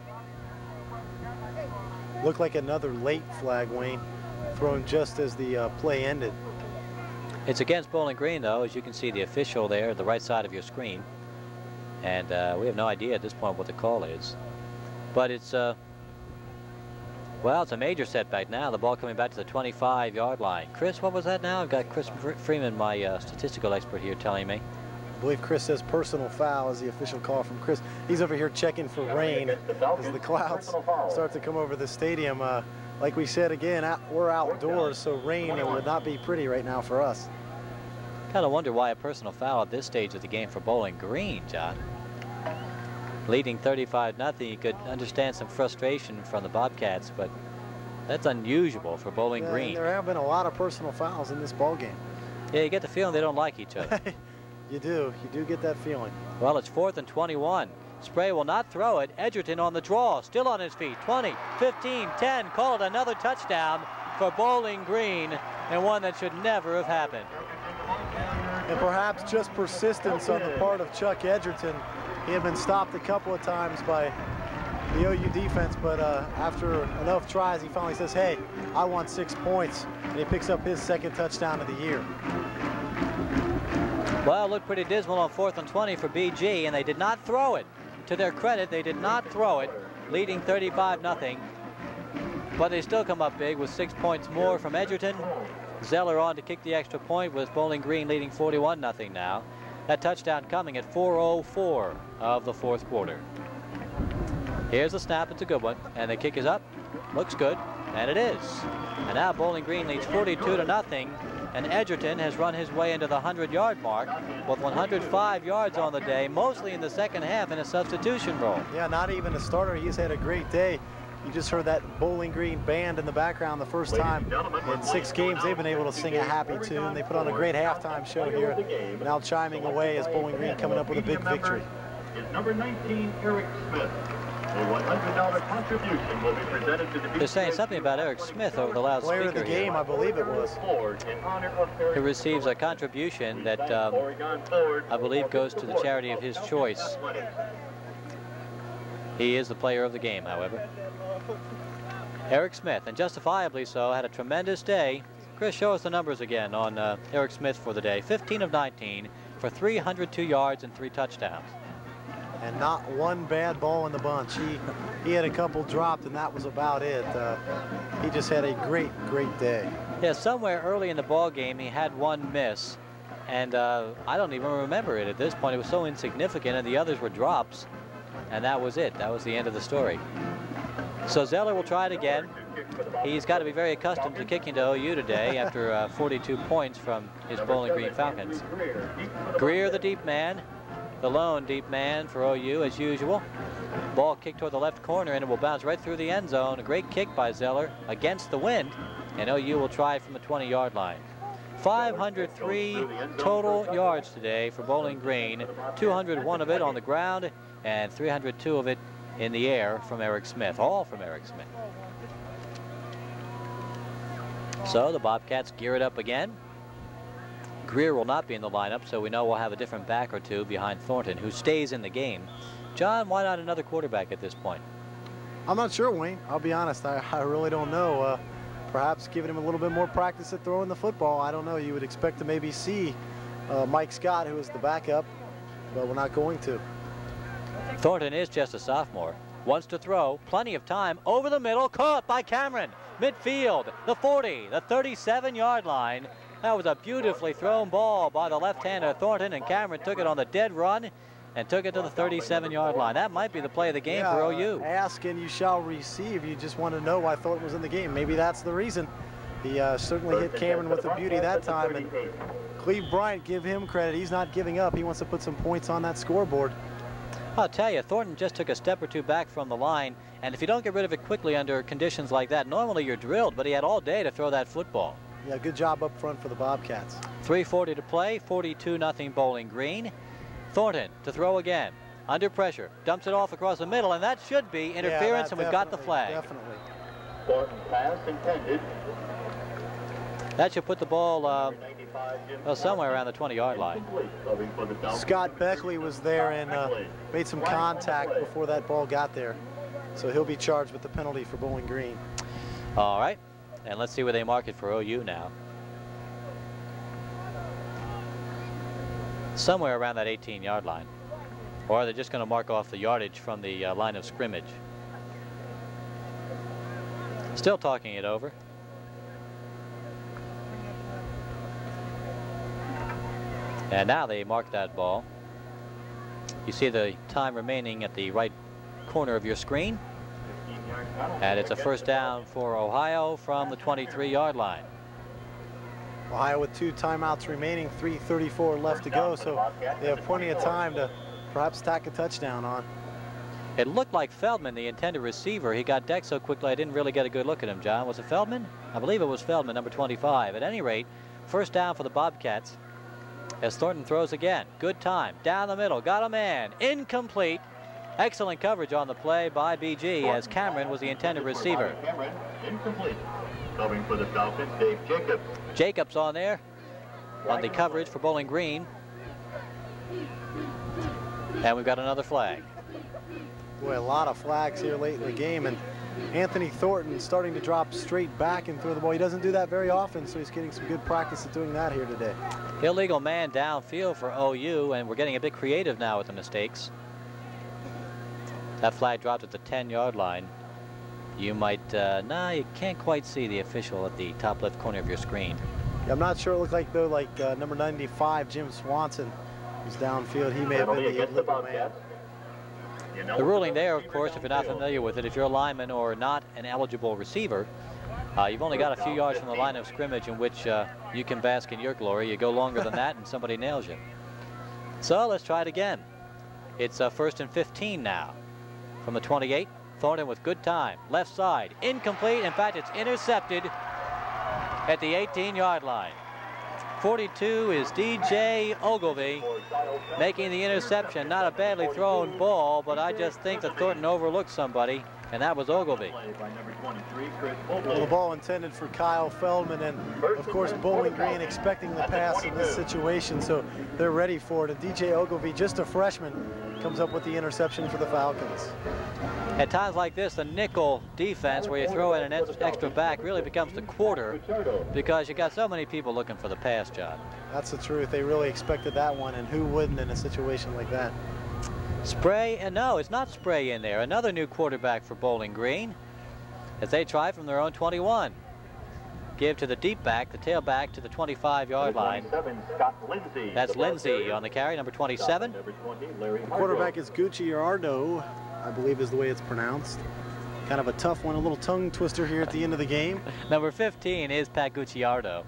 Looked like another late flag, Wayne, thrown just as the play ended. It's against Bowling Green, though, as you can see the official there at the right side of your screen. And we have no idea at this point what the call is. But it's, well, it's a major setback now. The ball coming back to the 25-yard line. Chris, what was that now? I've got Chris Freeman, my statistical expert here, telling me. I believe Chris says personal foul is the official call from Chris. He's over here checking for rain as the clouds start to come over the stadium. Like we said again, we're outdoors, so rain would not be pretty right now for us. Kind of wonder why a personal foul at this stage of the game for Bowling Green, John. Leading 35-0, you could understand some frustration from the Bobcats, but that's unusual for Bowling Green. There have been a lot of personal fouls in this ball game. Yeah, you get the feeling they don't like each other. You do get that feeling. Well, it's 4th and 21. Spray will not throw it. Edgerton on the draw, still on his feet. 20, 15, 10, call it another touchdown for Bowling Green, and one that should never have happened. And perhaps just persistence on the part of Chuck Edgerton. He had been stopped a couple of times by the OU defense, but after enough tries, he finally says, hey, I want 6 points, and he picks up his 2nd touchdown of the year. Well, it looked pretty dismal on 4th and 20 for BG, and they did not throw it. To their credit, they did not throw it, leading 35-0. But they still come up big with 6 points more from Edgerton. Zeller on to kick the extra point with Bowling Green leading 41-0 now. That touchdown coming at 4:04 of the 4th quarter. Here's the snap, it's a good one, and the kick is up. Looks good, and it is. And now Bowling Green leads 42-0, and Edgerton has run his way into the 100-yard mark with 105 yards on the day, mostly in the second half in a substitution role. Yeah, not even a starter. He's had a great day. You just heard that Bowling Green band in the background the first time in 6 games they've been able to sing a happy tune. They put on a great halftime show here, now chiming away as Bowling Green coming up with a big victory. Is number 19, Eric Smith. A $100 contribution will be presented to the They're saying something about Eric Smith over the loudspeaker. Player of the game, I believe it was. He receives a contribution that I believe goes to the charity of his choice. He is the player of the game, however. Eric Smith, and justifiably so, had a tremendous day. Chris, show us the numbers again on Eric Smith for the day. 15 of 19 for 302 yards and 3 touchdowns. And not one bad ball in the bunch. He had a couple dropped, and that was about it. He just had a great day. Yeah, somewhere early in the ball game, he had one miss, and I don't even remember it at this point. It was so insignificant, and the others were drops, and that was it. That was the end of the story. So Zeller will try it again. He's got to be very accustomed to kicking to OU today after 42 points from his Bowling Green Falcons. Greer, the deep man. The lone deep man for OU as usual. Ball kicked toward the left corner, and it will bounce right through the end zone. A great kick by Zeller against the wind, and OU will try from the 20-yard line. 503 total yards today for Bowling Green, 201 of it on the ground and 302 of it in the air from Eric Smith, all from Eric Smith. So the Bobcats gear it up again. Greer will not be in the lineup, so we know we'll have a different back or two behind Thornton, who stays in the game. John, why not another quarterback at this point? I'm not sure, Wayne. I'll be honest. I really don't know. Perhaps giving him a little bit more practice at throwing the football. I don't know. You would expect to maybe see Mike Scott, who is the backup, but we're not going to. Thornton is just a sophomore. Wants to throw. Plenty of time. Over the middle. Caught by Cameron. Midfield. The 40. The 37-yard line. That was a beautifully thrown ball by the left-hander Thornton, and Cameron took it on the dead run and took it to the 37-yard line. That might be the play of the game for OU. Ask and you shall receive. You just want to know why Thornton was in the game. Maybe that's the reason. He certainly hit Cameron with a beauty that time. And Cleve Bryant, give him credit. He's not giving up. He wants to put some points on that scoreboard. I'll tell you, Thornton just took a step or two back from the line, and if you don't get rid of it quickly under conditions like that, normally you're drilled, but he had all day to throw that football. Yeah, good job up front for the Bobcats. 3:40 to play, 42-0 Bowling Green. Thornton to throw again, under pressure, dumps it off across the middle, and that should be interference, and we've got the flag. Definitely. Thornton pass intended. That should put the ball well, somewhere around the 20-yard line. Scott Beckley was there and made some contact before that ball got there. So he'll be charged with the penalty for Bowling Green. All right, and let's see where they mark it for OU now. Somewhere around that 18-yard line. Or they're just going to mark off the yardage from the line of scrimmage. Still talking it over. And now they mark that ball. You see the time remaining at the right corner of your screen. And it's a first down for Ohio from the 23-yard line. Ohio with 2 timeouts remaining, 3:34 left to go, so they have plenty of time to perhaps tack a touchdown on. It looked like Feldman, the intended receiver. He got decked so quickly I didn't really get a good look at him, John. Was it Feldman? I believe it was Feldman, number 25. At any rate, first down for the Bobcats as Thornton throws again. Good time. Down the middle. Got a man. Incomplete. Excellent coverage on the play by BG as Cameron was the intended receiver. Cameron, incomplete. Covering for the Falcons, Dave Jacobs. Jacobs on there on the coverage for Bowling Green. And we've got another flag. Boy, a lot of flags here late in the game, and Anthony Thornton starting to drop straight back and throw the ball. He doesn't do that very often, so he's getting some good practice at doing that here today. Illegal man downfield for OU, and we're getting a bit creative now with the mistakes. That flag dropped at the 10-yard line. You might, you can't quite see the official at the top left corner of your screen. Yeah, I'm not sure. It looked like, though, number 95, Jim Swanson, was downfield. He may have been the illegal man. The ruling there, of course, if you're not familiar with it, if you're a lineman or not an eligible receiver, you've only got a few yards from the line of scrimmage in which you can bask in your glory. You go longer than that and somebody nails you. So let's try it again. It's first and 15 now. From the 28, Thornton with good time. Left side, incomplete. In fact, it's intercepted at the 18-yard line. 42 is DJ Ogilvy making the interception. Not a badly thrown ball, but I just think that Thornton overlooked somebody, and that was Ogilvy. Well, the ball intended for Kyle Feldman, and of course Bowling Green expecting the pass in this situation, so they're ready for it. And DJ Ogilvy, just a freshman, comes up with the interception for the Falcons. At times like this, the nickel defense, where you throw in an extra back, really becomes the quarter because you got so many people looking for the pass, John. That's the truth. They really expected that one, and who wouldn't in a situation like that? Spray, and no, it's not Spray in there. Another new quarterback for Bowling Green as they try from their own 21. Give to the deep back, the tailback to the 25-yard line. That's Lindsey on the carry, number 27. The quarterback is Gucciardo, I believe is the way it's pronounced. Kind of a tough one, a little tongue twister here at the end of the game. Number 15 is Pat Gucciardo.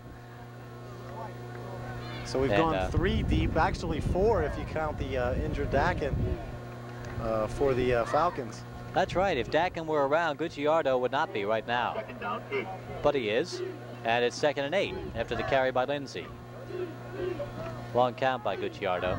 So we've gone 3 deep, actually 4 if you count the injured Dakin for the Falcons. That's right. If Dakin were around, Gucciardo would not be right now. But he is, and it's 2nd and 8 after the carry by Lindsey. Long count by Gucciardo.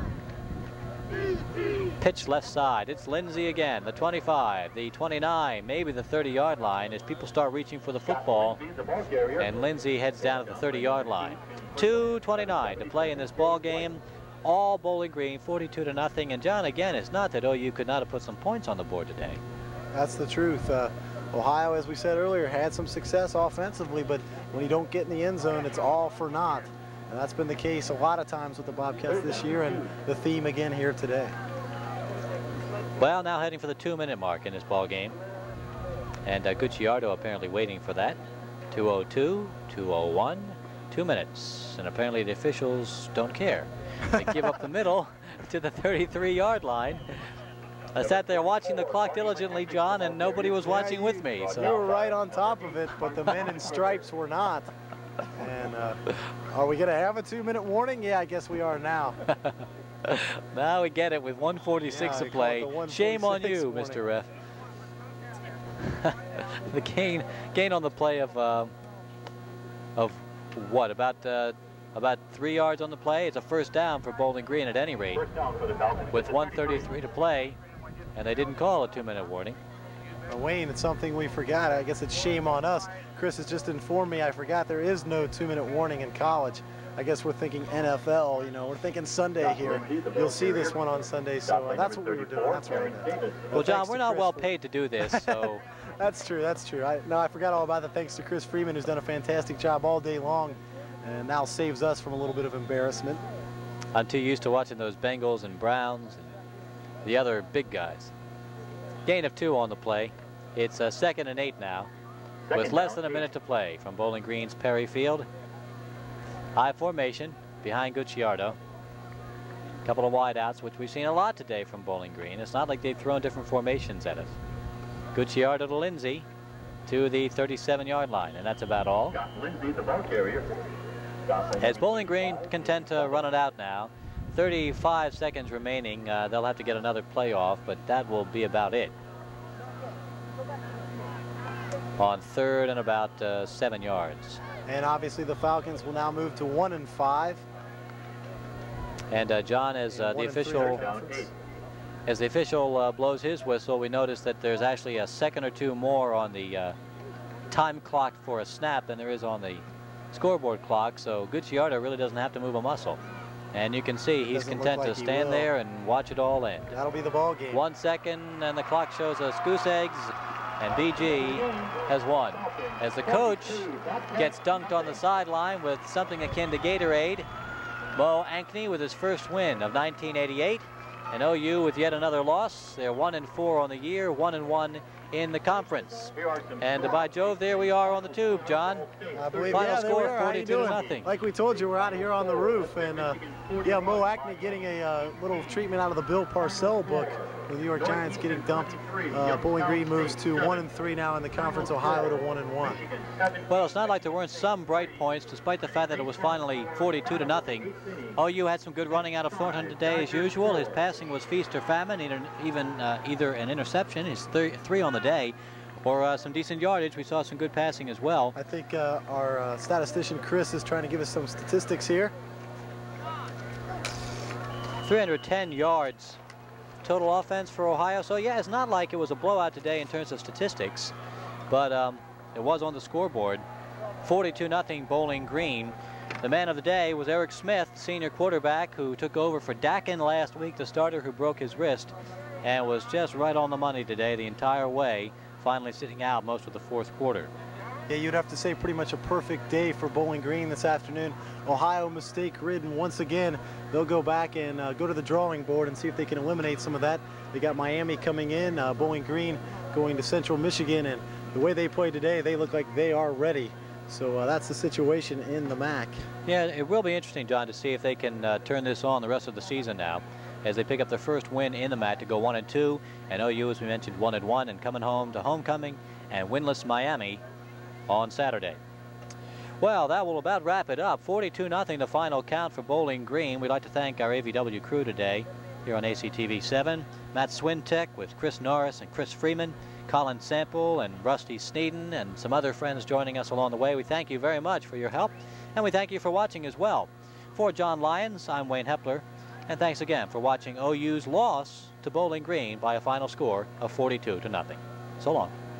Pitch left side. It's Lindsey again. The 25, the 29, maybe the 30-yard line as people start reaching for the football. And Lindsey heads down at the 30-yard line. 2:29 to play in this ball game. All Bowling Green, 42-0. And John, again, it's not that OU could not have put some points on the board today. That's the truth. Ohio, as we said earlier, had some success offensively, but when you don't get in the end zone, it's all for naught. And that's been the case a lot of times with the Bobcats this year, and the theme again here today. Well, now heading for the 2-minute mark in this ball game. And Gucciardo apparently waiting for that. 2:02, 2:01, 2 minutes. And apparently the officials don't care. They give up the middle to the 33-yard line. I sat there watching the clock diligently, John, and nobody was watching with me. So. You were right on top of it, but the men in stripes were not. And are we going to have a 2-minute warning? Yeah, I guess we are now. Now we get it with 1:46 to play. Shame on you, warning. Mr. Ref. The gain on the play of what? About 3 yards on the play. It's a first down for Bowling Green at any rate. With 1:33 to play, and they didn't call a 2-minute warning. Wayne, it's something we forgot. I guess it's shame on us. Chris has just informed me I forgot there is no 2-minute warning in college. I guess we're thinking NFL, you know, we're thinking Sunday here. You'll see this one on Sunday, so that's what we were doing. That's right. Well, John, we're not well paid to do this, so. That's true, that's true. I forgot all about that thanks to Chris Freeman, who's done a fantastic job all day long and now saves us from a little bit of embarrassment. I'm too used to watching those Bengals and Browns and the other big guys. Gain of 2 on the play. It's 2nd and 8 now, with less than a minute to play from Bowling Green's Perry Field. High formation behind Gucciardo. A couple of wideouts, which we've seen a lot today from Bowling Green. It's not like they've thrown different formations at us. Gucciardo to Lindsay to the 37-yard line, and that's about all. Lindsay, the ball carrier. As Bowling Green content to run it out now, 35 seconds remaining. They'll have to get another play off, but that will be about it. On 3rd and about 7 yards. And obviously the Falcons will now move to 1 and 5. And John, as the official blows his whistle, we notice that there's actually a second or two more on the time clock for a snap than there is on the scoreboard clock. So Gucciardo really doesn't have to move a muscle. And you can see he's content to stand there and watch it all end. That'll be the ball game. 1 second, and the clock shows us goose eggs, and BG has won. As the coach gets dunked on the sideline with something akin to Gatorade, Mo Ankney with his first win of 1988, and OU with yet another loss. They're 1-4 on the year, 1-1 in the conference. And by Jove, there we are on the tube, John. I believe, Final yeah, score, there we are. 42-0. Like we told you, we're out here on the roof, and yeah, Mo Ankney getting a little treatment out of the Bill Parcells book. The New York Giants getting dumped. Bowling Green moves to 1-3 now in the conference. Ohio to 1-1. Well, it's not like there weren't some bright points, despite the fact that it was finally 42-0. OU had some good running out of Thornton today, as usual. His passing was feast or famine, either an interception, his 3 on the day, or some decent yardage. We saw some good passing as well. I think our statistician Chris is trying to give us some statistics here. 310 yards total offense for Ohio. So yeah, it's not like it was a blowout today in terms of statistics, but it was on the scoreboard. 42-0 Bowling Green. The man of the day was Eric Smith, senior quarterback, who took over for Dakin last week, the starter who broke his wrist, and was just right on the money today the entire way, finally sitting out most of the 4th quarter. Yeah, you'd have to say pretty much a perfect day for Bowling Green this afternoon. Ohio mistake-ridden once again. They'll go back and go to the drawing board and see if they can eliminate some of that. They got Miami coming in, Bowling Green going to Central Michigan, and the way they play today, they look like they are ready. So that's the situation in the MAC. Yeah, it will be interesting, John, to see if they can turn this on the rest of the season now, as they pick up their first win in the MAC to go 1-2, and OU, as we mentioned, 1-1, and coming home to homecoming and winless Miami on Saturday. Well, that will about wrap it up. 42-0 the final count for Bowling Green. We'd like to thank our AVW crew today here on ACTV 7. Matt Swintek with Chris Norris and Chris Freeman, Colin Sample and Rusty Sneeden, and some other friends joining us along the way. We thank you very much for your help, and we thank you for watching as well. For John Lyons, I'm Wayne Hepler, and thanks again for watching OU's loss to Bowling Green by a final score of 42-0. So long.